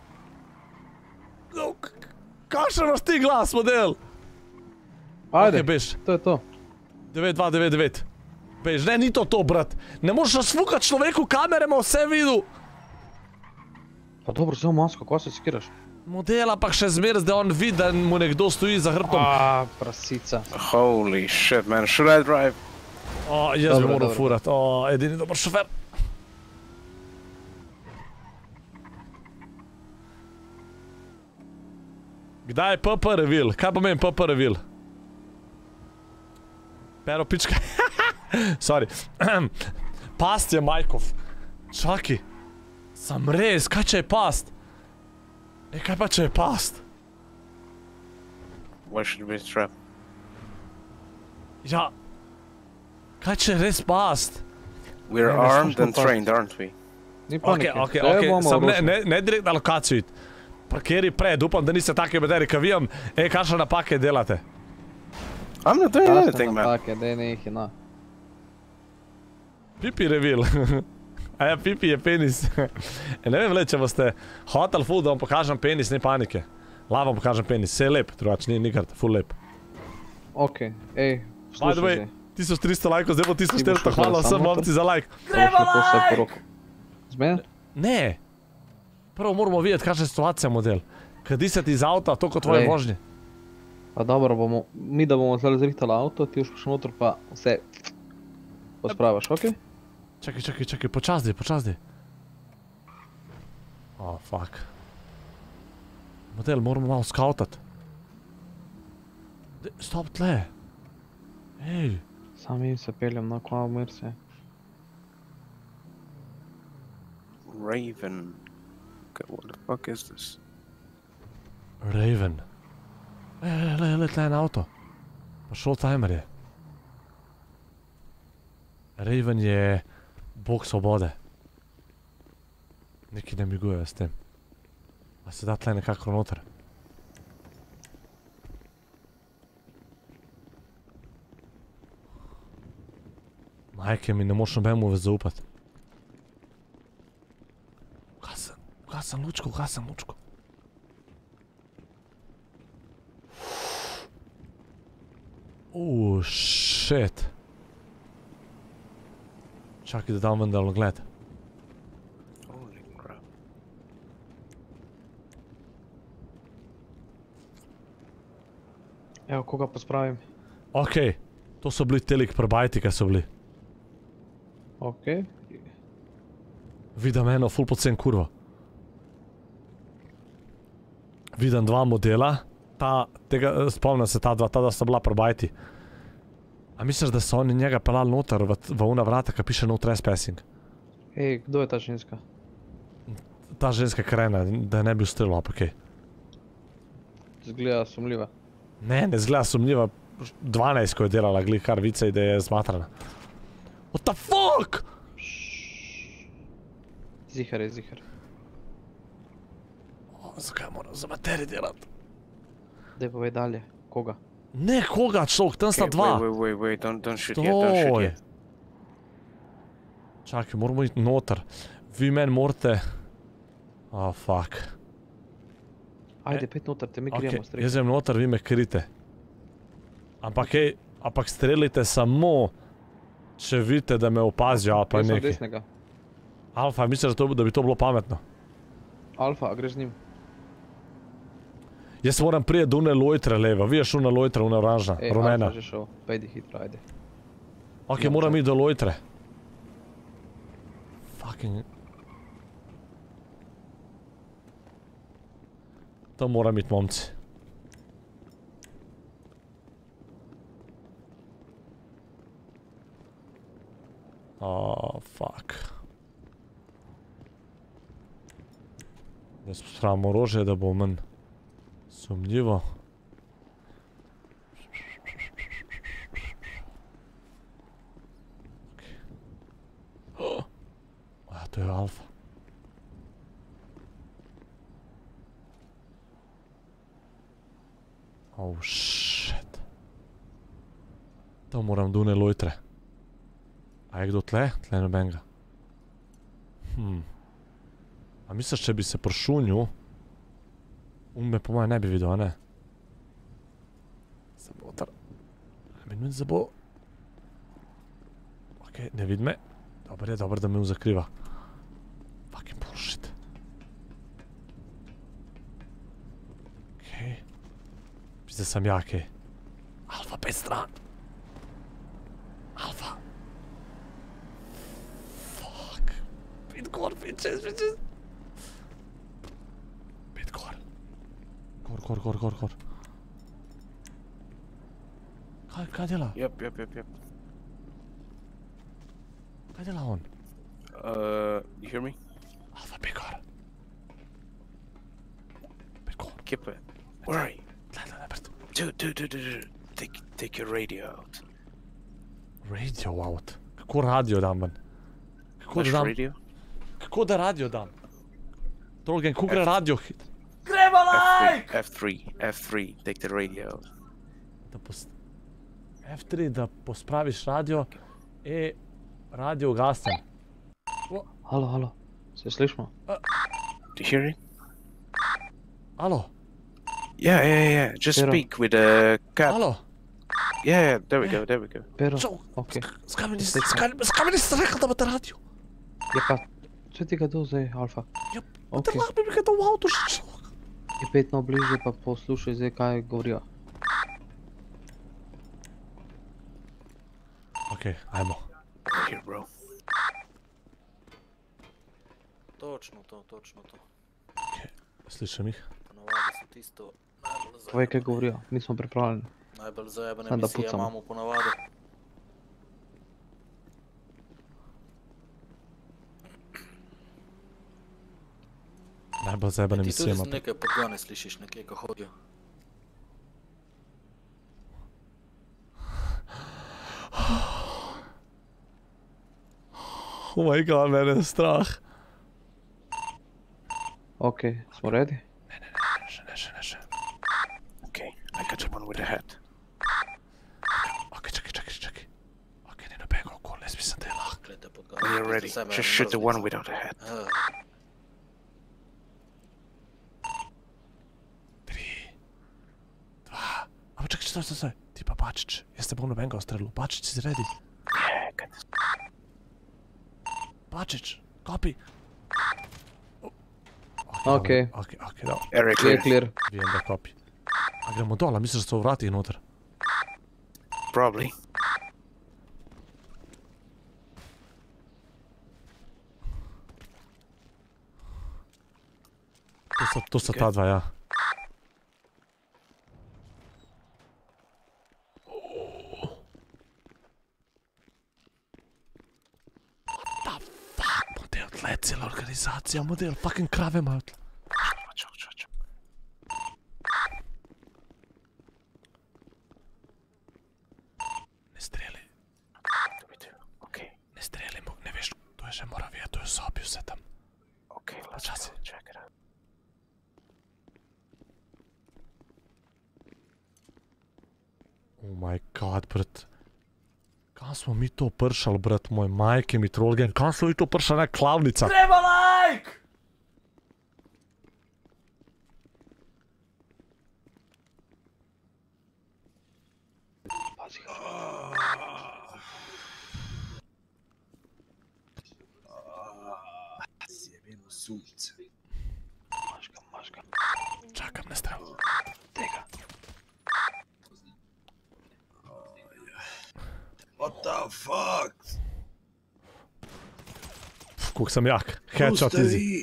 Kakšen imaš ti glas, model? Ajde, bež. To je to. 9299. Bež, ne, ni to, brat. Ne možeš razfukati človeku kamere, ima vse videl. Pa dobro, vse v masko, ko se skiraš? Model, ampak še zmeraj, da on vidi, da mu nekdo stoji za hrbtom. Prasica. Holy shit, man. Should I drive? Jaz bi moral furat. Edini dober šofer. Kdaj je PP reveal? Kaj pomeni PP reveal? Pero pička. Sorry. Past je Majkov. Čaki. Sam res, kaj če je past? Kaj pa če je past? Why should we trap? Ja. Kaj če je res past? We're armed and trained, aren't we? Ok. Sam ne direkt na lokaciju id. Parkiri pred, upam, da niste take bederi, ka vijem. Kakšne napake delate? I'm not doing anything, man. Napake, daj nekaj, no. Pipi reveal. A ja, pipi je penis. Ne vem, če boste hotel ful, da vam pokažem penis, ne panike. La vam pokažem penis, vse je lep, drugač, ni kar, ful lep. Ok, By the way, 1300 lajkov, zdaj bo 1400, hvala vsem momci za lajk. Gremo lajk! Zmen? Ne. Prvo moramo videti, kakšna je situacija model. Kaj disati iz avta, to kot tvoje vožnje. Pa dobro, mi da bomo zdaj zrihtali avto, ti už noter pa vse pospravaš, ok? Čakaj, počasdi. Fuck. Model, moramo malo skautat. Stop tle. Ej. Sam jim se peljem na kva umir se. Raven. What the fuck is this? Raven. Le, tle je na avto. Pa šol timer je. Raven je bog svobode. Neki namigujejo s tem. A se da tle nekako noter. Majke mi, ne moš nobemu več zaupati. Ugasam lučko. Shit. Čakaj, da dam vendar gled. Holy crap. Evo, koga pospravim. Ok, to so bili telik prebajti, kaj so bili. Ok. Vidim eno ful pocen kurvo. Vidim dva modela. Spomnim se ta dva sta bila prebajti. A misliš, da so oni njega pelali noter v una vrata, ka piše no trespassing? Ej, kdo je ta ženska? Ta ženska krena, da je ne bi ustrelila, ampak kaj. Zgleda sumljiva. Ne zgleda sumljiva. 12, ko je delala glih kar vice in da je zmatrana. What the fuck? Zihar. Zakaj moram za materi delati? Daj povej dalje, koga? Ne, koga, človek, tam sta dva. Wait, don't shoot yet. Čakaj, moramo iti noter. Vi meni morate... fuck. Ajde, pet noter, te mi krijemo strih. Jaz idem noter, vi me krite. Ampak strelite samo, če vidite, da me opazijo, ali pa nekaj. Jaz sem desnega. Alfa, misliš, da bi to bilo pametno? Alfa, a greš z njim? Jaz moram prije do une lojtre leva, vidiš una lojtra, una oranžna, rumena. Alfa že šel, pejdi hitro, ajde. Ok, moram iti do lojtre. Fucking... To moram iti, momci. Fuck. Da spravimo orožje, da bo manj sumljivo. To je Alfa. Shit. To moram do une lojtre. A je kdo tle? Tle nobenega. A misliš, če bi se prošunil, me po moje ne bi videl, a ne? Sabotar. Minut zabo. Ok, ne vidi me. Dobar je, da me zakriva. Fucking bullshit. Zdaj sam jaki. Alfa 5 stran. Alfa. Fuck. 5 gor, 5 6, 5 6. 5 gor. Gor. Kaj dela? Yep. Kaj dela on? You hear me? Alfa 5 gor. 5 gor. Kip it. Where are you? Dude. Take your radio out. Radio out? Kako radio dam, man? Kako da Naš dam? radio? Kako da radio dam? Trollgen, kako gre radio hit? F3, take the radio out. F3 da pospraviš radio. Radio ugasnem. Halo, se slišimo? Do you hear it? Alo? Yeah. Just Pero. speak with the cat. Alo? Yeah, there we go. Pero, okej. Skaj mi nisi rekao da bate radio? Je pa, če ti ga do zdaj, Alfa? Ja, Okej. lahko bi ga da v avtu še človek. Je petno bliže pa poslušaj zdaj, kaj govorijo. Okej, ajmo. Here, bro. Točno to. Slišam jih. Ponavadi so tisto Povej, kaj govorijo, nismo pripravljeni. najbolj zajebane Samo da misije pucamo. imamo ponavadi. Najbolj zajebane Ti misije tudi ima. nekaj podgane slišiš, nekaj ko hodijo. Oh my god, mene je strah. Okej, smo ready? Ne še. Okay, I got the one with the hat. Okej, čakaj. Okej, ne nobega okoli, jaz mislim, da je lahko. Glede podgane. When you're ready, just shoot the one without the hat. 3, 2, ampak čakaj, stoj. Ti pa Bačič, jaz te bom nobenega ustrelil. Bačič, si ready? Yeah, got this. Bačič, copy. Okej. Okej, dobro. Eric, Je clear. Vijem da copy. A gremo dol, a misliš, da so v vratih noter? Probably. To so ta dva, ja. What the fuck, model, tle je cela organizacija, model, fucking krave imajo tle. Watch. Ne streli. Okay, Ne streli, ne veš, to je že Moravija, to je v sobi vse tam. okay, let's Počasi. go check it out. Oh my god, brat. Kam smo mi to pršali, brat moj, majke mi Trollgen, kam smo mi to pršali, ne, klavnica. Treba like! Pazi ga. Sjebeno sunce. Maš ga. Čakam na strel. Tega. What the fuck? Koliko sem jak, headshot easy.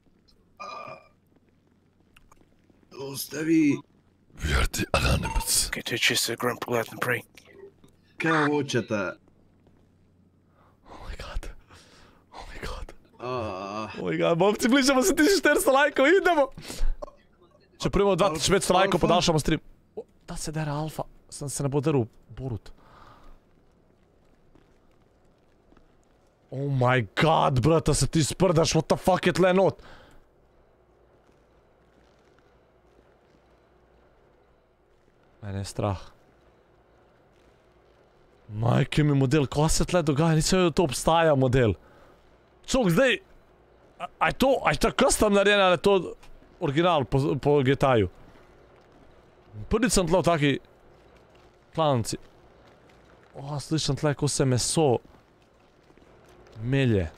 To ste vi. Vjerti Anonymous. Okay, to just grumble out and pray. Kaj hočete? Oh my god. Ah, Oh my god, momci, bližamo se 1400 lajkov, idemo! Če prvimo 2500 lajkov, podaljšamo stream. Da se dere Alfa, sem se ne bo deril Borut. Oh my god, brata, se ti sprdaš, what the fuck je tle not? Mene je strah. Majke mi model, kaj se tle dogaja, nisem vedel, da to obstaja model. Cok, zdaj... A je to custom narejeno, ali je to original po GTA-ju? Prvič sem tle v taki... klanci. O, slišam tle, ko se meso... melje.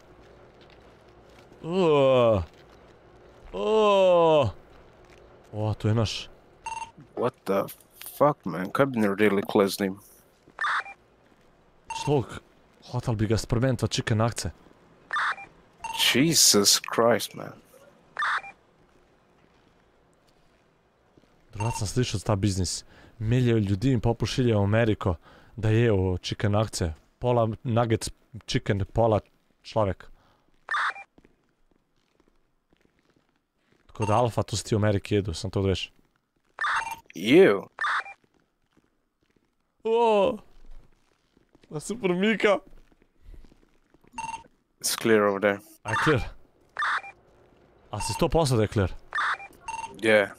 O, to je naš... What the fuck, man? Kaj bi naredili kle z njim? Človek, hotel bi ga spremeniti v chicken akce. Jesus Christ, man. Drugače sem slišal za ta biznis. Meljajo ljudi in pa pošiljajo v Ameriko, da jejo chicken akce. Pola nuggets chicken, pola človek. Tako da alfa, to si ti v Ameriki jedu, sem to veš. You? Da super Mika. It's clear over there. A je clear? A si 100% da je clear? Yeah.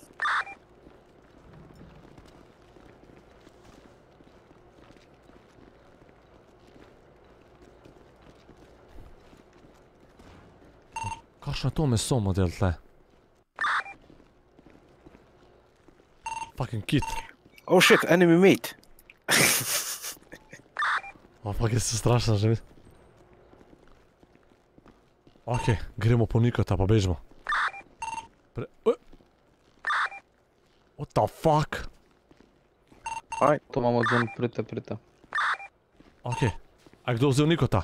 Kakšno je to meso model tle? Fucking kit. Oh shit, enemy meat. Fuck, jaz se strašno že vidim. Ok, gremo po Nikota pa bežimo. What the fuck? To imamo zon, prite. Ok, a kdo vzel Nikota?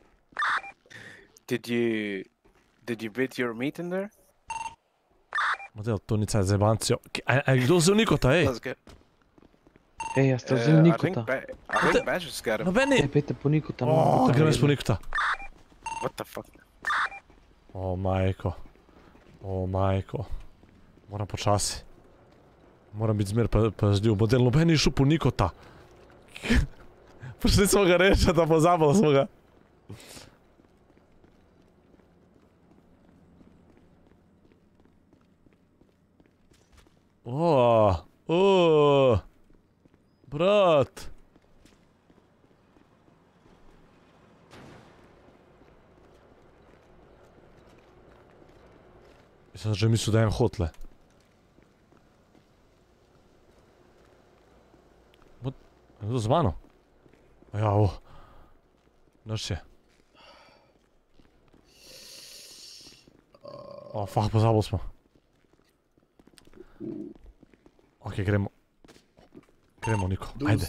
Did you bit your meat in there? Model, to ni caj za jebancijo. A kdo vzel Nikota, ej? That's good. Ej, jaz ste vzeli Nikota. I think Badger's got him. Nobeni! Ej, pejte po Nikota. Gremo jaz po Nikota. What the fuck? O, majko. Moram počasi. Moram biti zmer pažljiv. Model, noben ni šel po Nikota. Prišli smo ga reči, da pozabili smo ga. Brat. Jaz sem že mislil, da je en hotle. Je to z mano? Ja, Noč je. Fuck, pozabili smo. Ok, gremo. Gremo, Niko, ajde.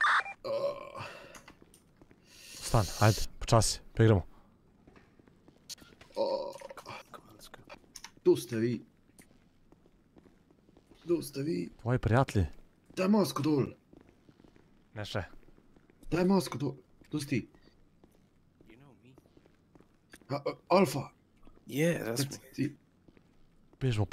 Stan, ajde, počasi, gremo. Tu ste vi. Tvoji prijatelji? Daj masko dol. Ne še. Daj masko dol. Tu si ti. Alfa. Yeah, that's me. Bežmo.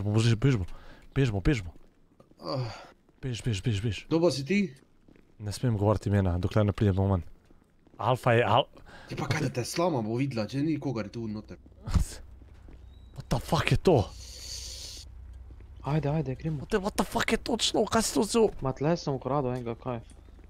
Bež. Kdo si ti? Ne smem govoriti imena, dokler ne pridemo ven. Alfa je Ja pa kaj da te slama bo videla, če ni kogar tu noter. What the fuck je to? Ajde, gremo. What the fuck je točno, kaj si to vzel? Ma tle sem ukradel enega, kaj?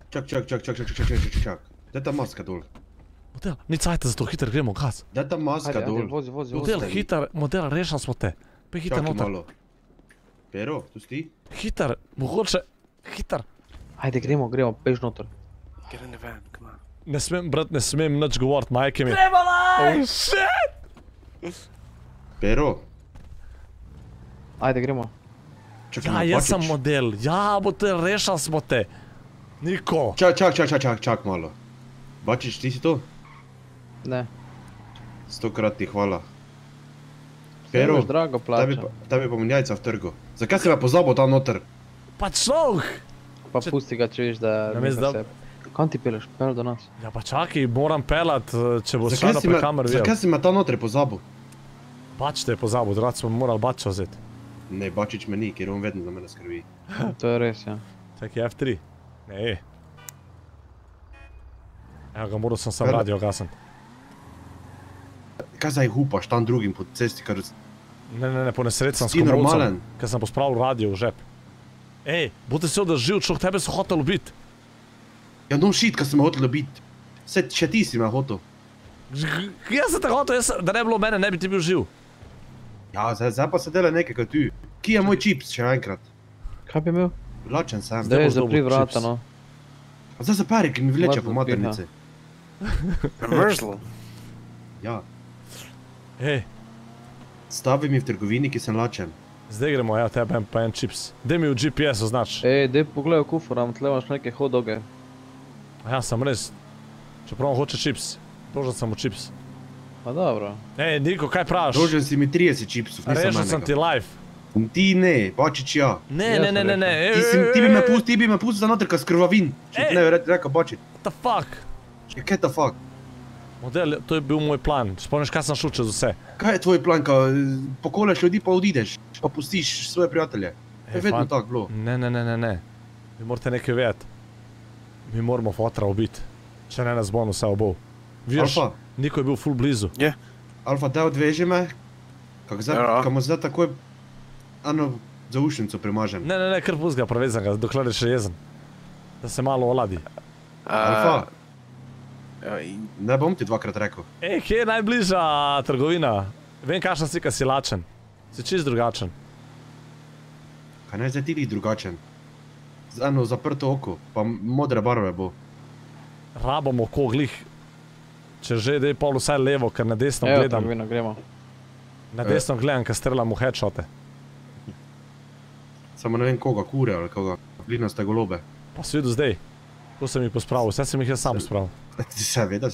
Čak. Daj ta maska dol. Model, ni cajta za to, hiter gremo, gaz. Daj ta maska dol. Vozi. Model, hiter, model, rešali smo te. Pej hiter Čakaj noter. malo. Pero, tu si ti? Hiter, mogoče, hiter. Ajde, gremo, bež noter. Get in the van, come on. Ne smem, brat, ne smem nič govorit, majke mi. Gremo laj! Oh shit! Pero. Ajde, gremo. Ja, jaz sem model, ja, model, rešali smo te. Niko. Čak malo. Bačič, ti si to? Ne. 100-krat ti hvala. Pero, drago plača. Tebi pa jajca v trgu. Zakaj si me pozabil tam noter? Pa človek! Pa pusti ga, če viš, da... Kam ti peleš? Pel do nas. Ja pa čakaj, moram pelat, če bo sada pre kamer videl. Zakaj si me tam noter pozabil? Bač te je pozabil, drugače smo morali Bača vzeti. Ne, Bačič me ni, ker on vedno za mene skrbi. To je res, ja. Čakaj, F3. Ne. Evo ga, moral sem sam radio gasant. Kaj zdaj hupaš tam drugim po cesti, kar... Ne, po nesreč sem s Si komolcem, normalen? ker sem pospravil radio v žep. Ej, bote se održiv, človek, tebe so hotel ubit. Ja, no shit, kaj sem me hotel ubit. Še ti si me hotel. Jaz sem te hotel, da ne bilo mene, ne bi ti bil živ. Ja, zdaj pa se dela nekaj kot tu. Kje je moj čips, še enkrat? Kaj bi imel? Lačen sem. Zdaj je zapri vrata, no. A zdaj zapari, ki mi vleče po maternici. Mrzlo. Ja. Ej. Stavi mi v trgovini, ki sem lačen. Zdaj gremo, ja, tebe pa en čips. Daj mi v GPS označ. Daj pogledaj v kuforam, tle imaš neke hot doge. Ja, sem res. Čeprav on hoče čips. Dolžen sem mu čips. Pa dobro. Niko, kaj praviš? Dolžen si mi 30 čipsov, nisem Rešil sem ti live. Ti ne, Bačić ja. Ne. Ti bi me pustil za noter, kad skrvavin. Če ti ne bi rekel Bačić. What the fuck? Kaj the fuck? Model, to je bil moj plan. Spomniš, kaj sem šel čez vse? Kaj je tvoj plan, ko pokoleš ljudi pa odideš, pa pustiš svoje prijatelje? Je vedno tako bilo. Ne. Vi morate nekaj vedeti. Mi moramo fotra ubiti. Če ne nas bo on vse obol. Viš, Niko je bil ful blizu. Je. Alfa, daj odveži me. Kako mu zdaj takoj za ušnico primažem. Ne, kar pust ga, prevezam ga, dokler je še jezen. Da se malo oladi. Alfa. Ne bom ti dvakrat rekel. Kje je najbližja trgovina? Vem, kakšen si, kad si lačen. Si čist drugačen. Kaj ne, zdaj ti lih drugačen. Z eno zaprto oko, pa modre barve bo. Rabamo oko glih. Če že, daj pol vsaj levo, ker na desno gledam. Trgovina, gremo. Na desno gledam, ker strelam v headshote. Samo ne vem koga, kure ali koga. Glinaste golobe. Pa si vidu zdaj. To sem jih pospravil, vse sem jih jaz sam spravil. Ti se vedaš?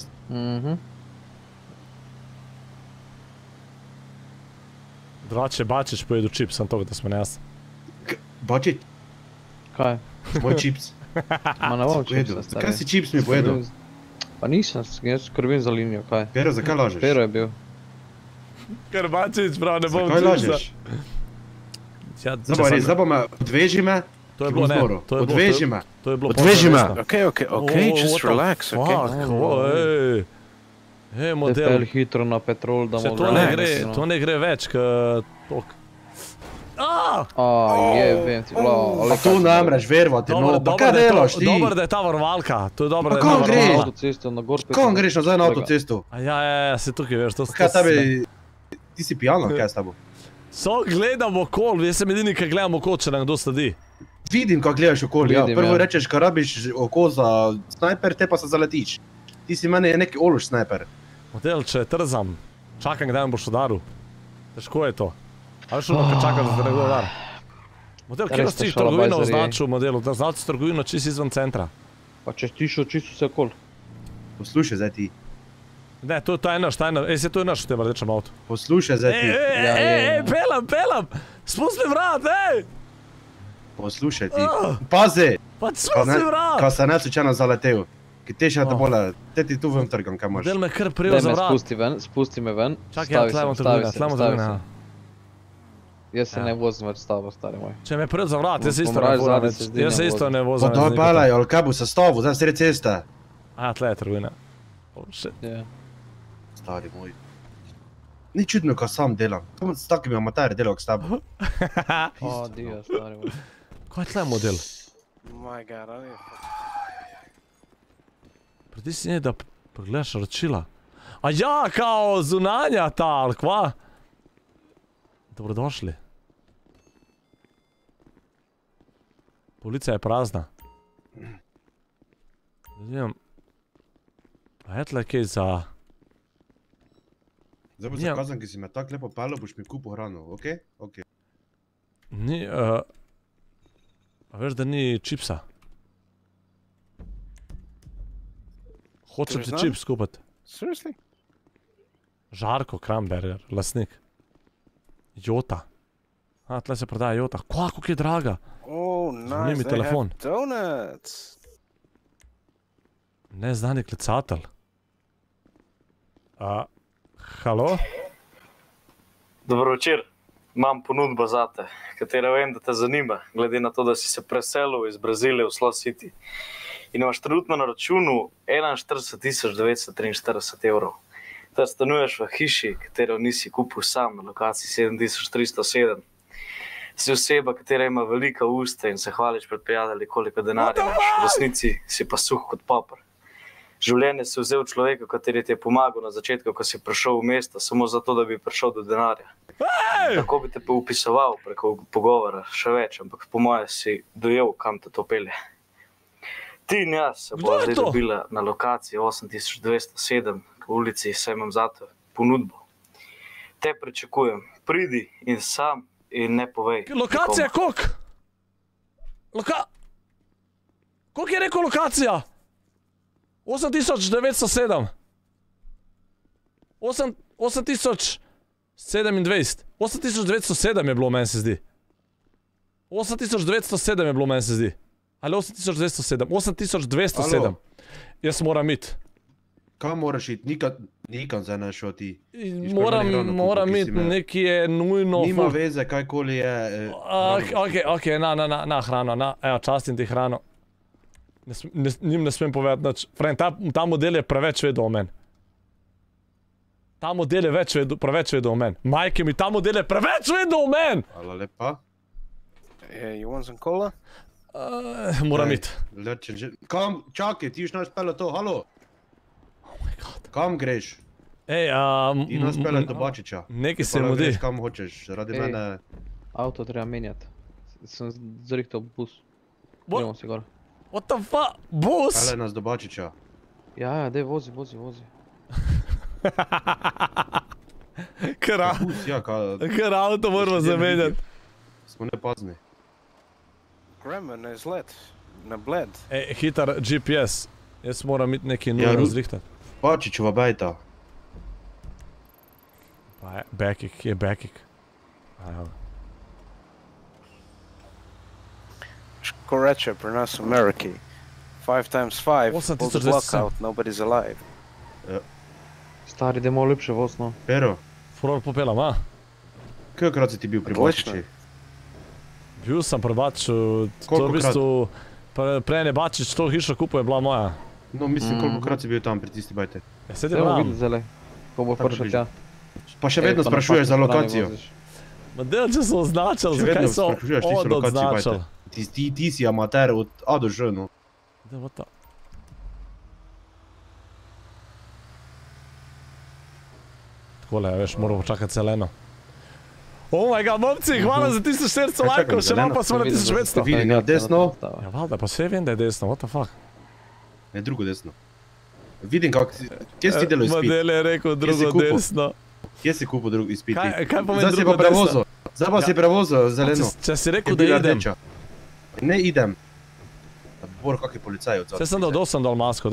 Drugače Bačić pojedu čips, sem toga, da smo ne jaz. Bačić? Kaj? Moj čips. Ma ne bom čipsa, stari. Kaj si čips mi pojedel? Pa nisem, jaz skrbim za linijo, kaj? Pero, zakaj lažeš? Pero je bil. Ker Bačić, prav, ne bom čipsa. Zakaj lažeš? Zdaj bo me, odveži me. To je bilo, ne. Odveži me. To je bilo. Odveži me. Okay, just relax, okay. Hej, model. Te pel hitro na petrol, da mu to ne gre več, tok. Jebem ti glavo. Pa tu namreč vervati, no, pa kaj delaš ti? Dobro, da je ta varovalka, to je dobro, da je ta varovalka. Kam greš nazaj na avtocestu? Ja, si tukaj veš, to kaj tebi, ti si pijano, kaj s tabo? So, gledam okol, jaz sem edini, kaj gledam okol, če nam kdo sledi. Vidim, kako gledaš okoli, ja. Prvo rečeš, ko rabiš oko za snajper, te pa se zaletiš. Ti si meni neki ološ snajper. Model, če trzam, čakam, kdaj mi boš udaril. Težko je to. A veš ono, kad čakam, da te nekdo udar. Model, kje si trgovino označil, modelu? Označil si trgovino čist izven centra. Pa če tišo čisto vse okol. Poslušaj zdaj ti. Ne, to je naš, se to je naš v tem rdečem avtu. Poslušaj zdaj ti. Pelam! Spusti vrat, Poslušaj ti. Pazi! Pa spusti vrat! Ko se ne slučajno zaletel. Ki te še te bole, te ti tu ven trgam, kaj imaš. Del me kar prijel za vrat. Spusti me ven. Čakaj, ja, tlemo trgovina. Jaz se ne vozim več s tabo, stari moj. Če me prijel za vrat, jaz se isto ne vozim več. Pa doj pelaj, ali kaj bo se stavu, zdaj sred ceste. Tle je trgovina. Oh shit. Stari moj. Ni čudno, ko sam delam. Samo s takimi amaterji delal s tabo. Dio, stari moj. Kaj je tle model? My god, ali je... Pritisni njej, da pregledaš račila. A ja, kao zunanja ta, ali kva? Dobrodošli. Policija je prazna. Vidim. A je tle kaj za... Zdaj bo se kazan, ki si me tako lepo pelil, boš mi kupil hrano, okej? Okej. Ni, a veš, da ni čipsa? Hočem ti čips kupiti. Seriously? Žarko Kramberger, lasnik. Jota. Tle se prodaja Jota. Kako je draga? Oh, nice, they have donuts. Neznani klicatelj. Halo? Dobro večer. Imam ponudbo zate, katera vem, da te zanima, glede na to, da si se preselil iz Brazilije v Slow City. In imaš trenutno na računu 41.943 evrov. Ter stanuješ v hiši, katero nisi kupil sam na lokaciji 7307. Si oseba, katera ima velika usta in se hvališ pred prijatelji, koliko denarja imaš. V resnici si pa suh kot popr. Življenje si vzel človeka, kateri ti je pomagal na začetku, ko si prišel v mesto, samo zato, da bi prišel do denarja. Tako bi te pa upisoval preko pogovora, še več, ampak po moje si dojel, kam te to pelje. Ti in jaz se bo zdaj dobila na lokaciji 8207 v ulici, saj imam zato ponudbo. Te pričakujem, pridi in sam in ne povej. Lokacija koliko? Koliko je rekel lokacija? 8907. 8027. 8907 je bilo, meni se zdi. 8907 je bilo, meni se zdi. Ali 8907? 8207. Jaz moram iti. Kam moraš iti? Nikam zdaj ne šel ti. Moram iti, nekaj je nujno. Nima veze, kajkoli je. Ok, na hrano, evo, častim ti hrano. Njim ne smem povedati nič. Fren, ta model je preveč vedel o meni. Ta model je preveč vedel o meni. Majke mi, ta model je preveč vedel o meni! Hvala lepa. You want some cola? Moram iti. Kam? Čakaj, ti už naš pele to, halo? Oh my god. Kam greš? Ej, ti nas pele do Bačiča. Nekaj se mudi. Greš kam hočeš, radi mene. Auto treba menjati. Sem zrihtal bus. Gremo si gor. What the fuck? Bus? Pele nas do Bačiča. Ja, dej, vozi. Kar auto moramo zamenjati. Smo nepazni. Gremo na izlet, na Bled. Ej, hitar GPS. Jaz moram iti nekaj nujno razrihtati. Bačičeva bejta. Bekik, kje je Bekik? Ko reče pri nas v Ameriki, 5 times 5, pull the block out, nobody's alive. Stari, dajmo lepše voz, no. Pero. Furor popelam, a? Kolikokrat si ti bil pri Bačiči? Bil sem pri Bačiču, to v bistvu, prej ne Bačič, to hišo kupil je bila moja. No, mislim, kolikokrat si bil tam pri tisti bajte. Ja, sedi vam. Ko bo prišel tja. Pa še vedno sprašuješ za lokacijo. Ma del, če so označali, zakaj so odoznačali? Ti si amater od A do Ž, no. Da, what the... Takole, veš, moram počakati zeleno. Oh my god, momci, hvala za 1400 lajkov, še vam pa smo na 1500. Vidim, ja, desno. Ja, valjda, pa sve vem, da je desno, what the fuck. Ne, drugo desno. Vidim, kje si ti delo izpit? Model je rekel drugo desno. Kje si kupil drugo izpit? Kaj pomeni drugo desno? Zdaj pa si prevozil zeleno. Če si rekel, da idem. Ne idem. Bor, kak je policaj od zadnje. Vse sem dal dol masko,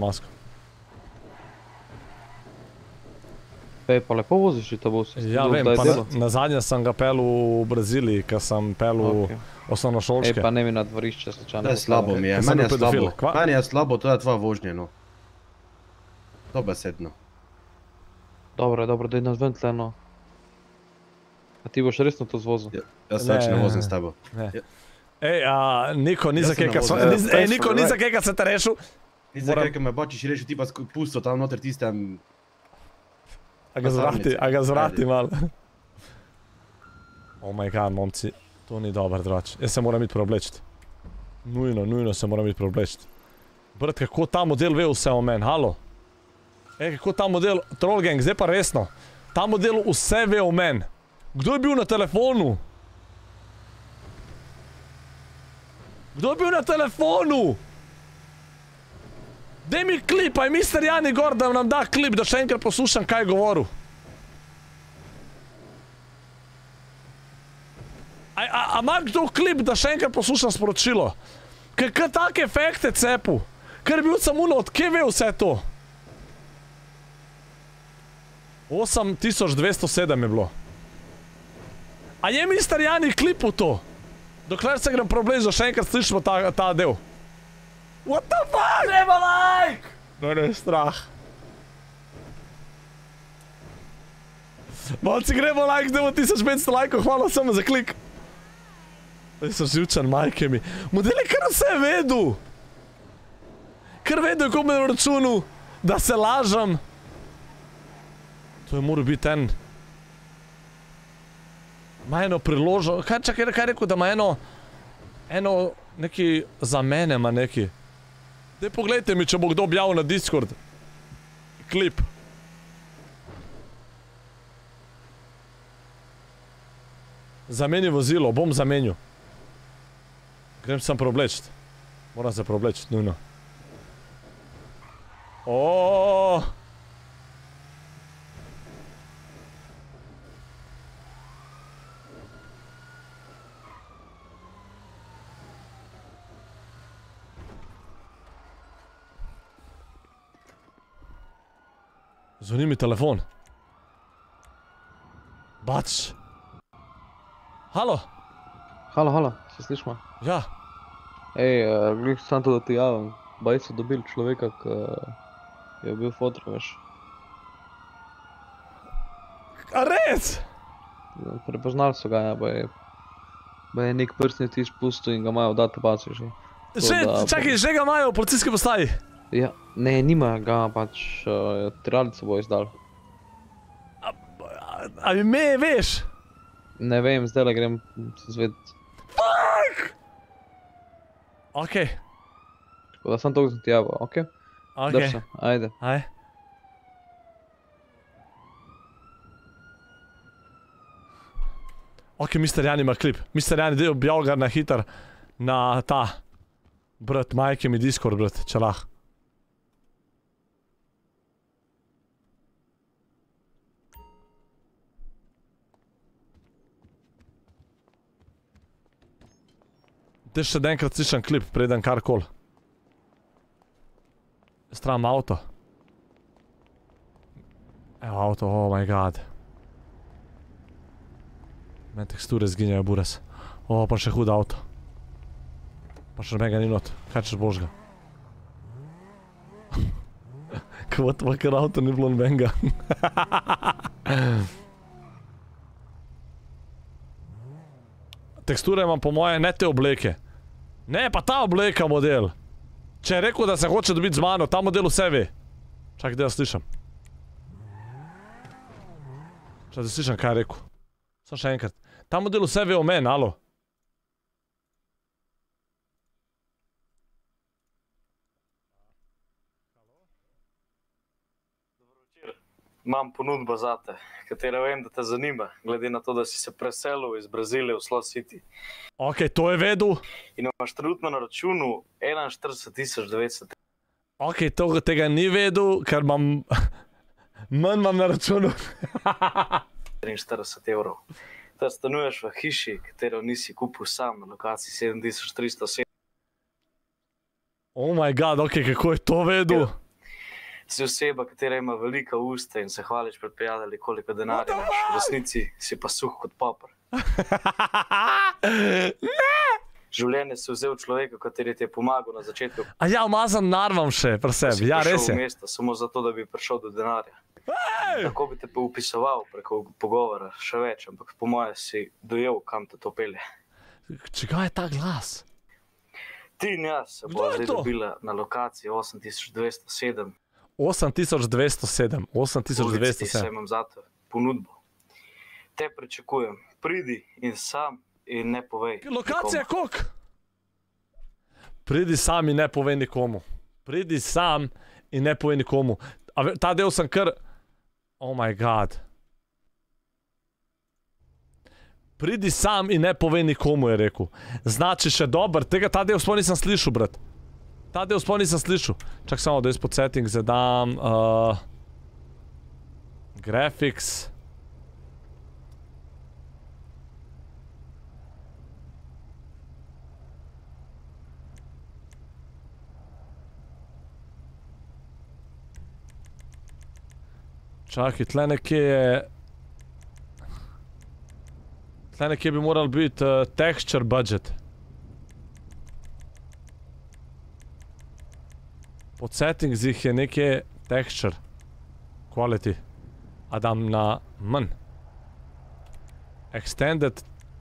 Ej, pa lepo voziš ta bus. Ja, vem, pa nazadnje sem ga pel v Braziliji, ker sem pel v osnovnošolčke. Ej, pa ne mi na dvorišče slučajno. Ne, slabo mi je, meni je slabo. Meni je slabo, to je tvoja vožnja, no. Dobesedno. Dobro, daj nas ven tle, no. A ti boš resno to zvozil? Jaz se več ne vozim s tebo. Ej, Niko, ni za kaj, kad se te rešil. Ni za kaj, kad me Bačič rešil, ti pa pustil tam noter tistem... A ga zvrati malo. Oh my god, momci, to ni dober drač. Jaz se moram iti preoblečiti. Nujno se moram iti preoblečiti. Brat, kako ta model ve vse o meni, halo? Ej, kako ta model, Trollgang, zdaj pa resno. Ta model vse ve o meni. Kdo je bil na telefonu? Daj mi klip, aj Mr. Jani gor, da nam da klip, da še enkrat poslušam, kaj je govoril. A ima kdo klip, da še enkrat poslušam sporočilo? Kaj take efekte cepu? Ker je bil samuno, od kje ve vse to? 8207 je bilo. A je Mr. Jani klip v to? Dokler se grem problezil, še enkrat slišimo ta del. What the fuck? Gremo like! No, ne, strah. Malci, gremo like, zdaj bo 1500 lajkov, hvala samo za klik. Zdaj sem živčan, majke mi. Model je kar vse vedel. Kar vedel, ko me računu, da se lažem. To je moral biti en... Ma eno priložo... Kaj rekel, da ma eno... Neki za mene ma neki. Daj pogledajte mi, če bo kdo objavil na Discord. Klip. Zameni vozilo, bom zamenil. Grem sem preoblečiti. Moram se preoblečiti, nujno. Oooo! Zvoni mi telefon. Bač. Halo? Halo, se slišimo? Ja. Ej, glih sam to, da ti javim. Baj so dobili človeka, ki je bil fotor, veš. A res? Prepoznali so ga, ja, baj je nek prstni tiš pustil in ga imajo v databazi že. Čakaj, že ga imajo v policijski postaji? Ja, ne, nima ga, pač tiralico bo izdal. A ime veš? Ne vem, zdajle grem se zvedeti. Fuck! Okej. Tako da sam toliko sem ti javil, okej? Drž se, ajde. Aj. Okej, Mr. Jan ima klip. Mr. Jan, dej objav ga na hitar na ta. Brat, majke mi Discord, brat, če lah. Dej še enkrat slišam klip, preden karkoli. Stram avto. Evo avto, oh my god. Men teksture zginjajo, buras. O, pa še hud avto. Pa še mega ni not. Kaj češ božga? Kvo tvakar avto ni bilo nbenga. Teksture imam po moje, ne te obleke. Ne, pa ta obleka model. Če je rekel, da se hoče dobiti z mano, ta model vse ve. Čakaj, da ja slišam. Čakaj, da slišam, kaj je rekel. Samo še enkrat. Ta model vse ve o meni, alo. Imam ponudbo zate, katera vem, da te zanima, glede na to, da si se preselil iz Brazilije v Slow City. Okej, to je vedel. In imaš trenutno na računu 41.900. Okej, tega ni vedel, ker imam... Manj imam na računu. 43 evrov. Te stanuješ v hiši, katero nisi kupil sam na lokaciji 7307. Oh my god, okej, kako je to vedel? Si oseba, katera ima velika usta in se hvališ pred prijatelji, koliko denarja imaš. V resnici si pa suh kot popr. Ne! Življenje si vzel človeka, kateri ti je pomagal na začetku. A ja, umazan narvam še pri sebi, ja, res je. Si prišel v mesto samo zato, da bi prišel do denarja. Tako bi te pa upisoval preko pogovora, še več, ampak po moje si dojel, kam te to pelje. Čega je ta glas? Ti in jaz se bo zdaj dobila na lokaciji 8207. 8207, 8207. Se imam zato ponudbo. Te pričakujem, pridi in sam in ne povej. Lokacija koliko? Pridi sam in ne povej nikomu. Pridi sam in ne povej nikomu. Ta del sem kar... Oh my god. Pridi sam in ne povej nikomu, je rekel. Znači še dober, ta del sploh nisem slišal, brat. Ta del sploh nisem slišal. Čak samo, da izpod setting zadam... Graphics. Čakaj, tle nekje je... Tle nekje bi moral biti texture budget. Pod settingsih je nekje texture quality. A dam na manj. Extended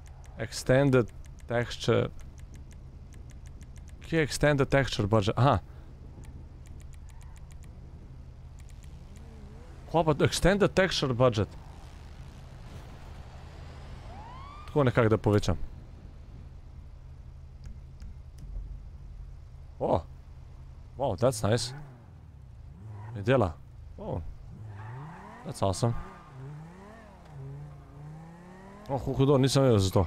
texture. Kje je extended texture budget? Aha. Kva pa extended texture budget? Tako nekako da povečam. Oh. Wow, that's nice. Je dela. Oh. That's awesome. Oh, hudo, nisem vedel za to.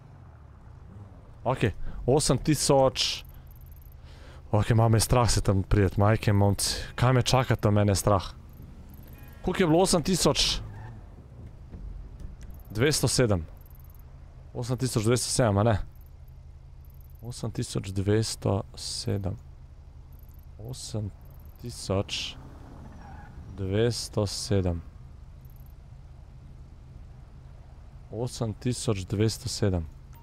Ok, 8000... Ok, ima me strah se tam prijet, majke momci. Kaj me čaka tam, mene strah? Koliko je bilo 8000? 207. 8207, a ne? 8207. 8000... 207. 8207.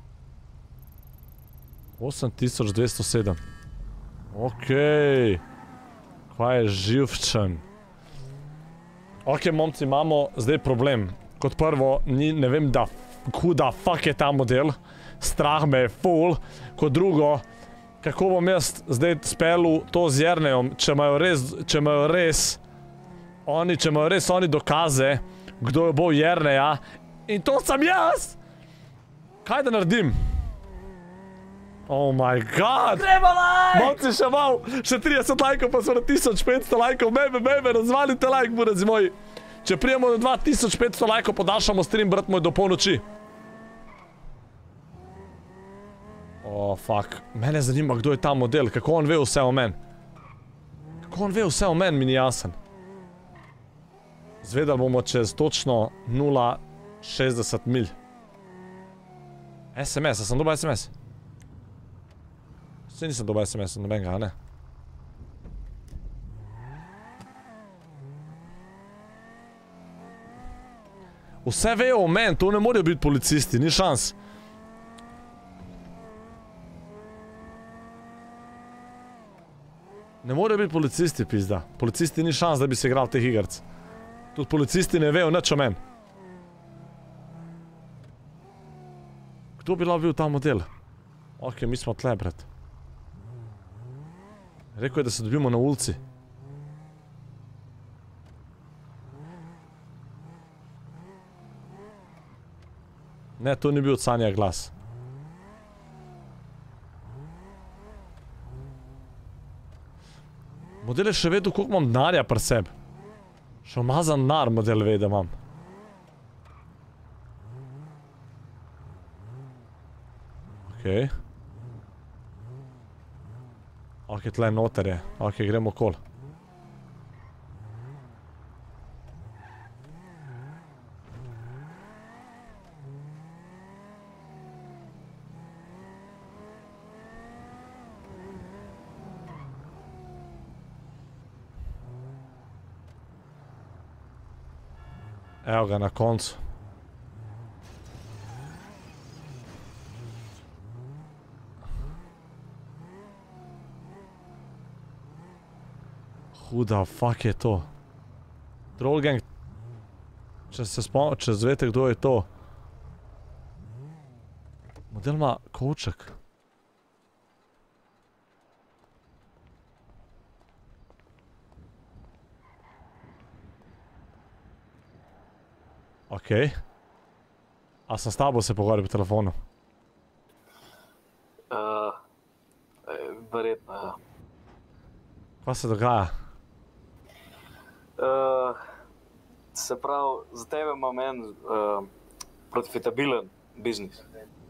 8207. Okej. Kva je živčen. Okej, momci, imamo zdaj problem. Kot prvo, ne vem, kuda fuck je ta model. Strah me je full. Kot drugo, kako bom jaz zdaj spelil to z Jernejom, če imajo res oni dokaze, kdo je bo Jerneja, in to sem jaz! Kaj da naredim? Oh my god! Treba like! Moci še mal, še 30 lajkov, pa so na 1500 lajkov, meme, razvalite like, burazi moji. Če prijemo do 2500 lajkov, podaljšamo stream, brat moj, do polnoči. Oh, fuck. Mene zanima, kdo je ta model, kako on ve vse o men. Kako on ve vse o men, mi ni jasen. Zvedali bomo čez točno 0,60 mil. SMS, a sem dobil SMS? Vse nisem dobil SMS, nobenega, ne? Vse vejo o men, to ne morajo biti policisti, ni šans. Ne morajo biti policisti, pizda. Policisti ni šans, da bi se igral teh igrc. Tudi policisti ne vejo nič o men. Kdo bi lahko bil ta model? Ok, mi smo tle, brat. Rekl je, da se dobimo na ulici. Ne, to ni bil od Sanja glas. Model je še vedel, koliko imam denarja pri sebi. Še umazan denar model ve, da imam. Okej. Okej, tle noter je. Okej, gremo okol. Evo ga na koncu. Huda, fuck je to. Trollgang. Če zvete, kdo je to. Model ima kovček. Okej. A sem s tabo se pogovarjal po telefonu? Verjetno, ja. Kaj se dogaja? Se pravi, za tebe imam en profitabilen biznis.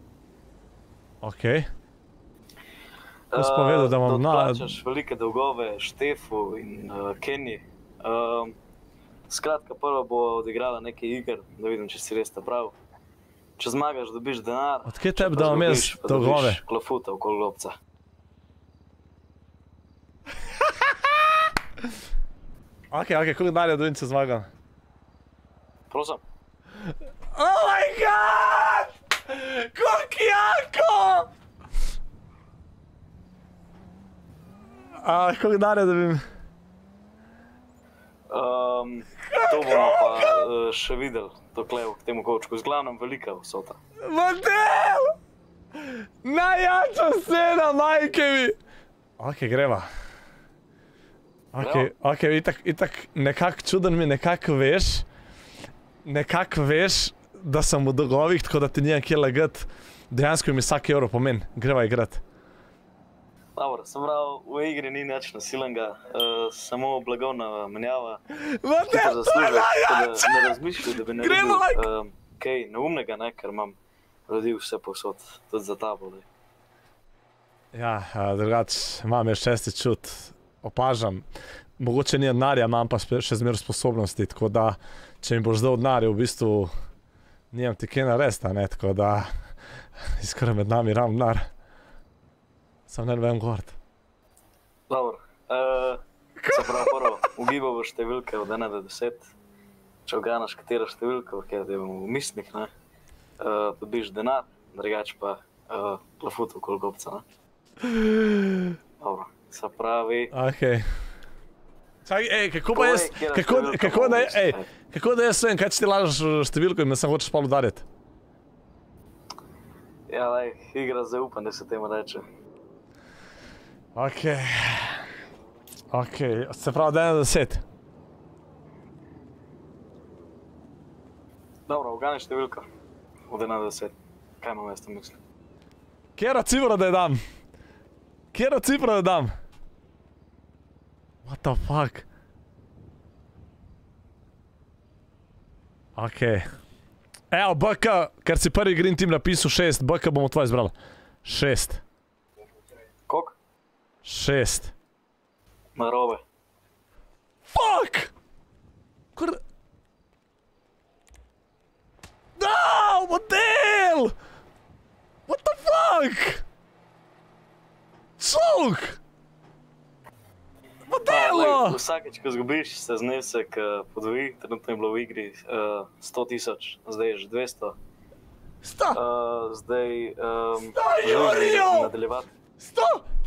Okej. Ko si povedal, da imam da odplačaš velike dolgove Štefu in Kenji. Skratka, prvo bo odigrala nekaj iger, da vidim, če si res ta prav. Če zmagaš, dobiš denar. Odkje tebi, da imam jaz dolgove? Dobiš klofuta okoli lobca. Okej, koliko denarja dobim, če zmagam? Prosim. Oh my god! Koliko jako! Koliko denarja dobim? To bomo pa še videli, dokle k temu kovčku. Z glavnem velika vsota. Model! Najjača scena, majke mi! Okej, greva. Okej, itak nekako čuden mi nekako veš, da sem v dolgovih, tako da ti nijem kje lagati. Dejansko mi vsak evro pomeni. Greva igrat. Dobro, sem prav, v igri ni nič nasilenega, samo blagovna menjava. Model, to je najjača! Ne razmišljaj, da bi naredil kaj neumnega, ne, ker imam ljudi vse povsod, tudi za tabo. Ja, drugač, imam je šesti čut. Opažam, mogoče ni denarja, imam pa še zmer sposobnosti, tako da, če mi boš dal denarja, v bistvu nimam ti kaj narediti, ne, tako da, skoraj med nami ram denar. Sam ne vem govoriti. Dobro, se pravi prvo, ugibamo številke od 1 do 10. Če uganaš katero številko, ker je v mislih, ne, dobiš denar, drugače pa lafut okoli gobca, ne. Dobro, se pravi... Okej. Čakaj, kako pa jaz, kako da jaz vem, kaj če ti lažeš številko in me sem hočeš pa udariti? Ja, igra zaupanja se temu reče. Okej, se pravi, da 1 do 10. Dobro, ugani številko od 1 do 10. Kaj imam jaz tam misli? Kjero cifro da je dam? Kjero cifro da dam? What the fuck? Okej. Evo, BK, ker si prvi Green Team napisal 6, BK bomo tvoj izbrali. 6. Koliko? 6. Narobe. Fuck! Kur... No, model! What the fuck? Čuk! Modelo! Vsakeč, ko zgubiš, se znesek podvoji, trenutno je bilo v igri 100.000, zdaj je že 200. 100? Zdaj Jurijo! nadaljevati. 100?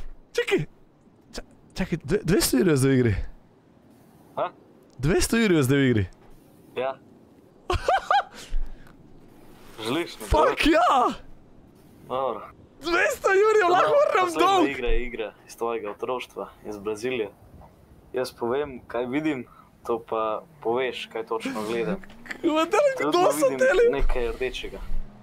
Čakaj, 200 jurijo zdaj v igri. Ha? 200 jurijo zdaj v igri. Ja. Želiš? Fuck ja! Dobro. 200 jurijo, lahko vrnem dolg! Poslednja igra iz tvojega otroštva, iz Brazilije. Jaz povem, kaj vidim, to pa poveš, kaj točno gledam. Kdo so teli? Nekaj rdečega.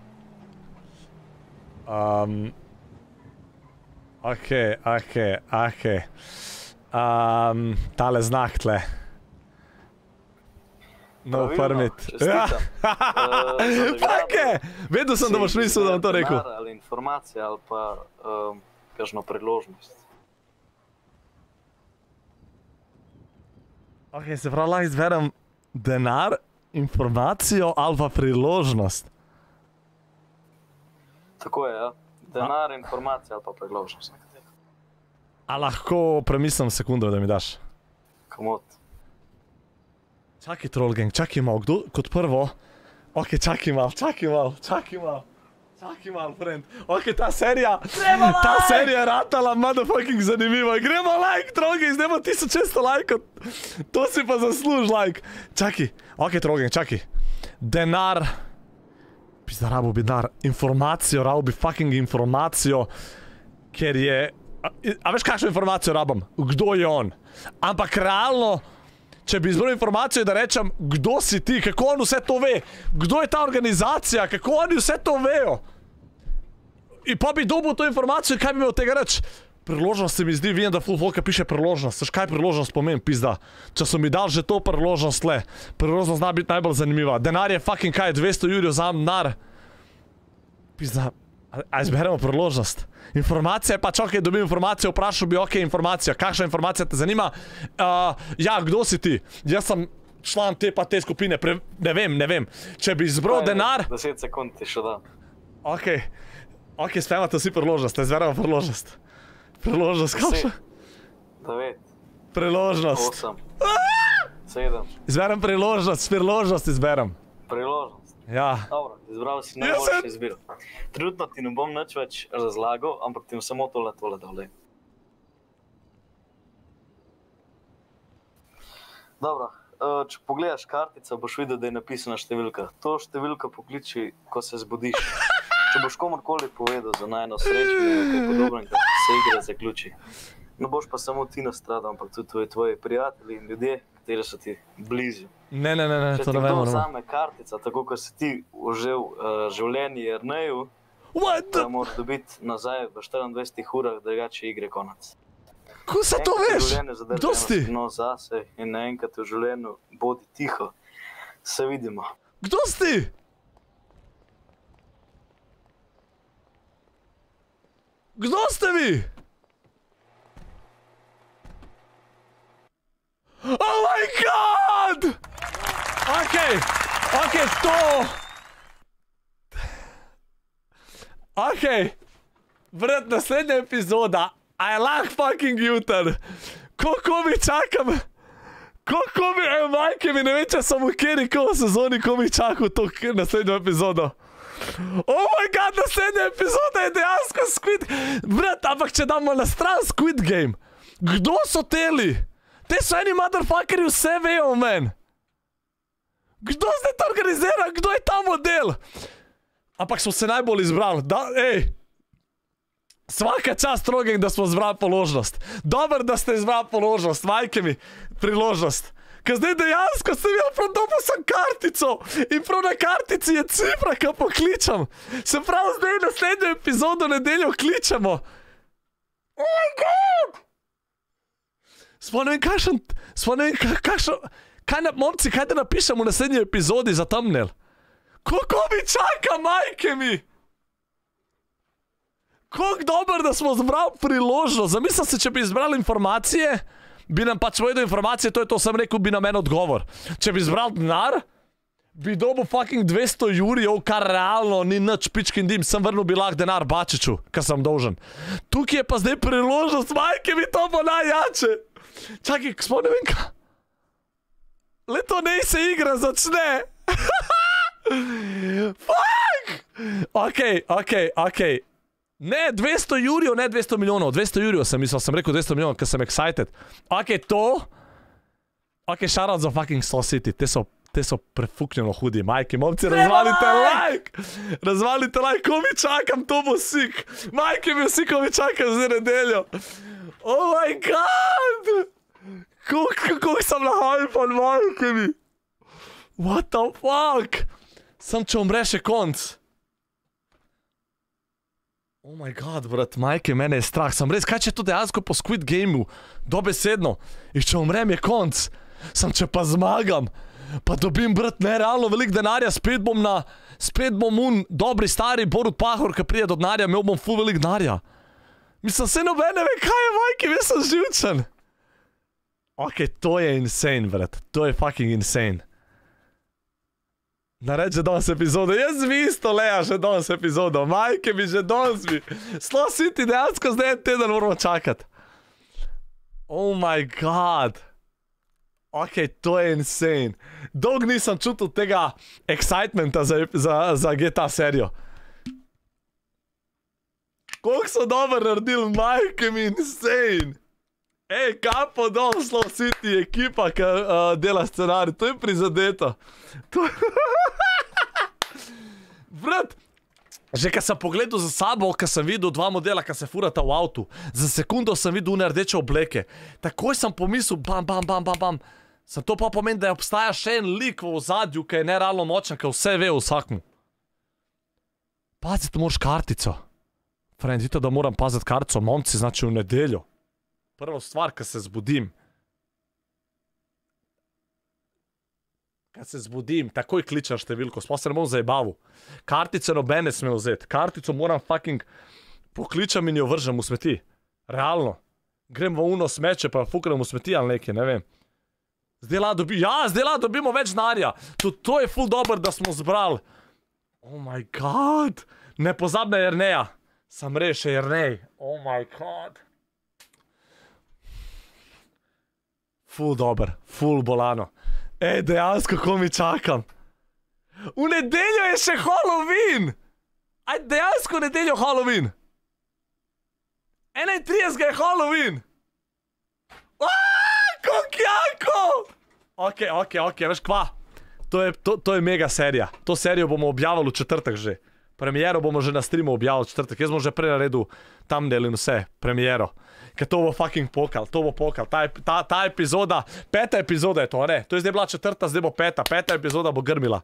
Okej. Tale znak tle. No permit. Čestitam. Fuck je! Vedel sem, da boš mislil, da bom to rekel. Denar ali informacija ali pa kakšno priložnost. Okej, se pravi, lahko izberem denar, informacijo ali pa priložnost. Tako je, ja. Denar, informacija ali pa priložnost. A lahko premislim sekundo, da mi daš? Komod. Čakaj, Trollgang, čakaj malo, kdo kot prvo? Okej, čakaj malo, friend. Okej, ta serija je ratala motherfucking zanimiva. Gremo like, Trollgang, zdaj bo 1600 lajkov. To si pa zasluž like. Čakaj, okej, Trollgang, čakaj. Denar. Pizda, rabo bi denar. Informacijo, rabo bi fucking informacijo. Ker je... A veš kakšno informacijo rabam? Kdo je on? Ampak realno... Če bi izbral informacijo, da rečem, kdo si ti, kako on vse to ve, kdo je ta organizacija, kako oni vse to vejo. In pa bi dobil to informacijo, kaj bi me od tega reči? Priložnost se mi zdi, vidim, da ful volka piše priložnost. Saj kaj priložnost pomeni, pizda? Če so mi dali že to priložnost tle, priložnost zna biti najbolj zanimiva. Denar je fucking kaj, 200 jurijo za denar. Pizda, a izberemo priložnost? Informacija je pač, okej, dobim informacijo, vprašal bi, okej, informacija, kakšna informacija te zanima? Ja, kdo si ti? Jaz sem član te pa te skupine, ne vem. Če bi izbral denar... 10 sekund ti še da. Okej, sprejemate vsi priložnost, izberemo priložnost. Priložnost, kakšna? 9. Priložnost. 8. 7. Izberem priložnost izberem. Priložnost. Ja. Dobro, izbral si najboljši izbir. Trenutno ti ne bom nič več razlagal, ampak ti bom samo tole dole. Dobro, če pogledaš kartico, boš videl, da je napisana številka. To številko pokliči, ko se zbudiš. Če boš komorkoli povedal za najno srečo in nekaj podobnega, se igra zaključi. Ne boš pa samo ti nastradal, ampak tudi tvoji prijatelji in ljudje, kateri so ti blizu. Ne, to ne vemo. Če ti kdo vzame kartica, tako kot si ti užil življenje Jerneju, moraš dobiti nazaj v 24 urah, drugače igre konec. Ko se to veš? Kdo si ti? No zase in naenkrat v življenju bodi tiho. Se vidimo. Kdo si ti? Kdo ste vi? Oh my god! Okej, to... Okej, vred, naslednja epizoda, a je lahko fucking jutr. Koliko mi čakam? Ko mi, majke mi, ne vem, če sem v kjeri sezoni, ko mi čakal to naslednjo epizodo. Oh my god, naslednja epizoda je dejansko Squid... Brat, ampak če damo na stran Squid Game, kdo so teli? Te so eni motherfuckeri, vse vejo o men. Kdo zdaj to organizira? Kdo je ta model? Ampak smo se najbolj izbrali. Svaka čast Trogeng, da smo izbrali položnost. Dobar, da ste izbrali položnost. Majke mi, priložnost. Ker zdaj dejansko sem jaz prav dobil sem kartico in prav na kartici je cifra, ki pokličem. Se pravi, zdaj naslednjo epizodo nedeljo kličemo. Oh my god! Smo ne vem kakšen, momci, kaj da napišem v naslednji epizodi za thumbnail? Koliko mi čaka, majke mi? Koliko dober, da smo zbrali priložnost. Zamislim se, če bi izbrali informacije, bi nam pač povedal informacije, to je to, sem rekel, bi nam en odgovor. Če bi izbral denar, bi dobil fucking 200 jurijev, kar realno ni nič pičkin dim, sem vrnil bi lahko denar Bačiču, kar sem dolžen. Tukaj je pa zdaj priložnost, majke mi, to bo najjače. Čakaj, smo ne vem kaj. Leto nej se igra začne. Fuck! Okej. Ne, 200 jurijev, ne 200 milijonov. 200 jurijev sem mislil, sem rekel 200 milijonov, ker sem excited. Okej, to. Okej, shoutout za fucking Slow City. Te so prefuknjeno hudi. Majke, momci, razvalite like. Razvalite like, ko mi čakam, to bo sik. Majke mi vsi, ko mi čakam za nedeljo. Oh my god. Kako sem na hype, majke mi. What the fuck. Sem če umre še konc. Oh my god, brat, majke, mene je strah. Sem res, kaj če to dejansko po Squid Gameu, dobesedno. In če umrem je konc. Sem če pa zmagam. Pa dobim, brat, nerealno velik denarja. Spet bom dobri stari Borut Pahor, ki prije do denarja, imel bom ful velik denarja. Mislim, se noben ne ve, kaj je, majke, jaz sem živčen. Okej, to je insane, brat. To je fucking insane. Nared že danes epizodo, jaz bi isto leja že danes epizodo, majke mi že danes bi. Slow City dejansko zdaj en teden moramo čakati. Oh my god. Okej, to je insane. Dolgo nisem čutil tega excitementa za GTA serijo. Koliko so dobro naredili, majke mi, insane. Ej, kapo dol, Slow City, ekipa, ki dela scenarij, to je prizadeto. Brat, že kad sem pogledal za sabo, kad sem videl dva modela, kad se furata v avtu, za sekundo sem videl une rdeče obleke. Takoj sem pomislil, bam. Sem to pa pomeni, da obstaja še en lik v ozadju, ki je nerealno močan, ki vse ve o vsakmu. Paziti moraš kartico. Friend, vidite, da moram paziti kartico, momci, znači v nedeljo. Prva stvar, kad se zbudim. Kad se zbudim, takoj kličem številko, sploh se ne bom zajebavu. Kartice nobene sme vzeti. Kartico moram fucking pokličem in jo vržem v smeti. Realno. Grem v uno smeče, pa fuknem v smeti ali nekaj, ne vem. Zdaj lahko dobimo več denarja. To je ful dober, da smo zbrali. Oh my god. Ne pozab na Jerneja. Sam reše Jernej. Oh my god. Ful dober, ful bolano. Ej, dejansko, ko mi čakam. V nedeljo je še Halloween! Aj, dejansko v nedeljo Halloween! 31. je Halloween! Koliko jako! Okej, veš kva? To je mega serija. To serijo bomo objavili v četrtek že. Premiero bomo že na streamu objavili v četrtek. Jaz bom že prej naredil thumbnail in vse. Premiero. Ker to bo fucking pokal, ta epizoda, 5. epizoda je to, ne? To je zdaj bila 4., zdaj bo 5. 5. epizoda bo grmila.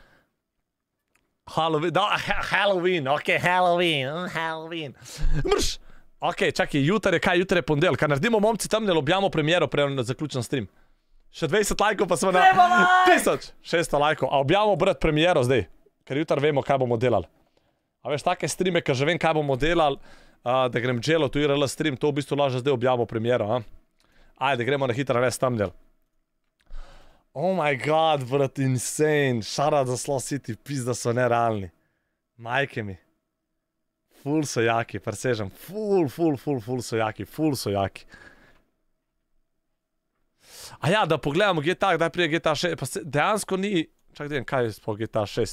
Halloween, okej, Halloween. Mrš! Okej, čakaj, jutri je ponedel, kaj naredimo, momci, tam ne objavimo premiero, prej na zaključen stream. Še 20 lajkov pa smo na 1600 lajkov, a objavimo, brat, premiero zdaj, ker jutri vemo, kaj bomo delali. A veš, take streame, ker že vem, kaj bomo delali, da grem dželo tu IRL stream, to v bistvu lažje zdaj objavimo premiero, a? Ajde, gremo na hitro res tam del. Oh my god, brat, insane. Shoutout za Slow City, pizda so nerealni. Majke mi. Ful so jaki, presežem. Ful so jaki. A ja, da pogledamo GTA, kdaj prije GTA 6, pa dejansko ni, čak da vem, kaj je sploh GTA 6.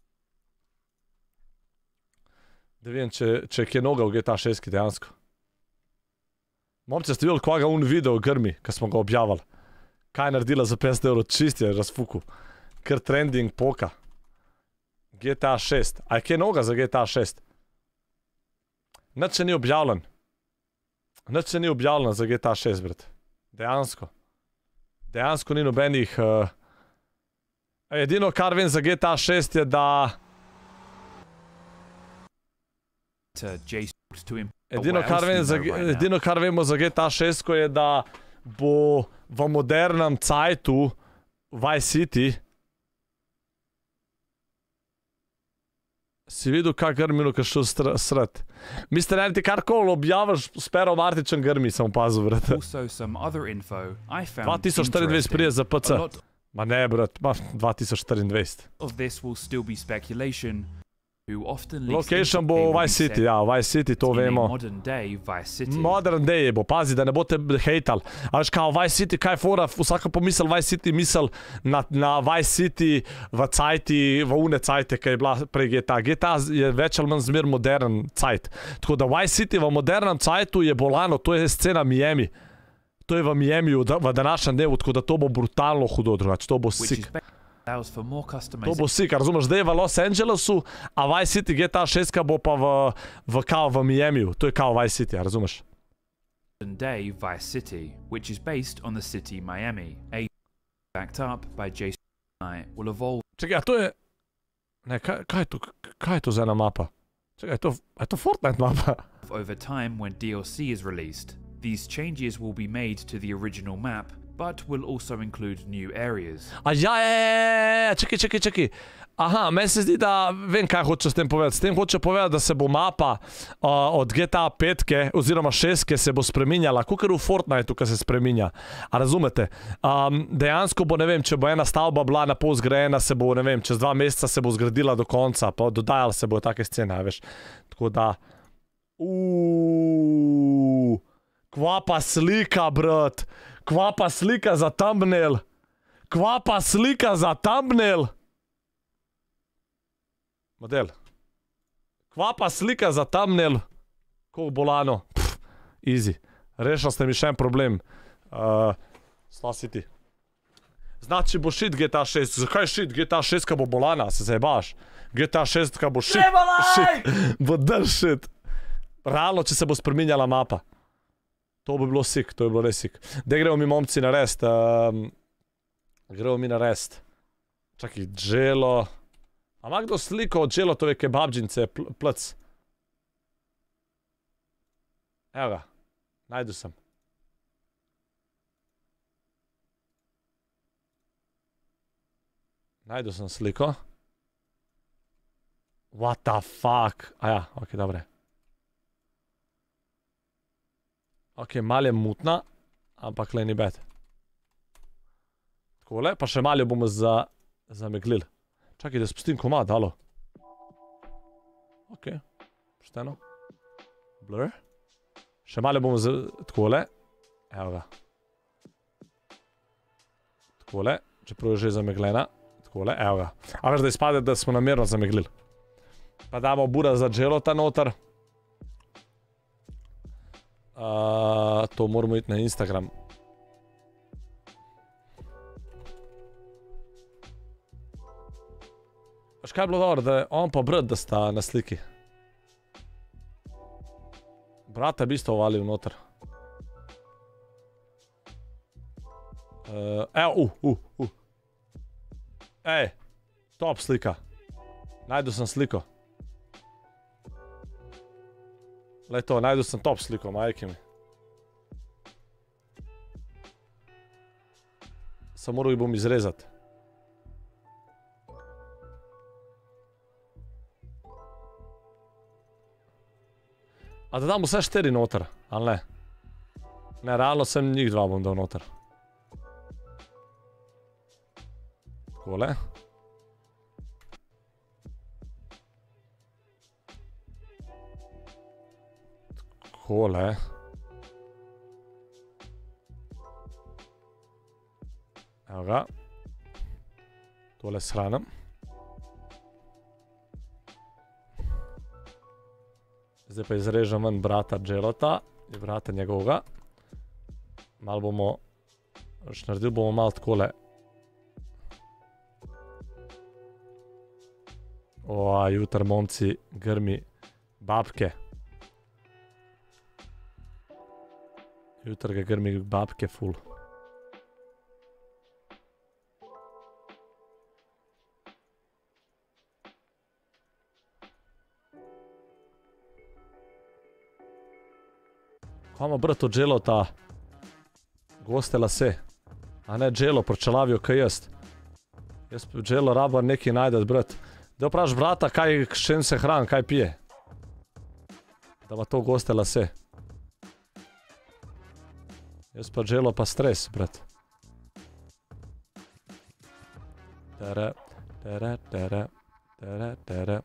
Da vem, če je kje noga v GTA 6 dejansko. Momce, ste videli, koga un video grmi, ko smo ga objavili. Kaj je naredila za 50 evrov, čist je razfuku. Ker trending poka. GTA 6. A je kje noga za GTA 6? Nič se ni objavljen. Nič se ni objavljen za GTA 6, brat. Dejansko. Dejansko ni nobenih... Edino, kar vem za GTA 6 je, da... Edino, kar vemo za GTA 6 je, da bo v modernem cajtu Vice City si videl, kak grmilo, kar šel sred. Mister, ne ti karkoli objaviš s Pero Martičem grmi, sem opazil, brat. 2024 prije za PC. Ma ne, brat, 2024. Location bo Vice City, ja, Vice City, to vemo. Modern day bo, pazi, da ne boste hejtali. A veš kao, Vice City, kaj fora, vsaka pomisel Vice City, misel na Vice City v cajti, v une cajte, kaj je bila prej GTA. GTA je več ali manj zmer modern cajt. Tako da Vice City v modernem cajtu je bolano, to je scena Miami. To je v Miamiju, v današnjem dnevu, tako da to bo brutalno hudo, drugače, to bo sick. To bo sick, razumeš, zdaj je v Los Angelesu, a Vice City GTA 6 bo pa v Miamiju. To je kao Vice City, razumeš? Day Vice City, which is based on the city Miami. Backed up by Jason Knight will evolve. Čekaj, a to je... Ne, kaj je to za ena mapa? Čekaj, je to Fortnite mapa? Over time when DLC is released. These changes will be made to the original map, but will also include new areas. A ja, čekaj. Aha, meni se zdi, da vem, kaj hoče s tem povedati. S tem hoče povedati, da se bo mapa od GTA 5 oziroma 6 se bo spreminjala, kakor v Fortniteu, ki se spreminja. A razumete? Dejansko bo, ne vem, če bo ena stavba bila na pol zgrajena, se bo, ne vem, čez 2 meseca se bo zgradila do konca, pa dodajala se bo take scene, veš. Tako da... Kva pa slika, brat. Kva pa slika za thumbnail. Kva pa slika za thumbnail. Model. Kva pa slika za thumbnail. Koliko bolano. Easy. Rešil ste mi še en problem. Slasiti. Znači bo shit GTA 6. Zakaj shit GTA 6, ka bo bolana? Se zajebaš. GTA 6, ka bo shit. Shit. Bo drž shit. Realno, če se bo spreminjala mapa. To bi bilo sick, to bi bilo res sick. Dej gremo mi momci na rest. Gremo mi na rest. Čakaj, Dželo. A ima kdo sliko od Dželotove kebabđince, plc? Evo ga, najdu sam. Najdu sam sliko. What the fuck? A ja, ok, dobre. Ok, mal je mutna, ampak le ni bed. Takole, pa še mal jo bomo zameglili. Čakaj, da spustim komad, alo. Ok, pošteno. Blur. Še mal jo bomo takole. Evo ga. Takole, čeprav je že zameglena. Takole, evo ga. A veš, da izpade, da smo namerno zameglili. Pa damo bura za Dželota noter. To moramo iti na Instagram. Veš kaj je bilo dobro, da je on pa brat, da sta na sliki. Brata bi isto uvalil noter. Evo, Ej, top slika. Najdu sem sliko. Lej to, najdu sem top sliko, majke mi. Samo moral jih bom izrezati. A da dam vse 4 noter, ali ne? Ne, realno sem njih 2 bom dal noter. Takole. Takole. Evo ga. Tole shranim. Zdaj pa izrežem ven brata Jelota in brata njegovega. Malo bomo, naredili bomo malo takole. Jutr momci grmi babke. Jutr ga grmi babke ful. Kaj ima brat od Jelota? Goste lase. A ne Jelo, pročelavijo kaj jaz. Jaz Jelo raba nekaj najdet, brat. Da vpraš brata, kaj, s čem se hrani, kaj pije. Da ima to goste lase. Jaz pa Jelo pa stres, brat. Tere, tere, tere, tere, tere.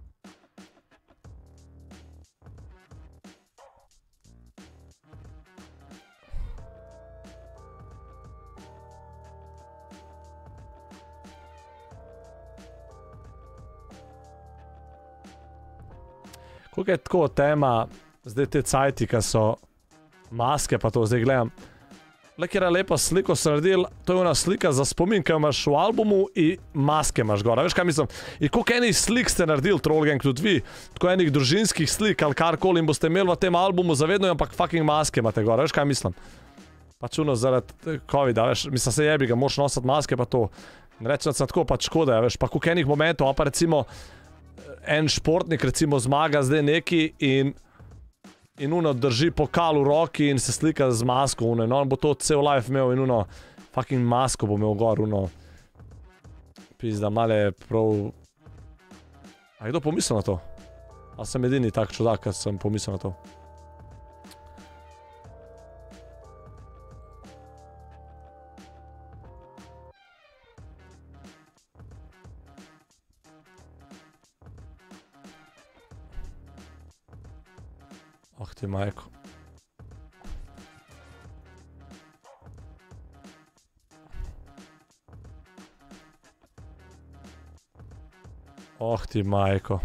Koliko je tako tema, zdaj te cajti, ki so maske, pa to zdaj gledam. Le, kjer je lepa sliko so naredili, to je ona slika za spomin, ki jo imaš v albumu in maske imaš gora. Veš kaj mislim? In koliko enih slik ste naredili, Trollgang, tudi vi, tako enih družinskih slik ali karkoli in boste imeli v tem albumu zavedno, ampak fucking maske imate gora. Veš kaj mislim? Pač uno zaradi covida, veš, mislim se jebi ga, moraš nositi maske pa to. Ne rečem, da sem tako pač škoda, veš, pa koliko enih momentov, pa recimo en športnik recimo zmaga zdaj neki in uno drži pokal v roki in se slika z masko, uno, no, on bo to cel life imel in uno, fucking masko bo imel gor, uno, pizda, male prav, a je kdo pomislil na to? A sem edini tak čudak, kad sem pomislil na to? Oh ti majko. Oh ti majko.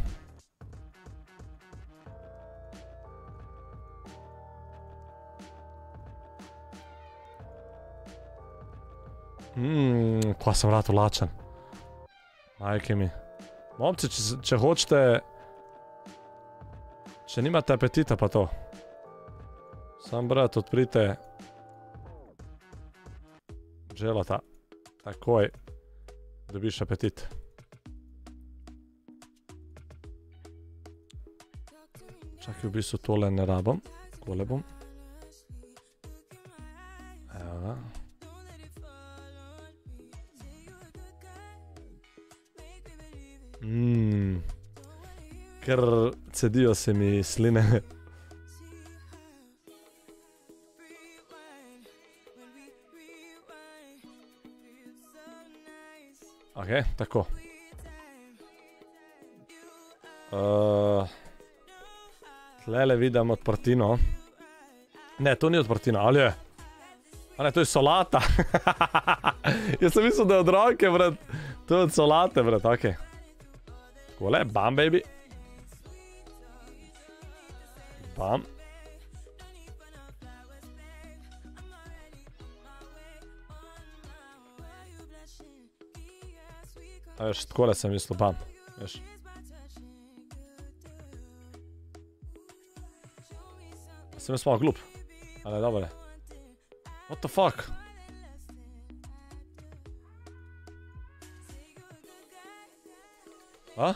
Ko sem rad vlačen. Majke mi. Momci, če hočete... Če nimate apetita pa to. Sam brat, odprite Jelota. Takoj dobiš apetit. Čakaj, v bistvu tole ne rabim. Takole bom. Evo ga. Ker cedijo se mi sline. Ok, tako. Tlele vidim odprtino. Ne, to ni odprtina, ali je? A ne, to je solata. Jaz sem mislil, da je od roke, brat. To je od solate, brat, ok. Takole, bam, baby. Bam. A veš, takole sem mislil, bam. Veš. Sem jaz malo glup. Ale, dobre. What the fuck? A?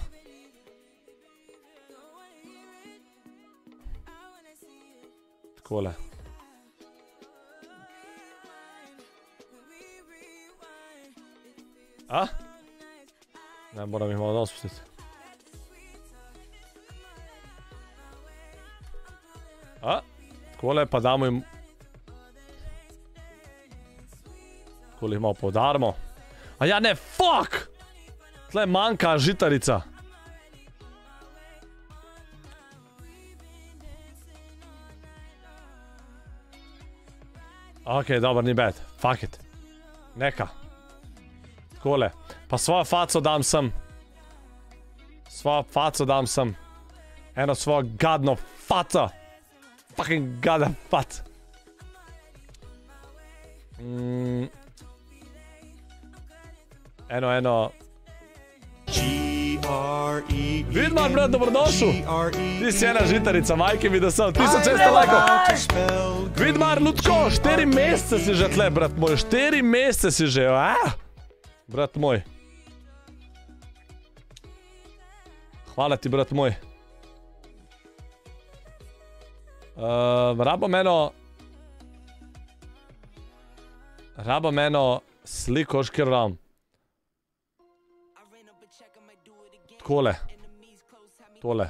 Takole. A? Ne, moram jih malo dol spustiti. A? Takole pa damo jim... Takole jih malo poudarimo. A ja, ne, fuck! Tle manjka žitarica. Ok, dobro, ni bad. Fuck it. Neka. Takole. Pa svojo faco dam sem. Svojo faco dam sem. Eno svojo gadno faco. Fucking gadna fac. Eno. Vidmar, brat, dobrodošel. Ti si ena žitarica, majke mi da sem. 1600 lajkov. Vidmar, Lutko, 4 mesece si že tle, brat moj. 4 mesece si že, brat moj. Hvala ti, brat moj. Rabam eno sliko, kjer ram. Takole. Tole.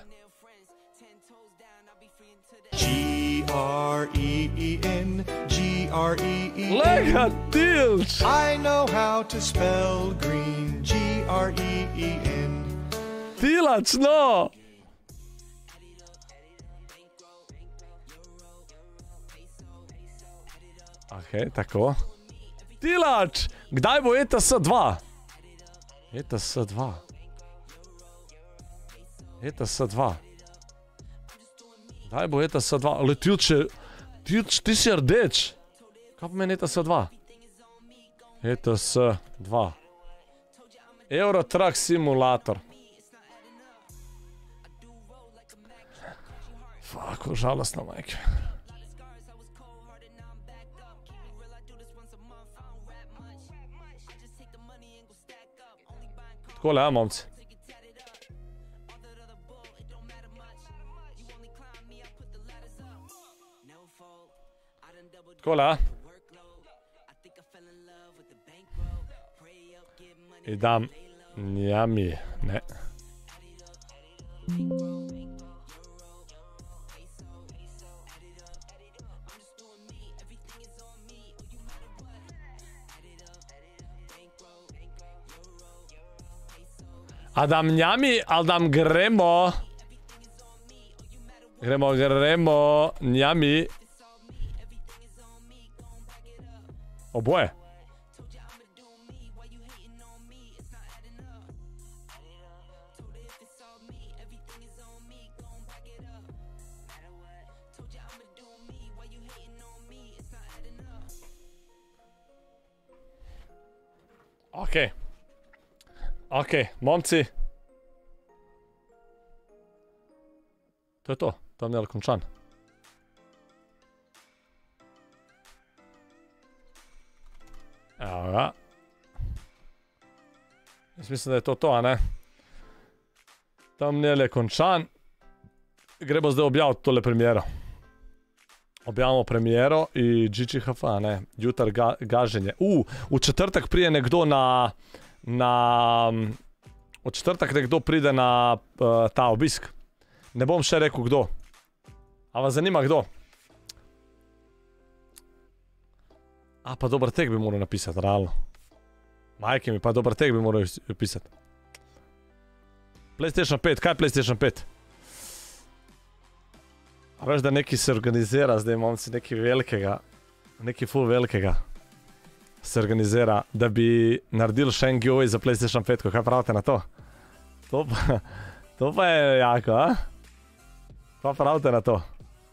Lega Tilč! I know how to spell green. G-R-E-E-N. Tilač, no! Ok, tako. Tilač! Kdaj bo ETS 2? ETS 2. ETS 2. Kdaj bo ETS 2? Ale Tilč, ti si rdeč. Kaj pomeni ETS 2? ETS 2. Euro Truck Simulator. Kako žalostno, majke. Takole, momci. Takole, I dam njami, ne. A dam njami, ali dam gremo. Gremo, njami. Oboje. Ok, momci. To je to, thumbnail končan. Evo ga. Mislim, da je to, a ne? Thumbnail je končan. Gremo zdaj objaviti tole premiero. Objavimo premiero i GGHF, a ne? Jutar gaženje. V četrtek prije nekdo v četrtek nekdo pride na ta obisk. Ne bom še rekel kdo. A vas zanima kdo? Pa dober tek bi moral napisati, realno. Majke mi, pa dober tek bi moral napisati. PlayStation 5, kaj je PlayStation 5? A veš, da neki se organizira, zdaj momci, neki velikega, neki ful velikega se organizira, da bi naredil še en giveaway za PlayStation 5, kaj pravite na to? To pa je jako, a? Kaj pravite na to?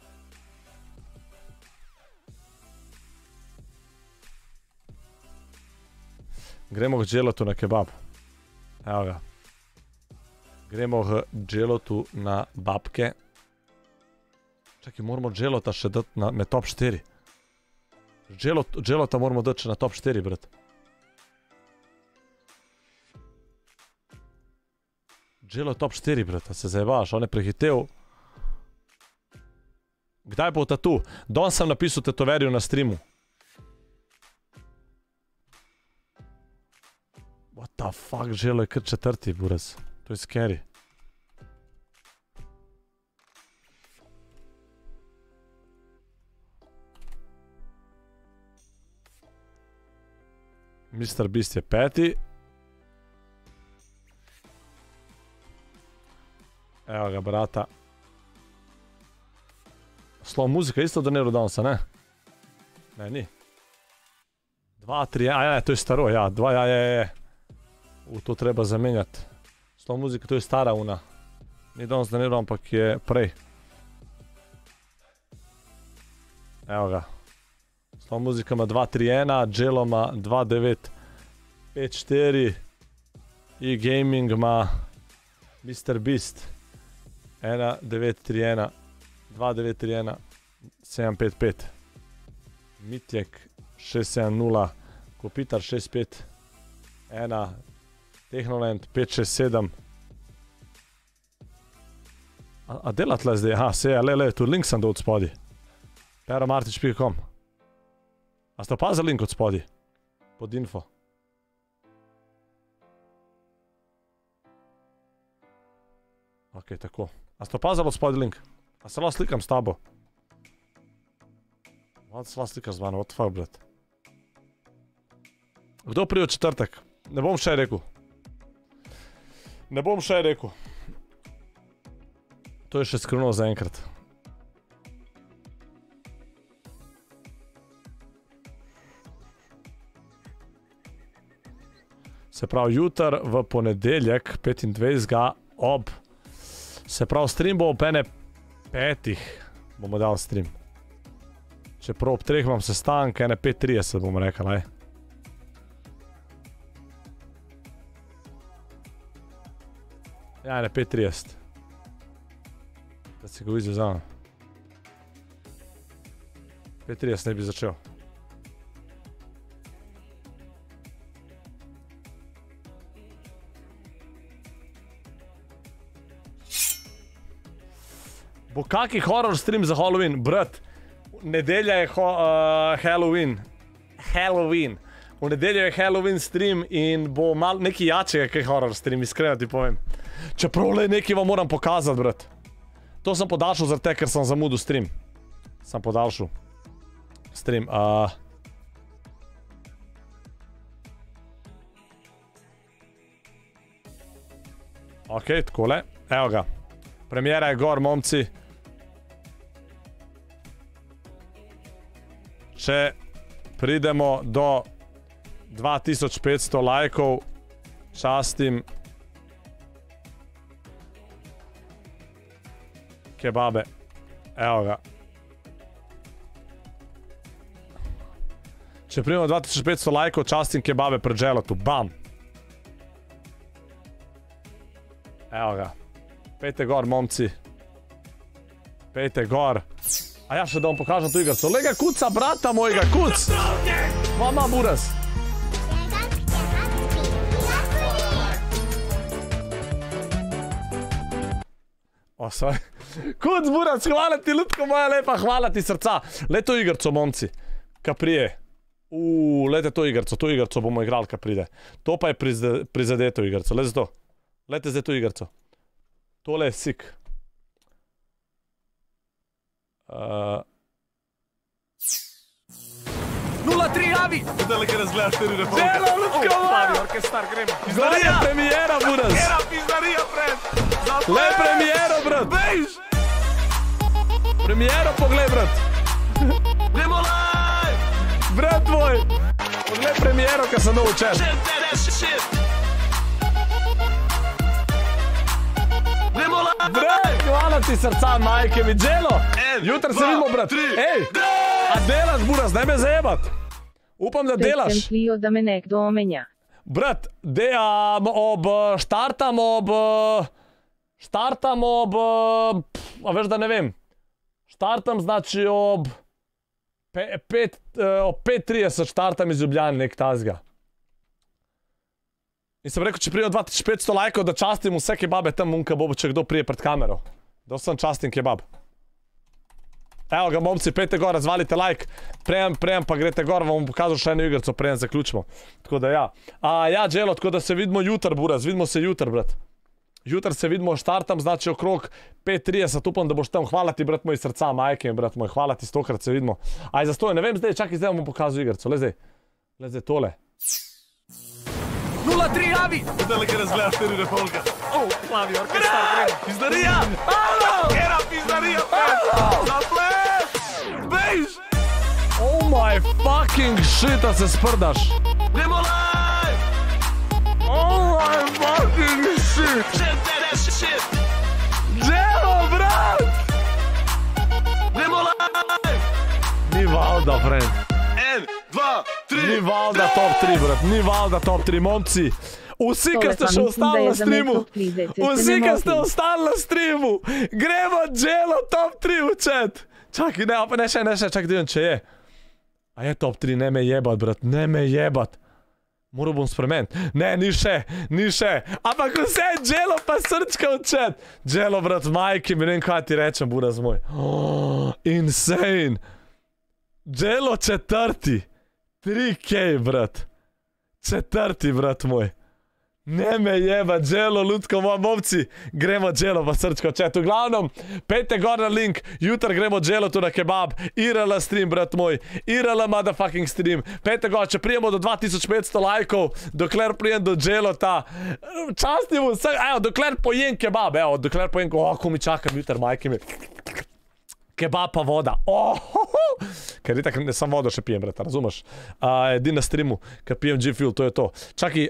Gremo k Dželotu na kebab. Evo ga. Gremo k Dželotu na babke. Čakaj, moramo Dželota še dati na top 4. Dželota moramo dati še na top 4, brat. Dželo top 4, brat, se zajebavaš, on je prehitev. Kdaj bo tatu? Danes sem napisal tetoverju na streamu. What the fuck, Dželo je kar četrti, buraz. To je scary. Mr. Beast je peti. Evo ga, brata. Slow muzika isto da ne rodansa, ne? Ne, ni. 2, 3, to je staro, ja. 2, je. To treba zamenjati. Slow muzika, to je stara una. Ni danes daniral, ampak je prej. Evo ga. Slow muzika ima 2.3.1, Jello ima 2.9.5.4, E-Gaming ima Mr. Beast 1.9.3.1, 2.9.3.1, 7.5.5, Mitjek 6.7.0, Kopitar 6.5.1, Technoland 5.6.7. A dela tle zdaj? Aha, se je, le, tu link sem dal od spodi. peromartič.com. A ste opazili link od spodi? Pod info. Ok, tako. A ste opazili od spodi link? A se lahko slikam s tabo? Vlada se lahko slikaš z mano, what the fuck, brat? Kdo prije v četrtek? Ne bom še rekel. Ne bom še rekel. To je še skrivno za enkrat. Se pravi, jutr v ponedeljek, 25. ob... Se pravi, stream bo ob ene 5. bomo dali stream. Čeprav ob 3 imam sestanek, ene 5.30 bom rekel, aj. Ja, ene 5.30. Da si ga vizel za mnom. 5.30 ne bi začel. Bo kaki horror stream za Halloween? Brat, nedelja je Halloween. Halloween. V nedeljo je Halloween stream in bo malo nekaj jačega, kaj horror stream, iskreno ti povem. Čeprav le nekaj vam moram pokazati, brat. To sem podaljšal zaradi tega, ker sem zamudil stream. Sem podaljšal stream. Ok, takole. Evo ga. Premiera je gor, momci. Če pridemo do 2500 lajkov, častim kebabe. Evo ga. Če pridemo do 2500 lajkov, častim kebabe pred Jellotu. Bam! Evo ga. Pejte gor, momci. Pejte gor. A ja še da vam pokažem to igrco. Lega kuca, brata mojega, kuc! Mama buras. Osvaj. Kuc, buras, hvala ti, ljudko moja lepa, hvala ti srca. Le to igrco, momci. Ka prije. Lete to igrco bomo igrali, ka pride. To pa je prizadeto igrco, le za to. Lete zdaj to igrco. Tole je sik. 0-3 javi! Zdaj ga razgledaš 4 refolka. Jello, ljudko moja! Orkestar, gremo. Pizdarija! Premijera, buras! Era pizdarija, pred! Le premijero, brat! Bejž! Premijero poglej, brat! Gremo live! Brat tvoj! Poglej premijero, kad sem novo čet. Brat, hvala ti srca, majke mi, Jello! Jutr se vidimo, brat! Ej! A delaš, buras, ne me zajebat! Upam, da delaš! Sem tlio, da me nekdo omenja. Brat, štartam ob, a veš da ne vem. Štartam znači ob 5.30 štartam iz Ljubljane, nek tazga. In sem rekel, če prije 2500 lajkov, da častim vse kebabe tam unka bobo, če kdo prije pred kamero. Da sem častim kebab. Evo ga, momci, pejte gor, razvalite like. Prejem pa grete gor, vam bom pokazal še eno igrco, prejem zaključimo. Tako da ja. Ja, Jello, tako da se vidimo jutr, buraz, vidimo se jutr, brat. Jutr se vidimo, štartam, znači okrog 5.30, upam, da boš tam. Hvala ti, brat moj, srca, majke mi, brat moj, hvala ti, 100krat se vidimo. Aj, zastoj, ne vem zdaj, čakaj, zdaj vam bom pokazal igrco, le zdaj tole. 0-3 javi! Zdaj ga razgledaš 4 refolka. Plavi orkestar, gremo. Pizdarija! Era pizdarija, pred! Zapleš! Bejž! Oh my fucking shit, da se sprdaš. Gremo live! Oh my Ni valjda, friend. 1, 2, 3. Ni valjda top 3, brat. Ni valjda top 3, momci. Vsi, ki ste še ostali na streamu. Vsi, ki ste ostali na streamu. Gremo Jello top 3 v chat. Čakaj, ne še, čakaj, dijem, če je. A je top 3, ne me jebat, brat, ne me jebat. Moral bom spremeniti. Ne, ni še. Ampak vse, Jello pa srčka v chat. Jello, brat, majki, mi vem, kaj ti rečem, buraz moj. Insane. Jello 4. 3K, brat. 4, brat moj. Ne me jeba, Jello, ljudko, momci, gremo Jello pa srčko chat. V glavnem, pejte gor na link, jutr gremo Jello tu na kebab, IRL stream, brat moj, IRL motherfucking stream, pejte gor, če prijemo do 2500 lajkov, dokler prijem do Jello ta, častimo vse, evo, dokler pojem kebab, evo, dokler pojem, ko mi čakam jutr, majke mi, kebab pa voda, ker itak ne sam vodo še pijem, brata, razumeš? Edin na streamu, kad pijem G-Fuel, to je to. Čakaj,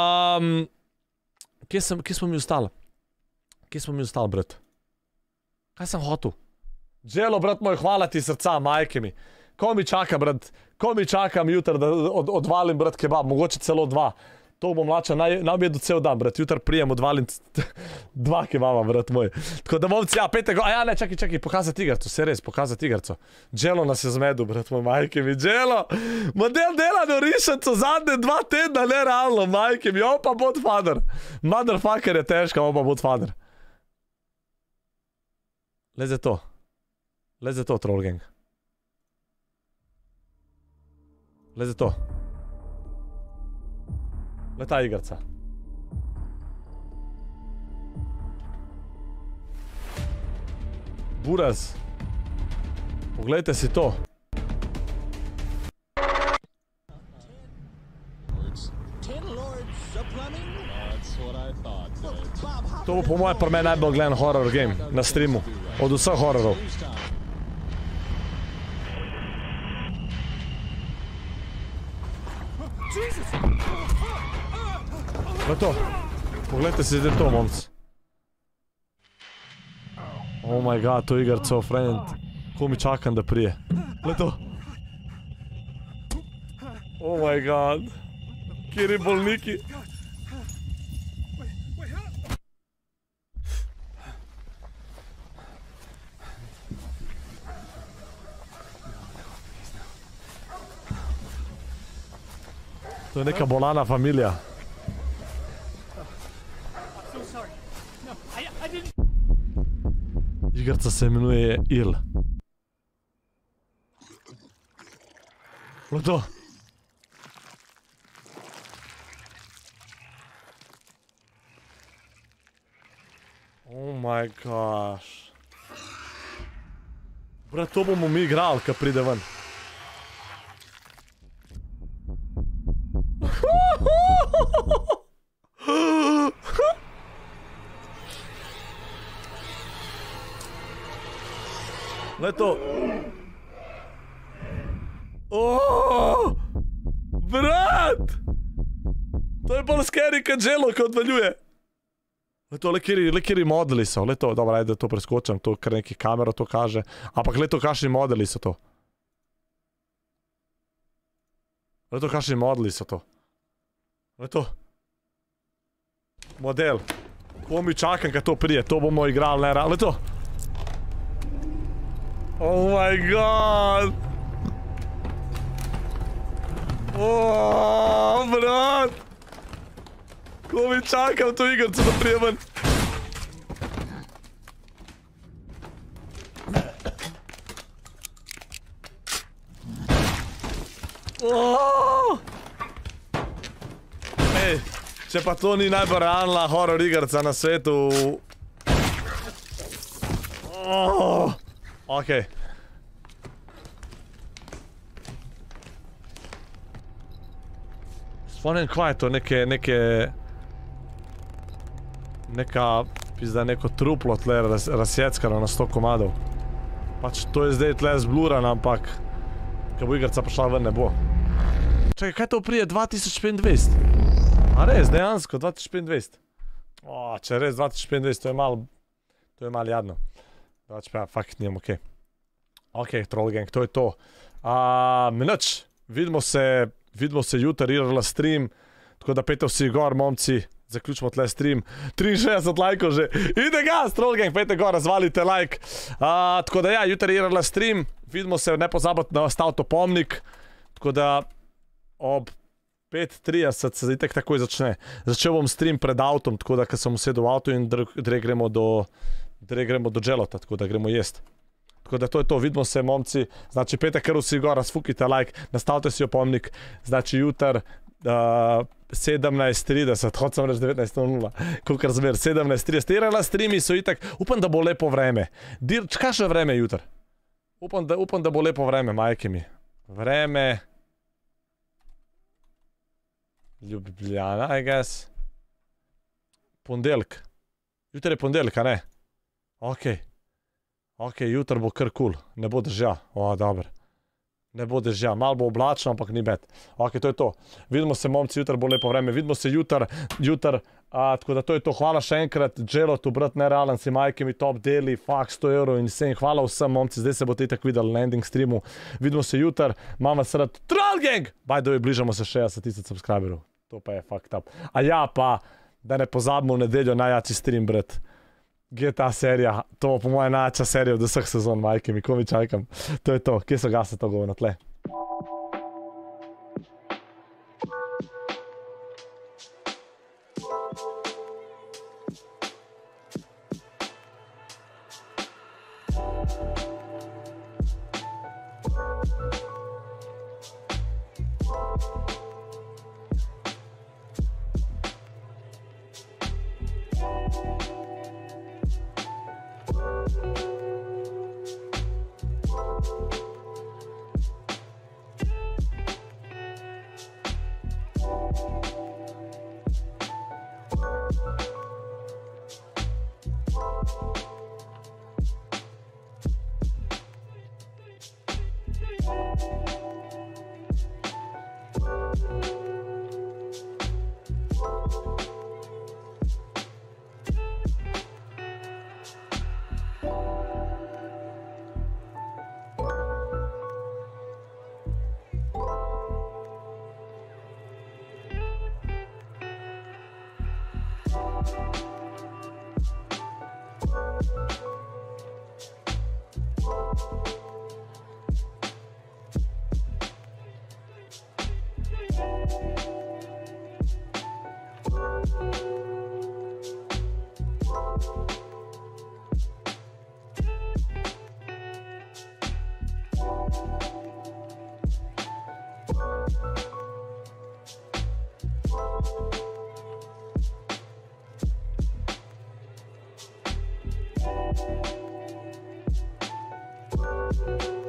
kje smo mi ostali? Kje smo mi ostali, brat? Kaj sem hotel? Jello, brat moj, hvala ti srca, majke mi. Ko mi čakam, brat, ko mi čakam jutr, da odvalim, brat, kebab, mogoče celo 2. To bom lačal na objedu cel dan, brat, jutr prijem odvalim 2 kebaba, brat moj. Tako da momci, pejte go, ne, čakaj, pokazati igarco, se res, pokazati igarco. Jello nas je zmedil, brat moj, majke mi, Jello, model dela na rišancu zadnje 2 tedna, ne realno, majke mi, on pa bot father. Motherfucker je težka, on pa bot father. Leze to, troll gang. Leze to. Le ta igrca. Buraz. Poglejte si to. To bo po moje pri meni najbolj gledan horror game na streamu. Od vseh horrorov. To. Poglejte si zdaj to, momc. Oh my god, to igarco, friend. Ko mi čakam, da prije. Glej to. Oh my god. Kjeri bolniki. To je neka bolana familija. Igarca se imenuje Il. Glej to. Oh my gosh. Brat, to bomo mi igrali, kad pride ven. Glej to. Brat! To je bolj scary kad Jello, ko odvaljuje. Glej to, le kjeri modeli so. Glej to, dobro, ajde, to preskočam, to kar neki kamera to kaže. Ampak glej to, kakšni modeli so to. Glej to, kakšni modeli so to. Glej to. Model. Ko mi čakam, kad to prije, to bomo igrali, ne, glej to. Oh my god! Brat! Ko mi čakam to igrco da prije ven. Ej, če pa to ni najbolj realna horror igrca na svetu. Okej. Spomnim, kva je to, neko truplo tle razsjeckano na 100 komadov. Pač to je zdaj tle zblurano, ampak kad bo igrca prišla ven, ne bo. Čakaj, kaj to prije 2025? A res, dejansko, 2025. Če res 2025, to je malo jadno. Znači pa, fakt nijem okej. Okej, troll gang, to je to. Nič, vidimo se jutri, IRL stream, tako da pejte vsi gor, momci, zaključimo tle stream, 63 lajkov že, ide ga, Strollgang, pejte gor, razvalite like, tako da ja, jutri IRL stream, vidimo se, ne pozabite nastaviti opomnik, tako da ob 5:30 se itek takoj začne. Začel bom stream pred avtom, tako da, ko sem usedel v avto in dre gremo do Gelota, tako da gremo jest. Tako da to je to, vidimo se, momci, znači pejte kar vsi gor, razfukite like, nastavite si opomnik, znači jutr 17:30, hoď sem reči 19:00, kolikor zmer, 17:30, IRL streami so itak, upam, da bo lepo vreme. Kakšno je vreme jutr? Upam, da bo lepo vreme, majke mi. Vreme... Ljubljana, I guess. Pondelk. Jutri je pondelk, a ne? Ok, jutri bo kar cool. Ne bo dežja. Dober. Ne bo dežja. Malo bo oblačno, ampak ni bed. Ok, to je to. Vidimo se, momci, jutri bo lepo vreme. Vidimo se jutri. Tako da to je to. Hvala še enkrat. Gelotu, brat, nerealen si, majke mi, top deli, fuck, 100 € in vsem. Hvala vsem, momci. Zdaj se boste itak videli na ending streamu. Vidimo se jutri. Imam vas rad. Trollgang! By the way, bližamo se 60,000 subscriberov. To pa je fucked up. A ja, pa, da ne pozabimo v nedeljo najjači stream, brat. GTA serija. To bo po moje najjača serija od vseh sezon, majke mi, ko mi čakam. To je to. Kje so gase to govor na tle? Thank you.